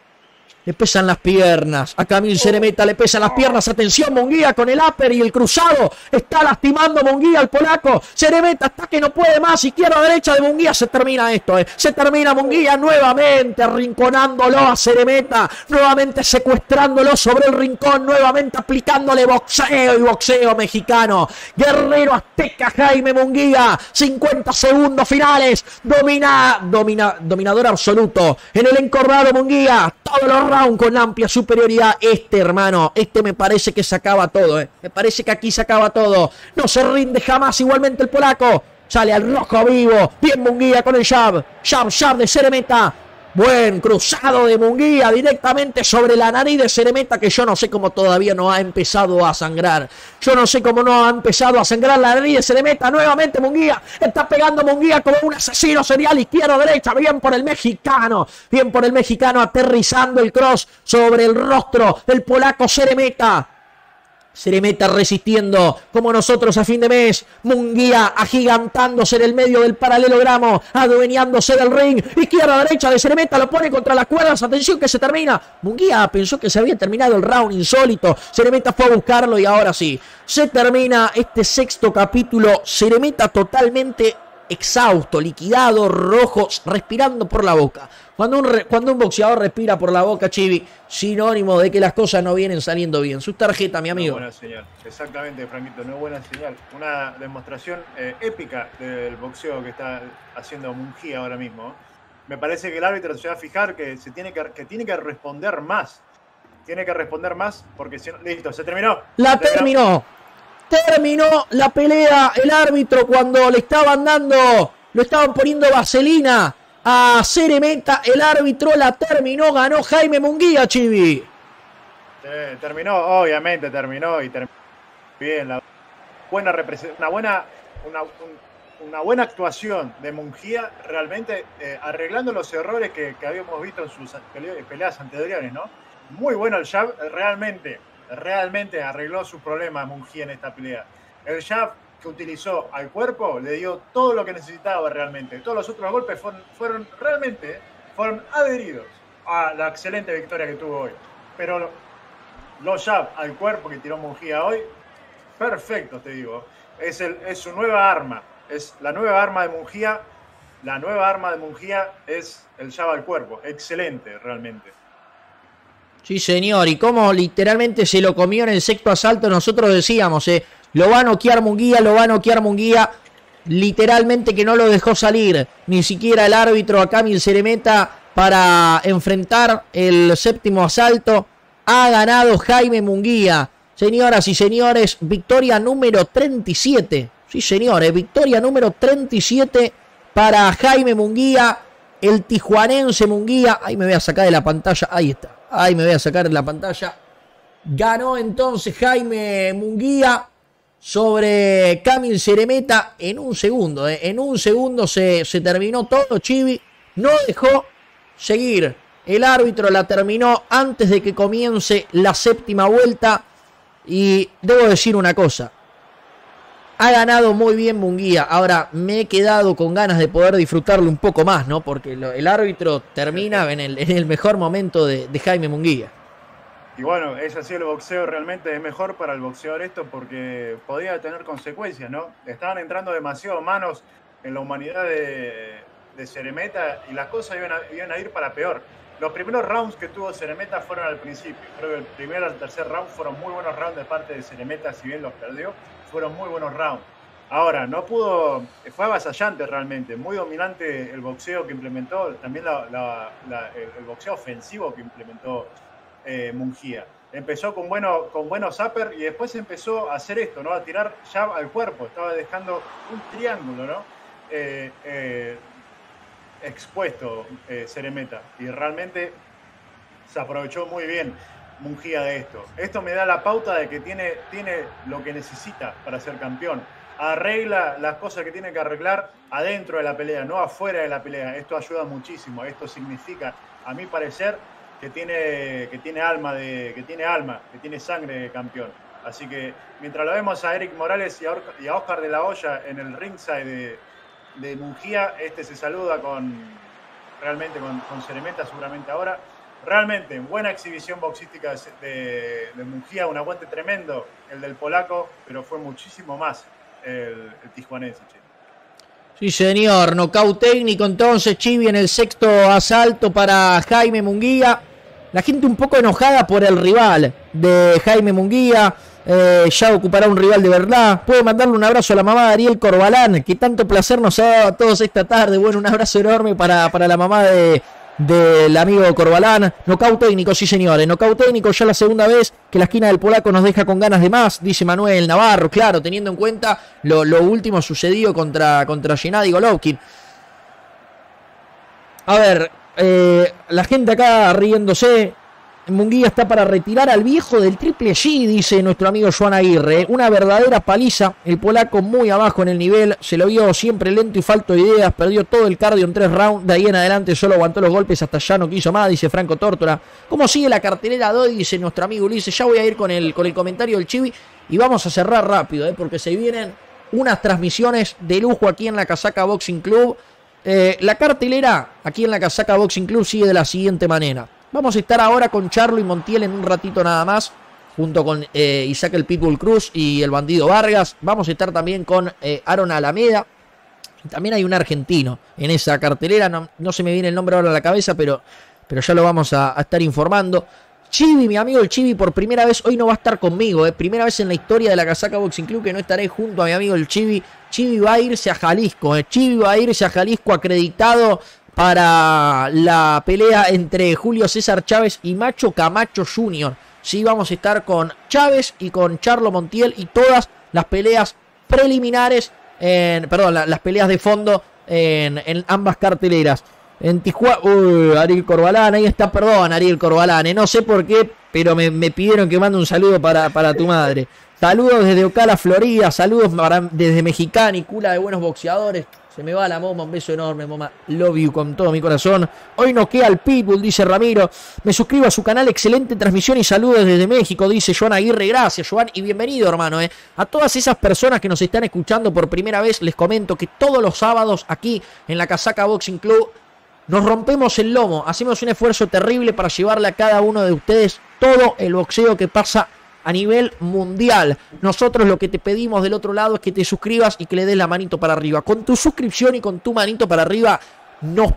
le pesan las piernas, a Camil Ceremeta le pesan las piernas, atención Munguía con el upper y el cruzado, está lastimando Munguía al polaco, Ceremeta está que no puede más, izquierda derecha de Munguía, se termina esto, eh. se termina Munguía nuevamente arrinconándolo a Ceremeta, nuevamente secuestrándolo sobre el rincón, nuevamente aplicándole boxeo y boxeo mexicano, guerrero azteca Jaime Munguía, cincuenta segundos finales, domina, domina, dominador absoluto, en el encorvado Munguía, todos los round con amplia superioridad. Este, hermano, este me parece que se acaba todo, eh. Me parece que aquí se acaba todo. No se rinde jamás igualmente el polaco. Sale al rojo vivo. Bien Munguía con el jab. Jab, jab de Ceremeta. Buen cruzado de Munguía directamente sobre la nariz de Ceremeta, que yo no sé cómo todavía no ha empezado a sangrar. Yo no sé cómo no ha empezado a sangrar la nariz de Ceremeta. Nuevamente Munguía. Está pegando Munguía como un asesino serial. Izquierda, derecha. Bien por el mexicano. Bien por el mexicano aterrizando el cross sobre el rostro del polaco Ceremeta. Ceremeta resistiendo como nosotros a fin de mes. Munguía agigantándose en el medio del paralelogramo, adueñándose del ring. Izquierda, derecha de Ceremeta, lo pone contra las cuerdas. Atención que se termina. Munguía pensó que se había terminado el round insólito. Ceremeta fue a buscarlo y ahora sí. Se termina este sexto capítulo. Ceremeta totalmente exhausto, liquidado, rojo, respirando por la boca. Cuando un, re, cuando un boxeador respira por la boca, Chivi, sinónimo de que las cosas no vienen saliendo bien. Su tarjeta, mi amigo. No es buena señal, exactamente, Franquito, no es buena señal. Una demostración eh, épica del boxeo que está haciendo Munguía ahora mismo. Me parece que el árbitro se va a fijar que, se tiene, que, que tiene que responder más. Tiene que responder más porque si no, listo, se terminó. La se terminó. terminó. Terminó la pelea. El árbitro, cuando le estaban dando, lo estaban poniendo vaselina a Ceremeta, el árbitro la terminó, ganó Jaime Munguía, Chivi. Eh, terminó, obviamente terminó y terminó bien. La buena una buena, una, un, una buena actuación de Munguía, realmente eh, arreglando los errores que, que habíamos visto en sus peleas, peleas anteriores, ¿no? Muy bueno el jab, realmente. Realmente arregló sus problemas Munguía en esta pelea. El jab que utilizó al cuerpo le dio todo lo que necesitaba realmente. Todos los otros golpes fueron, fueron realmente fueron adheridos a la excelente victoria que tuvo hoy. Pero los jab al cuerpo que tiró Munguía hoy, perfecto, te digo. Es, el, es su nueva arma. Es la nueva arma de Munguía. La nueva arma de Munguía es el jab al cuerpo. Excelente, realmente. Sí, señor, y como literalmente se lo comió en el sexto asalto, nosotros decíamos, eh, lo va a noquear Munguía, lo va a noquear Munguía, literalmente que no lo dejó salir, ni siquiera el árbitro a Camil Ceremeta para enfrentar el séptimo asalto. Ha ganado Jaime Munguía. Señoras y señores, victoria número treinta y siete. Sí, señores, victoria número treinta y siete para Jaime Munguía, el tijuanense Munguía. Ahí me voy a sacar de la pantalla, ahí está. Ahí me voy a sacar de la pantalla. Ganó entonces Jaime Munguía sobre Kamil Ceremeta en un segundo. Eh. En un segundo se, se terminó todo, Chivi. No dejó seguir. El árbitro la terminó antes de que comience la séptima vuelta. Y debo decir una cosa. Ha ganado muy bien Munguía. Ahora me he quedado con ganas de poder disfrutarlo un poco más, ¿no? Porque lo, el árbitro termina en el, en el mejor momento de, de Jaime Munguía. Y bueno, es así el boxeo, realmente es mejor para el boxeador esto porque podía tener consecuencias, ¿no? Estaban entrando demasiado manos en la humanidad de, de Ceremeta y las cosas iban a, iban a ir para peor. Los primeros rounds que tuvo Ceremeta fueron al principio. Creo que el primer al tercer round fueron muy buenos rounds de parte de Ceremeta, si bien los perdió, fueron muy buenos rounds. Ahora, no pudo, fue avasallante realmente, muy dominante el boxeo que implementó, también la, la, la, el, el boxeo ofensivo que implementó eh, Munguía. Empezó con, bueno, con buenos zappers y después empezó a hacer esto, ¿no? A tirar jab al cuerpo, estaba dejando un triángulo, ¿no? Eh, eh, expuesto eh, Ceremeta y realmente se aprovechó muy bien Munguía de esto. Esto me da la pauta de que tiene, tiene lo que necesita para ser campeón. Arregla las cosas que tiene que arreglar adentro de la pelea, no afuera de la pelea. Esto ayuda muchísimo. Esto significa, a mi parecer, que tiene, que tiene alma de, que tiene alma, que tiene sangre de campeón. Así que mientras lo vemos a Eric Morales y a, y a Oscar de la Hoya en el ringside de de Munguía, este se saluda con realmente con, con Ceremeta seguramente ahora. Realmente buena exhibición boxística de, de Munguía, un aguante tremendo el del polaco, pero fue muchísimo más el, el tijuanense. Sí, señor, nocaut técnico entonces, Chivi, en el sexto asalto para Jaime Munguía. La gente un poco enojada por el rival de Jaime Munguía. Eh, ya ocupará un rival de verdad. Puede mandarle un abrazo a la mamá de Ariel Corbalán, que tanto placer nos ha dado a todos esta tarde. Bueno, un abrazo enorme para, para la mamá de del amigo Corbalán. Nocaut técnico, sí señores, nocaut técnico, ya la segunda vez que la esquina del polaco nos deja con ganas de más, dice Manuel Navarro, claro, teniendo en cuenta lo, lo último sucedido contra, contra Gennady Golovkin. A ver, eh, la gente acá riéndose. Munguía está para retirar al viejo del Triple G, dice nuestro amigo Joan Aguirre. Una verdadera paliza, el polaco muy abajo en el nivel, se lo vio siempre lento y falto de ideas, perdió todo el cardio en tres rounds, de ahí en adelante solo aguantó los golpes, hasta ya no quiso más, dice Franco Tórtola. ¿Cómo sigue la cartelera de hoy? Dice nuestro amigo Ulises. Ya voy a ir con el, con el comentario del Chivi y vamos a cerrar rápido, ¿eh? Porque se vienen unas transmisiones de lujo aquí en la Casaca Boxing Club. Eh, la cartelera aquí en la Casaca Boxing Club sigue de la siguiente manera. Vamos a estar ahora con Charlo y Montiel en un ratito nada más, junto con eh, Isaac el Pitbull Cruz y el Bandido Vargas. Vamos a estar también con eh, Aaron Alameda. También hay un argentino en esa cartelera, no, no se me viene el nombre ahora a la cabeza, pero, pero ya lo vamos a, a estar informando. Chivi, mi amigo el Chivi, por primera vez, hoy no va a estar conmigo, eh, primera vez en la historia de la Casaca Boxing Club que no estaré junto a mi amigo el Chivi. Chivi va a irse a Jalisco, eh. Chivi va a irse a Jalisco acreditado para la pelea entre Julio César Chávez y Macho Camacho junior Sí, vamos a estar con Chávez y con Charlo Montiel y todas las peleas preliminares, en, perdón, la, las peleas de fondo en, en ambas carteleras. En Tijuana, uy, Ariel Corbalán, ahí está, perdón, Ariel Corbalán, eh, no sé por qué, pero me, me pidieron que mande un saludo para, para tu madre. Saludos desde Ocala, Florida, saludos para, desde Mexicali, cula de buenos boxeadores. Se me va la moma, un beso enorme, moma. Love you con todo mi corazón. Hoy no queda el Pitbull, dice Ramiro. Me suscribo a su canal, excelente transmisión y saludos desde México, dice Joan Aguirre. Gracias, Joan, y bienvenido, hermano. Eh. A todas esas personas que nos están escuchando por primera vez, les comento que todos los sábados aquí en la Casaca Boxing Club nos rompemos el lomo. Hacemos un esfuerzo terrible para llevarle a cada uno de ustedes todo el boxeo que pasa a nivel mundial. Nosotros lo que te pedimos del otro lado es que te suscribas y que le des la manito para arriba. Con tu suscripción y con tu manito para arriba nos,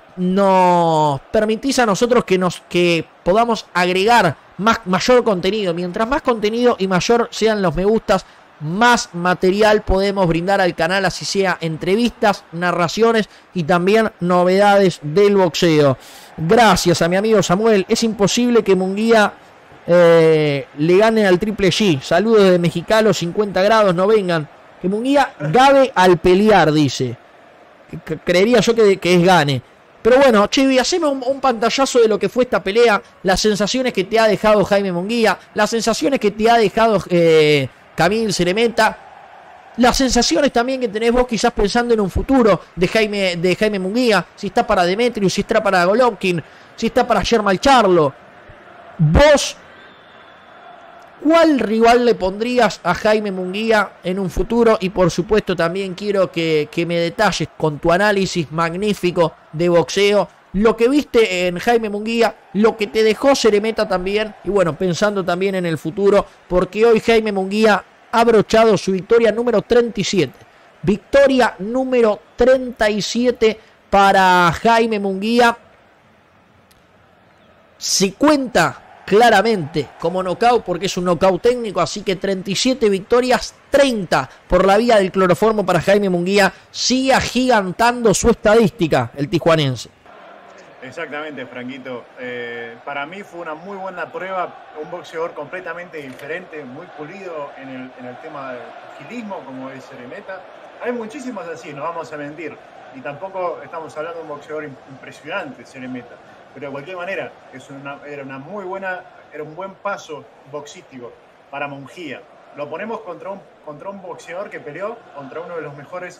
nos permitís a nosotros que, nos, que podamos agregar más, mayor contenido. Mientras más contenido y mayor sean los me gustas, más material podemos brindar al canal, así sea entrevistas, narraciones y también novedades del boxeo. Gracias a mi amigo Samuel. Es imposible que Munguía eh, le ganen al Triple G. Saludos de Mexicalo, cincuenta grados, no vengan. Que Munguía gabe al pelear, dice. Que, creería yo que, que es gane. Pero bueno, Chivi, haceme un, un pantallazo de lo que fue esta pelea, las sensaciones que te ha dejado Jaime Munguía, las sensaciones que te ha dejado eh, Camil Ceremeta, las sensaciones también que tenés vos quizás pensando en un futuro de Jaime, de Jaime Munguía, si está para Demetrius, si está para Golovkin, si está para Germán Charlo. Vos, ¿cuál rival le pondrías a Jaime Munguía en un futuro? Y por supuesto también quiero que, que me detalles con tu análisis magnífico de boxeo, lo que viste en Jaime Munguía, lo que te dejó Ceremeta también, y bueno, pensando también en el futuro, porque hoy Jaime Munguía ha brochado su victoria número treinta y siete. Victoria número treinta y siete para Jaime Munguía. Se cuenta claramente como knockout porque es un knockout técnico, así que treinta y siete victorias, treinta por la vía del cloroformo para Jaime Munguía. Sigue agigantando su estadística el tijuanense. Exactamente, Franquito. Eh, para mí fue una muy buena prueba, un boxeador completamente diferente, muy pulido en el, en el tema del agilismo, como es Ceremeta. Hay muchísimos así, no vamos a mentir. Y tampoco estamos hablando de un boxeador impresionante, Ceremeta. Pero de cualquier manera, es una, era una muy buena, era un buen paso boxístico para Munguía. Lo ponemos contra un, contra un boxeador que peleó contra uno de los mejores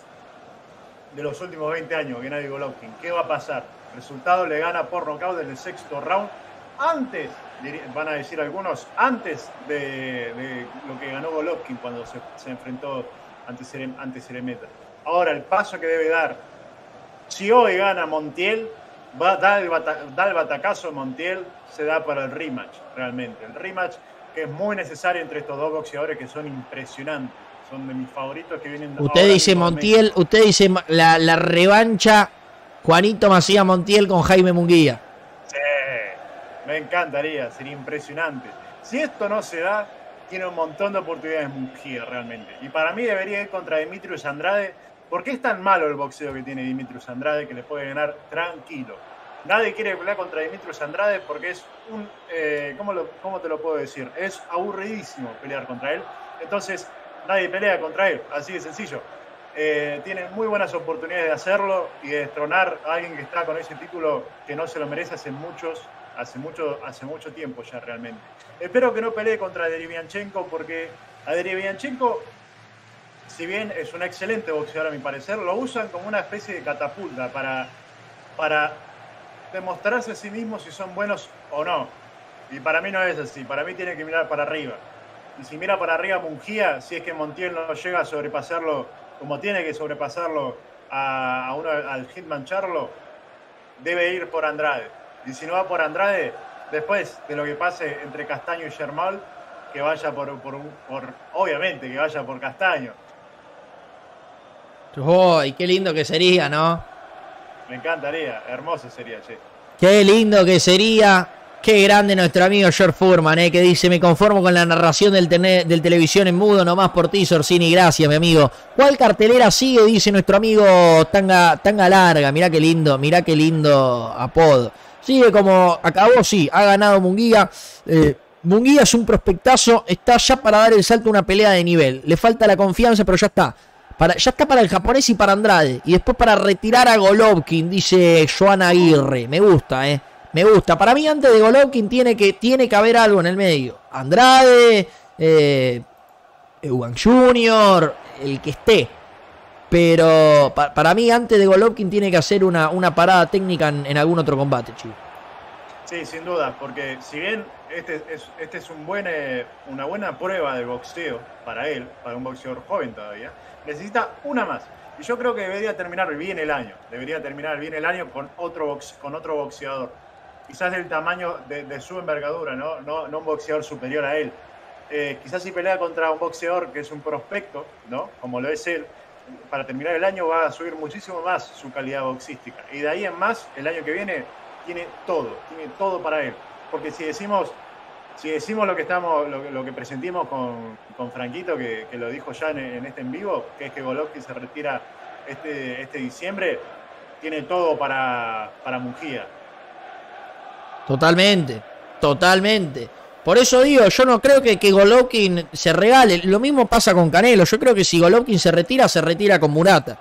de los últimos veinte años, Gennady Golovkin. ¿Qué va a pasar? Resultado, le gana por nocaut desde el sexto round. Antes, van a decir algunos, antes de, de lo que ganó Golovkin cuando se, se enfrentó ante, Cerem, ante Ceremeta. Ahora, el paso que debe dar, si hoy gana Montiel, va a dar el, bata, da el batacazo Montiel, se da para el rematch, realmente. El rematch que es muy necesario entre estos dos boxeadores que son impresionantes. Son de mis favoritos que vienen de Usted dice Montiel, usted dice la, la revancha Juanito Macías Montiel con Jaime Munguía. Sí, me encantaría, sería impresionante. Si esto no se da, tiene un montón de oportunidades Munguía realmente. Y para mí debería ir contra Demetrius Andrade, porque es tan malo el boxeo que tiene Demetrius Andrade que le puede ganar tranquilo. Nadie quiere pelear contra Demetrius Andrade porque es un... Eh, ¿cómo, lo, ¿Cómo te lo puedo decir? Es aburridísimo pelear contra él. Entonces, nadie pelea contra él, así de sencillo. Eh, tiene muy buenas oportunidades de hacerlo y de destronar a alguien que está con ese título que no se lo merece hace muchos, hace mucho, hace mucho tiempo ya realmente. Espero que no pelee contra Derevyanchenko porque a Derevyanchenko, si bien es un excelente boxeador a mi parecer, lo usan como una especie de catapulta para, para demostrarse a sí mismos si son buenos o no. Y para mí no es así, para mí tiene que mirar para arriba. Y si mira para arriba Munguía, si es que Montiel no llega a sobrepasarlo como tiene que sobrepasarlo a, a uno, al Hitman Charlo, debe ir por Andrade. Y si no va por Andrade, después de lo que pase entre Castaño y Germán, que vaya por, por, por obviamente, que vaya por Castaño. ¡Oh, y qué lindo que sería, ¿no? Me encantaría, hermoso sería, che. Qué lindo que sería. Qué grande nuestro amigo George Foreman, eh, que dice, me conformo con la narración del, tene, del televisión en mudo, nomás por ti, Sorsini, gracias, mi amigo. ¿Cuál cartelera sigue? Dice nuestro amigo Tanga, Tanga Larga, mirá qué lindo, mirá qué lindo apodo. Sigue como acabó, sí, ha ganado Munguía. Eh, Munguía es un prospectazo, está ya para dar el salto a una pelea de nivel. Le falta la confianza, pero ya está. Para, ya está para el japonés y para Andrade. Y después para retirar a Golovkin, dice Joan Aguirre. Me gusta, eh. Me gusta. Para mí, antes de Golovkin, tiene que, tiene que haber algo en el medio. Andrade, eh, Eubank junior, el que esté. Pero pa, para mí, antes de Golovkin, tiene que hacer una, una parada técnica en, en algún otro combate, chico. Sí, sin duda, porque si bien este es, este es un buen, eh, una buena prueba de boxeo para él, para un boxeador joven todavía, necesita una más. Y yo creo que debería terminar bien el año. Debería terminar bien el año con otro, box, con otro boxeador. Quizás del tamaño de, de su envergadura, ¿no? No, no un boxeador superior a él. Eh, quizás si pelea contra un boxeador que es un prospecto, ¿no? Como lo es él, para terminar el año va a subir muchísimo más su calidad boxística. Y de ahí en más, el año que viene, tiene todo, tiene todo para él. Porque si decimos, si decimos lo que estamos, lo, lo que presentimos con, con Franquito, que, que lo dijo ya en, en este en vivo, que es que Golovkin se retira este, este diciembre, tiene todo para, para Munguía. Totalmente, totalmente. Por eso digo, yo no creo que, que Golovkin se regale. Lo mismo pasa con Canelo. Yo creo que si Golovkin se retira, se retira con Murata.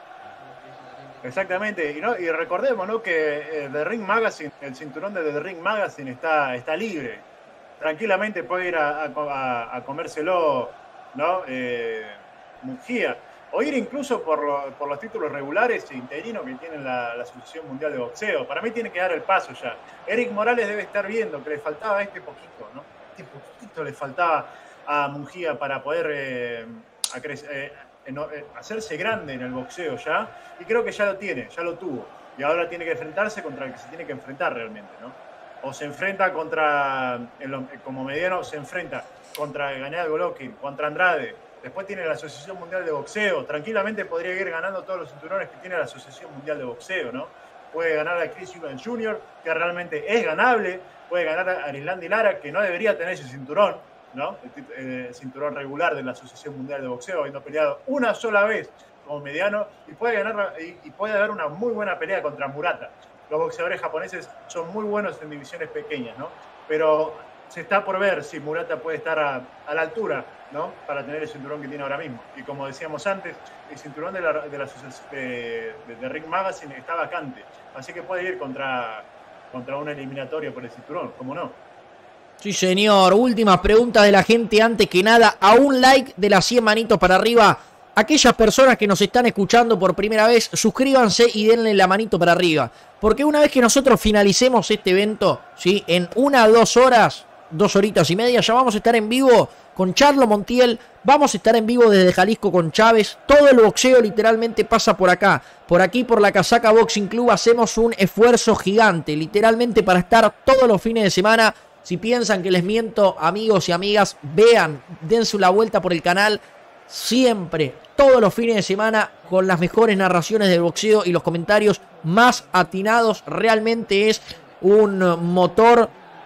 Exactamente. Y, ¿no? y recordemos, ¿no? que eh, The Ring Magazine, el cinturón de The Ring Magazine está, está libre. Tranquilamente puede ir a, a, a comérselo, ¿no? Eh, Mungía. O ir incluso por, lo, por los títulos regulares e interinos que tiene la, la Asociación Mundial de Boxeo. Para mí tiene que dar el paso ya. Eric Morales debe estar viendo que le faltaba este poquito, ¿no? Este poquito le faltaba a Mungía para poder eh, a crecer, eh, eh, hacerse grande en el boxeo ya. Y creo que ya lo tiene, ya lo tuvo. Y ahora tiene que enfrentarse contra el que se tiene que enfrentar realmente, ¿no? O se enfrenta contra, como mediano, se enfrenta contra Gennady Golovkin, contra Andrade. Después tiene la Asociación Mundial de Boxeo. Tranquilamente podría ir ganando todos los cinturones que tiene la Asociación Mundial de Boxeo, ¿no? Puede ganar a Chris Eubank junior, que realmente es ganable. Puede ganar a Arislandy Lara, que no debería tener ese cinturón, ¿no? El, el cinturón regular de la Asociación Mundial de Boxeo, habiendo peleado una sola vez como mediano. Y puede ganar, y, y puede haber una muy buena pelea contra Murata. Los boxeadores japoneses son muy buenos en divisiones pequeñas, ¿no? Pero se está por ver si Murata puede estar a, a la altura, ¿no? Para tener el cinturón que tiene ahora mismo. Y como decíamos antes, el cinturón de la, de la de, de, de Ring Magazine está vacante. Así que puede ir contra, contra una eliminatoria por el cinturón, ¿cómo no? Sí, señor. Últimas preguntas de la gente. Antes que nada, a un like de las cien manitos para arriba. Aquellas personas que nos están escuchando por primera vez, suscríbanse y denle la manito para arriba. Porque una vez que nosotros finalicemos este evento, ¿sí? En una o dos horas, dos horitas y media, ya vamos a estar en vivo con Charlo Montiel. Vamos a estar en vivo desde Jalisco con Chávez. Todo el boxeo literalmente pasa por acá. Por aquí, por la Casaca Boxing Club, hacemos un esfuerzo gigante, literalmente para estar todos los fines de semana. Si piensan que les miento, amigos y amigas, vean, dense una vuelta por el canal. Siempre, todos los fines de semana, con las mejores narraciones del boxeo y los comentarios más atinados. Realmente es un motor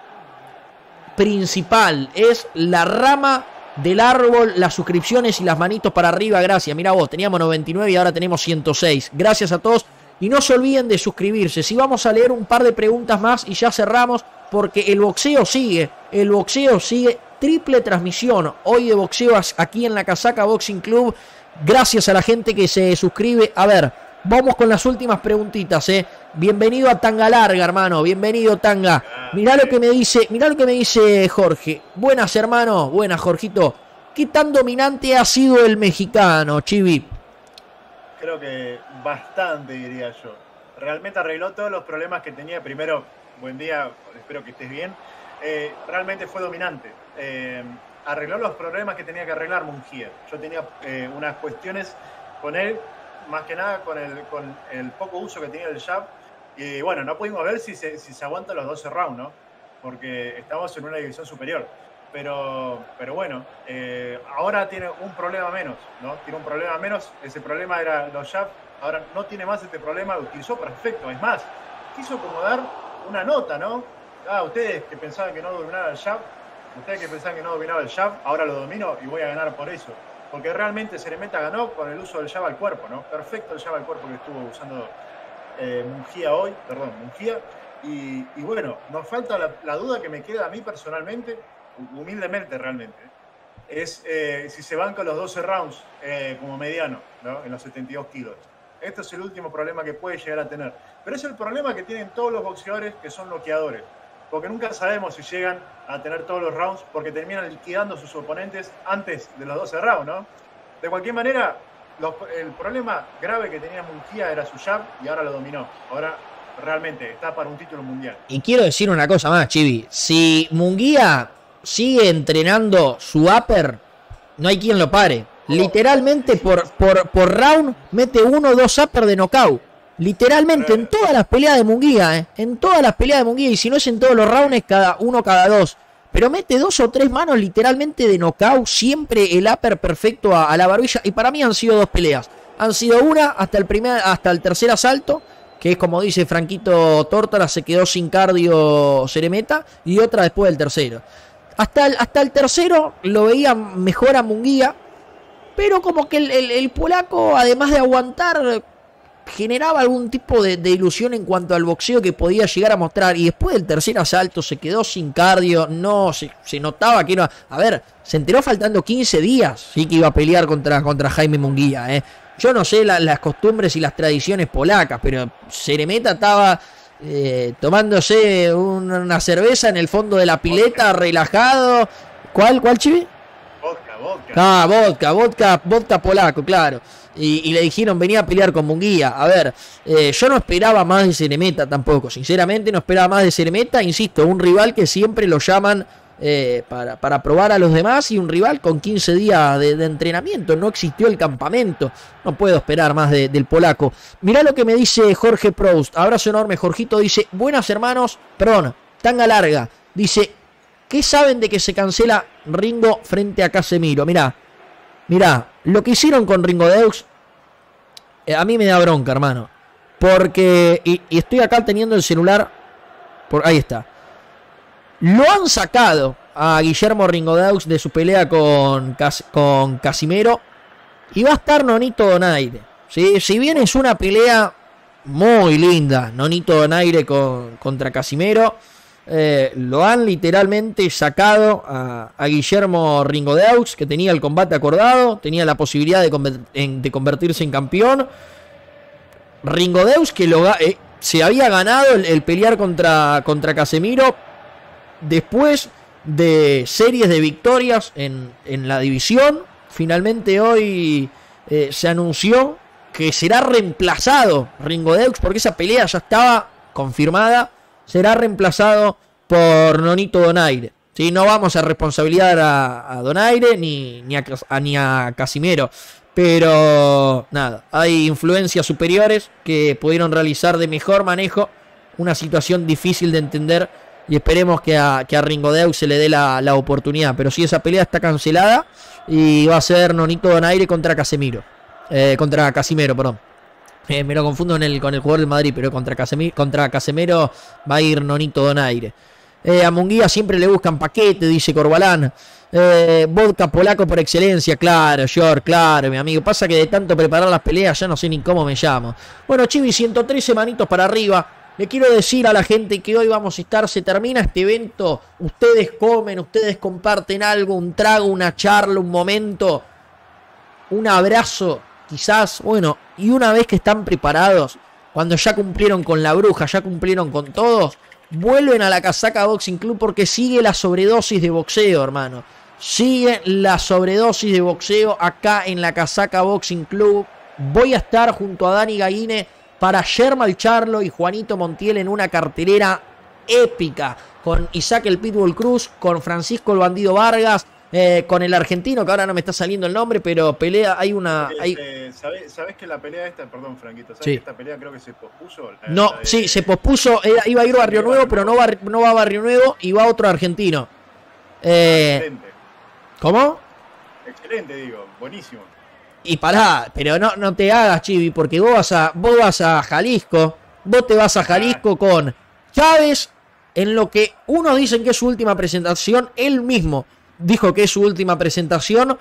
principal, es la rama del árbol, las suscripciones y las manitos para arriba. Gracias, mira vos, teníamos noventa y nueve y ahora tenemos ciento seis. Gracias a todos y no se olviden de suscribirse. Si vamos a leer un par de preguntas más y ya cerramos, porque el boxeo sigue, el boxeo sigue. Triple transmisión hoy de boxeo aquí en la Casaca Boxing Club. Gracias a la gente que se suscribe. A ver, vamos con las últimas preguntitas, eh. Bienvenido a Tanga Larga, hermano. Bienvenido, Tanga. Mirá lo que me dice, mirá lo que me dice Jorge. Buenas, hermano. Buenas, Jorgito. ¿Qué tan dominante ha sido el mexicano, Chivi? Creo que bastante, diría yo. Realmente arregló todos los problemas que tenía. Primero, buen día, espero que estés bien. Eh, realmente fue dominante. Eh, arregló los problemas que tenía que arreglar Mungía. Yo tenía eh, unas cuestiones con él, más que nada con el, con el poco uso que tenía del jab. Y bueno, no pudimos ver si se, si se aguanta los doce rounds, ¿no? Porque estamos en una división superior. Pero, pero bueno, eh, ahora tiene un problema menos, ¿no? Tiene un problema menos. Ese problema era los jab. Ahora no tiene más este problema. Lo utilizó perfecto. Es más, quiso como dar una nota, ¿no? Ah, ustedes que pensaban que no dominaba el jab, ustedes que pensaban que no dominaba el jab, ahora lo domino y voy a ganar por eso. Porque realmente Ceremeta ganó con el uso del jab al cuerpo, ¿no? Perfecto el jab al cuerpo que estuvo usando eh, Mungía hoy, perdón, Mungía. Y, y bueno, nos falta la, la duda que me queda a mí personalmente, humildemente realmente, es eh, si se van con los doce rounds eh, como mediano, ¿no? En los setenta y dos kilos. Este es el último problema que puede llegar a tener. Pero es el problema que tienen todos los boxeadores que son noqueadores. Porque nunca sabemos si llegan a tener todos los rounds porque terminan liquidando a sus oponentes antes de los doce rounds, ¿no? De cualquier manera, los, el problema grave que tenía Mungía era su jab y ahora lo dominó. Ahora realmente está para un título mundial. Y quiero decir una cosa más, Chivi. Si Mungía sigue entrenando su upper, no hay quien lo pare. Literalmente por, por, por round mete uno o dos upper de knockout. Literalmente en todas las peleas de Mungía, ¿eh? En todas las peleas de Mungía. Y si no es en todos los rounds, cada uno cada dos. Pero mete dos o tres manos literalmente de knockout. Siempre el upper perfecto a, a la barbilla. Y para mí han sido dos peleas. Han sido una hasta el primer, hasta el tercer asalto, que es como dice Franquito Tórtola, se quedó sin cardio Ceremeta. Y otra después del tercero. Hasta el, hasta el tercero lo veía mejor a Mungía. Pero como que el, el, el polaco, además de aguantar, generaba algún tipo de, de ilusión en cuanto al boxeo que podía llegar a mostrar. Y después del tercer asalto se quedó sin cardio. No, se, se notaba que era... A ver, se enteró faltando quince días, sí, que iba a pelear contra, contra Jaime Munguía, ¿eh? Yo no sé la, las costumbres y las tradiciones polacas, pero Ceremeta estaba eh, tomándose un, una cerveza en el fondo de la pileta, relajado. ¿Cuál, cuál, Chivi? Vodka, vodka. Ah, vodka, vodka, vodka polaco, claro. Y, y le dijeron, venía a pelear con Munguía. A ver, eh, yo no esperaba más de Ceremeta tampoco. Sinceramente no esperaba más de Ceremeta. Insisto, un rival que siempre lo llaman eh, para, para probar a los demás. Y un rival con quince días de, de entrenamiento. No existió el campamento. No puedo esperar más de, del polaco. Mirá lo que me dice Jorge Proust. Abrazo enorme, Jorgito. Dice, buenas hermanos. Perdón, tanga larga. Dice, ¿qué saben de que se cancela Ringo frente a Casemiro? Mirá. Mirá, lo que hicieron con Ringo Deux, eh, a mí me da bronca, hermano. Porque, y, y estoy acá teniendo el celular, por, ahí está. Lo han sacado a Guillermo Ringo Deux de su pelea con, Cas, con Casimero. Y va a estar Nonito Donaire. ¿Sí? Si bien es una pelea muy linda, Nonito Donaire con, contra Casimero. Eh, lo han literalmente sacado a, a Guillermo Ringo Deux, que tenía el combate acordado, tenía la posibilidad de, conver en, de convertirse en campeón. Ringo Deux que lo, eh, se había ganado el, el pelear contra, contra Casemiro después de series de victorias en, en la división. Finalmente hoy eh, se anunció que será reemplazado Ringo Deux, porque esa pelea ya estaba confirmada. Será reemplazado por Nonito Donaire. ¿Sí? No vamos a responsabilizar a, a Donaire ni, ni, a, a, ni a Casimero. Pero nada, hay influencias superiores que pudieron realizar de mejor manejo una situación difícil de entender. Y esperemos que a, que a Ringo Deux se le dé la, la oportunidad. Pero sí, esa pelea está cancelada y va a ser Nonito Donaire contra Casemiro. Eh, contra Casimero, perdón. Eh, me lo confundo en el, con el jugador del Madrid, pero contra Casemiro, contra Casemiro va a ir Nonito Donaire. Eh, a Munguía siempre le buscan paquete, dice Corbalán. Eh, vodka polaco por excelencia, claro, George, claro, mi amigo. Pasa que de tanto preparar las peleas ya no sé ni cómo me llamo. Bueno, Chivi, ciento trece manitos para arriba. Le quiero decir a la gente que hoy vamos a estar, se termina este evento. Ustedes comen, ustedes comparten algo, un trago, una charla, un momento, un abrazo. Quizás, bueno, y una vez que están preparados, cuando ya cumplieron con la bruja, ya cumplieron con todos, vuelven a la Casaca Boxing Club porque sigue la sobredosis de boxeo, hermano. Sigue la sobredosis de boxeo acá en la Casaca Boxing Club. Voy a estar junto a Dani Gaguine para Yermal Charlo y Juanito Montiel en una cartelera épica con Isaac el Pitbull Cruz, con Francisco el Bandido Vargas. Eh, con el argentino, que ahora no me está saliendo el nombre, pero pelea, hay una... Hay... Eh, ¿sabes, ¿Sabes que la pelea esta, perdón Franquito, ¿sabes sí. que esta pelea creo que se pospuso? La, no, la de, sí, se pospuso, era, iba a ir a Barrio Nuevo, pero no va, no va a Barrio Nuevo y va otro argentino. Eh, excelente. ¿Cómo? Excelente, digo, buenísimo. Y pará, pero no, no te hagas, Chivi, porque vos vas a, vos vas a Jalisco, vos te vas a Jalisco ah. con Chávez, en lo que unos dicen que es su última presentación, él mismo dijo que es su última presentación,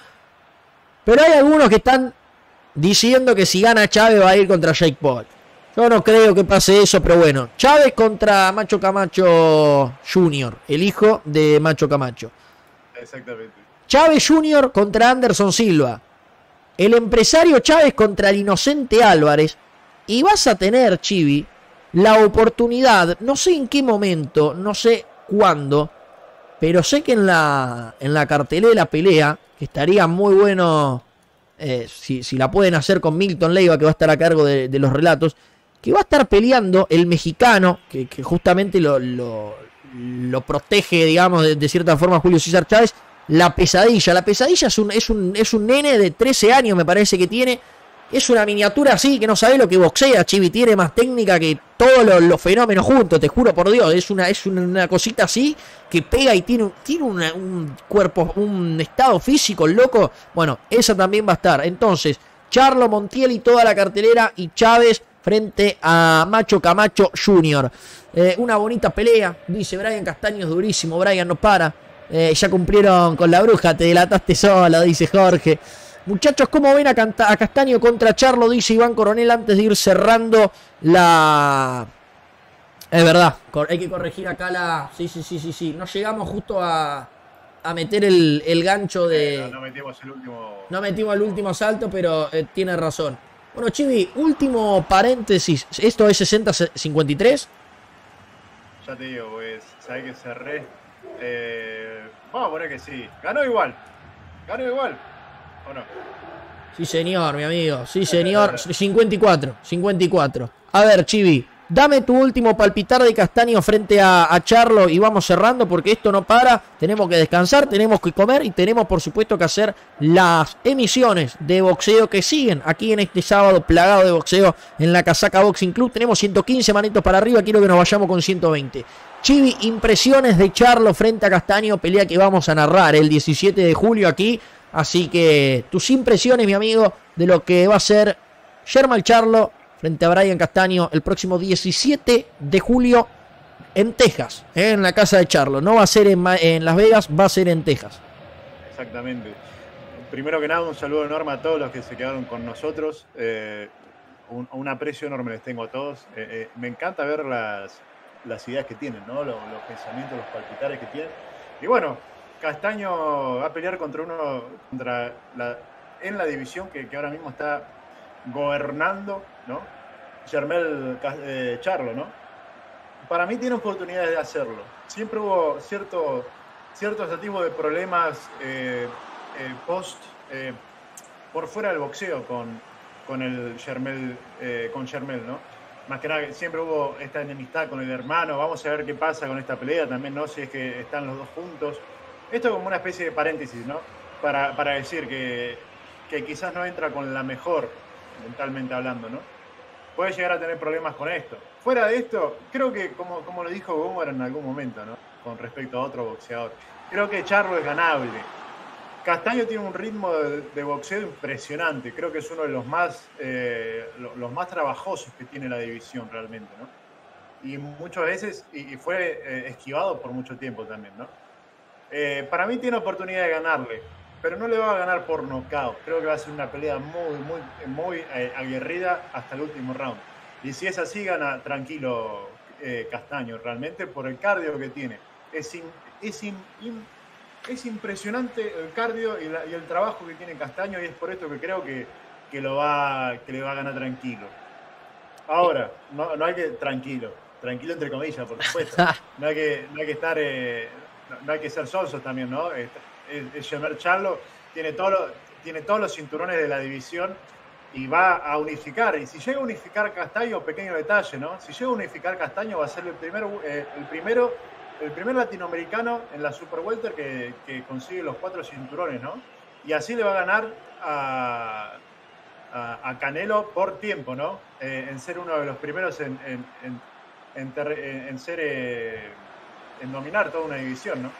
pero hay algunos que están diciendo que si gana Chávez va a ir contra Jake Paul. Yo no creo que pase eso, pero bueno, Chávez contra Macho Camacho junior, el hijo de Macho Camacho. Exactamente. Chávez junior contra Anderson Silva. El empresario Chávez contra el inocente Álvarez. Y vas a tener, Chivi, la oportunidad, no sé en qué momento, no sé cuándo, pero sé que en la, en la cartelera de la pelea, que estaría muy bueno eh, si, si la pueden hacer con Milton Leiva, que va a estar a cargo de, de los relatos, que va a estar peleando el mexicano, que, que justamente lo, lo, lo protege, digamos, de, de cierta forma Julio César Chávez, la pesadilla. La pesadilla es un, es, un, es un nene de trece años, me parece que tiene. Es una miniatura así, que no sabe lo que boxea, Chivi. Tiene más técnica que todos los, los fenómenos juntos, te juro por Dios. Es una, es una, una cosita así que pega y tiene, tiene una, un cuerpo, un estado físico loco. Bueno, esa también va a estar. Entonces, Charlo, Montiel y toda la cartelera, y Chávez frente a Macho Camacho junior Eh, una bonita pelea, dice Brian Castaños, durísimo. Brian, no para. Eh, ya cumplieron con la bruja, te delataste solo, dice Jorge. Muchachos, ¿cómo ven a, Canta a Castaño contra Charlo? Dice Iván Coronel antes de ir cerrando la... Es verdad, hay que corregir acá la... Sí, sí, sí, sí, sí. No llegamos justo a, a meter el, el gancho de... No, no metimos el último... No metimos el último salto, pero eh, tiene razón. Bueno, Chivi, último paréntesis. ¿Esto es sesenta cincuenta y tres? Ya te digo, pues, sabés que cerré. Eh, vamos a poner que sí. Ganó igual. Ganó igual. ¿O no? Sí, señor, mi amigo. Sí, señor. cincuenta y cuatro. cincuenta y cuatro. A ver, Chivi. Dame tu último palpitar de Castaño frente a, a Charlo y vamos cerrando porque esto no para. Tenemos que descansar, tenemos que comer y tenemos por supuesto que hacer las emisiones de boxeo que siguen aquí en este sábado plagado de boxeo en la Casaca Boxing Club. Tenemos ciento quince manitos para arriba, quiero que nos vayamos con ciento veinte. Chivi, impresiones de Charlo frente a Castaño, pelea que vamos a narrar el diecisiete de julio aquí. Así que tus impresiones, mi amigo, de lo que va a ser Sherman Charlo frente a Brian Castaño el próximo diecisiete de julio en Texas, ¿eh? En la casa de Charlo. No va a ser en, en Las Vegas, va a ser en Texas. Exactamente. Primero que nada, un saludo enorme a todos los que se quedaron con nosotros. Eh, un, un aprecio enorme les tengo a todos. Eh, eh, me encanta ver las, las ideas que tienen, ¿no? Los, los pensamientos, los palpitares que tienen. Y bueno, Castaño va a pelear contra uno contra la, en la división que, que ahora mismo está gobernando, ¿no? Jermel eh, Charlo, ¿no? Para mí tiene oportunidades de hacerlo. Siempre hubo cierto, ciertos atisbos de problemas eh, eh, post eh, por fuera del boxeo con, con el Jermel, eh, con Jermel, ¿no? Más que nada, siempre hubo esta enemistad con el hermano. Vamos a ver qué pasa con esta pelea también, ¿no? Si es que están los dos juntos. Esto como una especie de paréntesis, ¿no? Para, para decir que, que quizás no entra con la mejor, mentalmente hablando, ¿no? Puede llegar a tener problemas con esto. Fuera de esto, creo que, como, como lo dijo Gómez en algún momento, ¿no? Con respecto a otro boxeador, creo que Charlo es ganable. Castaño tiene un ritmo de, de boxeo impresionante. Creo que es uno de los más, eh, los más trabajosos que tiene la división realmente, ¿no? Y muchas veces, y, y fue eh, esquivado por mucho tiempo también, ¿no? Eh, para mí tiene oportunidad de ganarle, pero no le va a ganar por nocaut. Creo que va a ser una pelea muy, muy, muy eh, aguerrida hasta el último round. Y si es así, gana tranquilo eh, Castaño, realmente, por el cardio que tiene. Es, in, es, in, in, es impresionante el cardio y, la, y el trabajo que tiene Castaño, y es por esto que creo que, que, lo va, que le va a ganar tranquilo. Ahora, no, no hay que... Tranquilo, tranquilo entre comillas, por supuesto. No hay que, no hay que estar... Eh, no, no hay que ser sonsos también, ¿no? Es, es, es Charlo tiene, todo lo, tiene todos los cinturones de la división y va a unificar. Y si llega a unificar Castaño, pequeño detalle, ¿no? Si llega a unificar Castaño, va a ser el, primer, eh, el, primero, el primer latinoamericano en la Super Welter que, que consigue los cuatro cinturones, ¿no? Y así le va a ganar a, a, a Canelo por tiempo, ¿no? Eh, en ser uno de los primeros en, en, en, en, ter, en, en ser... Eh, en dominar toda una división, ¿no?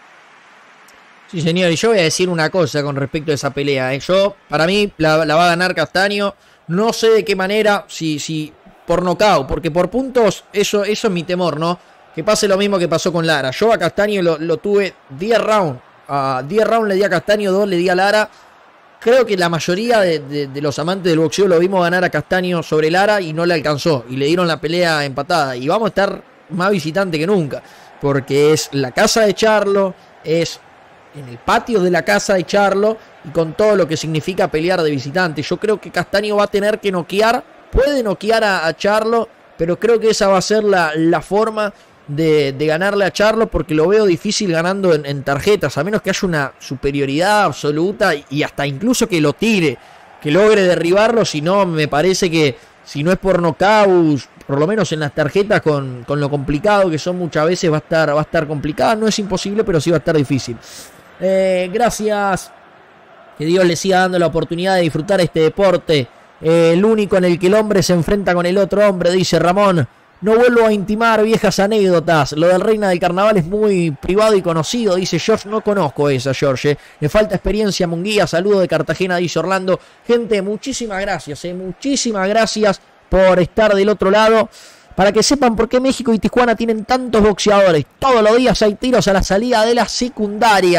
Sí, señor, y yo voy a decir una cosa con respecto a esa pelea. ¿eh? Yo, para mí, la, la va a ganar Castaño. No sé de qué manera, si, si por nocaut, porque por puntos, eso, eso es mi temor, ¿no? Que pase lo mismo que pasó con Lara. Yo a Castaño lo, lo tuve diez rounds. A diez rounds le di a Castaño, dos le di a Lara. Creo que la mayoría de, de, de los amantes del boxeo lo vimos ganar a Castaño sobre Lara y no le alcanzó. Y le dieron la pelea empatada. Y vamos a estar más visitante que nunca. Porque es la casa de Charlo, es en el patio de la casa de Charlo y con todo lo que significa pelear de visitante. Yo creo que Castaño va a tener que noquear, puede noquear a, a Charlo, pero creo que esa va a ser la, la forma de, de ganarle a Charlo, porque lo veo difícil ganando en, en tarjetas, a menos que haya una superioridad absoluta y, y hasta incluso que lo tire, que logre derribarlo. Si no, me parece que si no es por nocaut, por lo menos en las tarjetas, con, con lo complicado que son muchas veces, va a estar, va a estar complicada. No es imposible, pero sí va a estar difícil. Eh, gracias. Que Dios le siga dando la oportunidad de disfrutar este deporte. Eh, el único en el que el hombre se enfrenta con el otro hombre, dice Ramón. No vuelvo a intimar viejas anécdotas. Lo del Reina del Carnaval es muy privado y conocido, dice George. No conozco esa, George. Eh. Le falta experiencia, Munguía. Saludo de Cartagena, dice Orlando. Gente, muchísimas gracias. Eh. Muchísimas gracias por estar del otro lado. Para que sepan por qué México y Tijuana tienen tantos boxeadores. Todos los días hay tiros a la salida de la secundaria.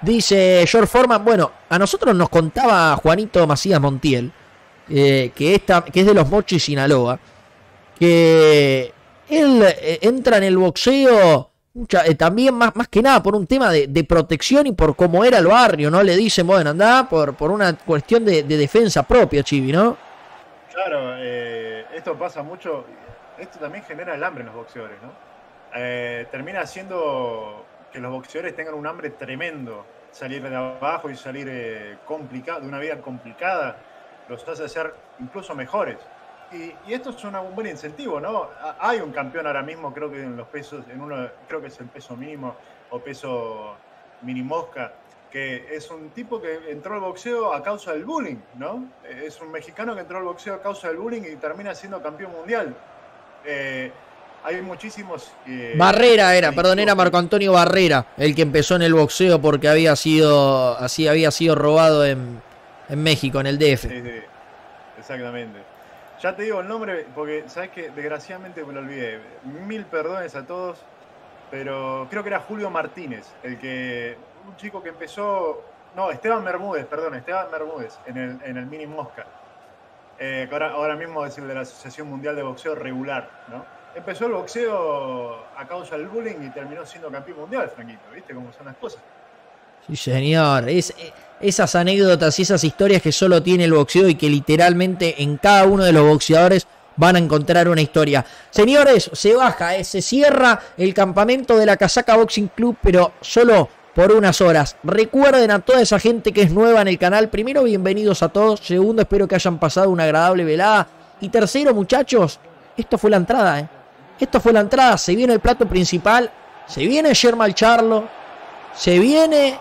Dice George Foreman, bueno, a nosotros nos contaba Juanito Macías Montiel, eh, que, esta, que es de los Mochis, Sinaloa, que él eh, entra en el boxeo mucha, eh, también más, más que nada por un tema de, de protección y por cómo era el barrio, ¿no? Le dicen, bueno, andá por, por una cuestión de, de defensa propia, Chivi, ¿no? Claro, eh, esto pasa mucho, esto también genera el hambre en los boxeadores, ¿no? Eh, termina haciendo que los boxeadores tengan un hambre tremendo, salir de abajo y salir eh, complicado, de una vida complicada, los hace ser incluso mejores. Y, y esto es una, un buen incentivo, ¿no? Hay un campeón ahora mismo, creo que en los pesos, en uno, creo que es el peso mínimo o peso mini mosca, que es un tipo que entró al boxeo a causa del bullying, ¿no? Es un mexicano que entró al boxeo a causa del bullying y termina siendo campeón mundial. Eh, hay muchísimos... Eh, Barrera era, perdón, era Marco Antonio Barrera, el que empezó en el boxeo porque había sido, así había sido robado en, en México, en el D F. Sí, sí, exactamente. Ya te digo el nombre porque, ¿sabes qué? Desgraciadamente me lo olvidé. Mil perdones a todos, pero creo que era Julio Martínez, el que... Un chico que empezó... No, Esteban Bermúdez, perdón, Esteban Bermúdez, en el, en el mini mosca. Eh, que ahora, ahora mismo es el de la Asociación Mundial de Boxeo regular, ¿no? Empezó el boxeo a causa del bullying y terminó siendo campeón mundial, Franquito, ¿viste cómo son las cosas? Sí, señor. Es, esas anécdotas y esas historias que solo tiene el boxeo y que literalmente en cada uno de los boxeadores van a encontrar una historia. Señores, se baja, eh, se cierra el campamento de la Casaca Boxing Club, pero solo por unas horas. Recuerden a toda esa gente que es nueva en el canal. Primero, bienvenidos a todos. Segundo, espero que hayan pasado una agradable velada. Y tercero, muchachos, esto fue la entrada, ¿eh? Esto fue la entrada. Se viene el plato principal. Se viene Germán Charlo. Se viene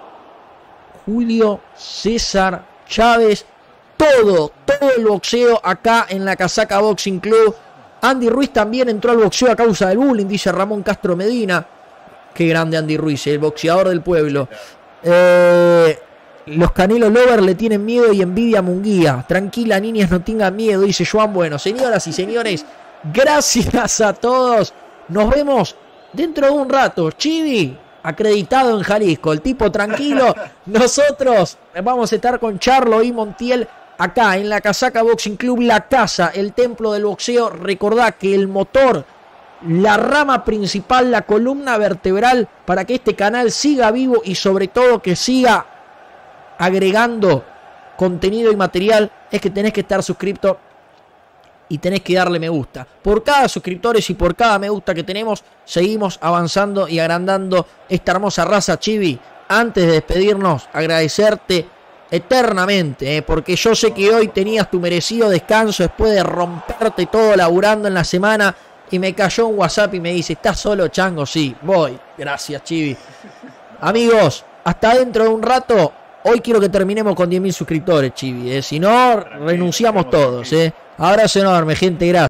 Julio César Chávez. Todo, todo el boxeo acá en la Casaca Boxing Club. Andy Ruiz también entró al boxeo a causa del bullying, dice Ramón Castro Medina. Qué grande Andy Ruiz, el boxeador del pueblo. Eh, los Canelo Lovers le tienen miedo y envidia a Munguía. Tranquila, niñas, no tengan miedo, dice Joan Bueno. Señoras y señores, gracias a todos. Nos vemos dentro de un rato. Chivi, acreditado en Jalisco. El tipo tranquilo. Nosotros vamos a estar con Charlo y Montiel acá en la Casaca Boxing Club, la casa, el templo del boxeo. Recordá que el motor, la rama principal, la columna vertebral para que este canal siga vivo y sobre todo que siga agregando contenido y material, es que tenés que estar suscrito y tenés que darle me gusta. Por cada suscriptores y por cada me gusta que tenemos, seguimos avanzando y agrandando esta hermosa raza. Chivi, antes de despedirnos, agradecerte eternamente, ¿eh? Porque yo sé que hoy tenías tu merecido descanso después de romperte todo laburando en la semana. Y me cayó un WhatsApp y me dice, ¿estás solo, Chango? Sí, voy. Gracias, Chivi. Amigos, hasta dentro de un rato. Hoy quiero que terminemos con diez mil suscriptores, Chivi. ¿eh? Si no, renunciamos todos. ¿eh? Abrazo enorme, gente. Gracias.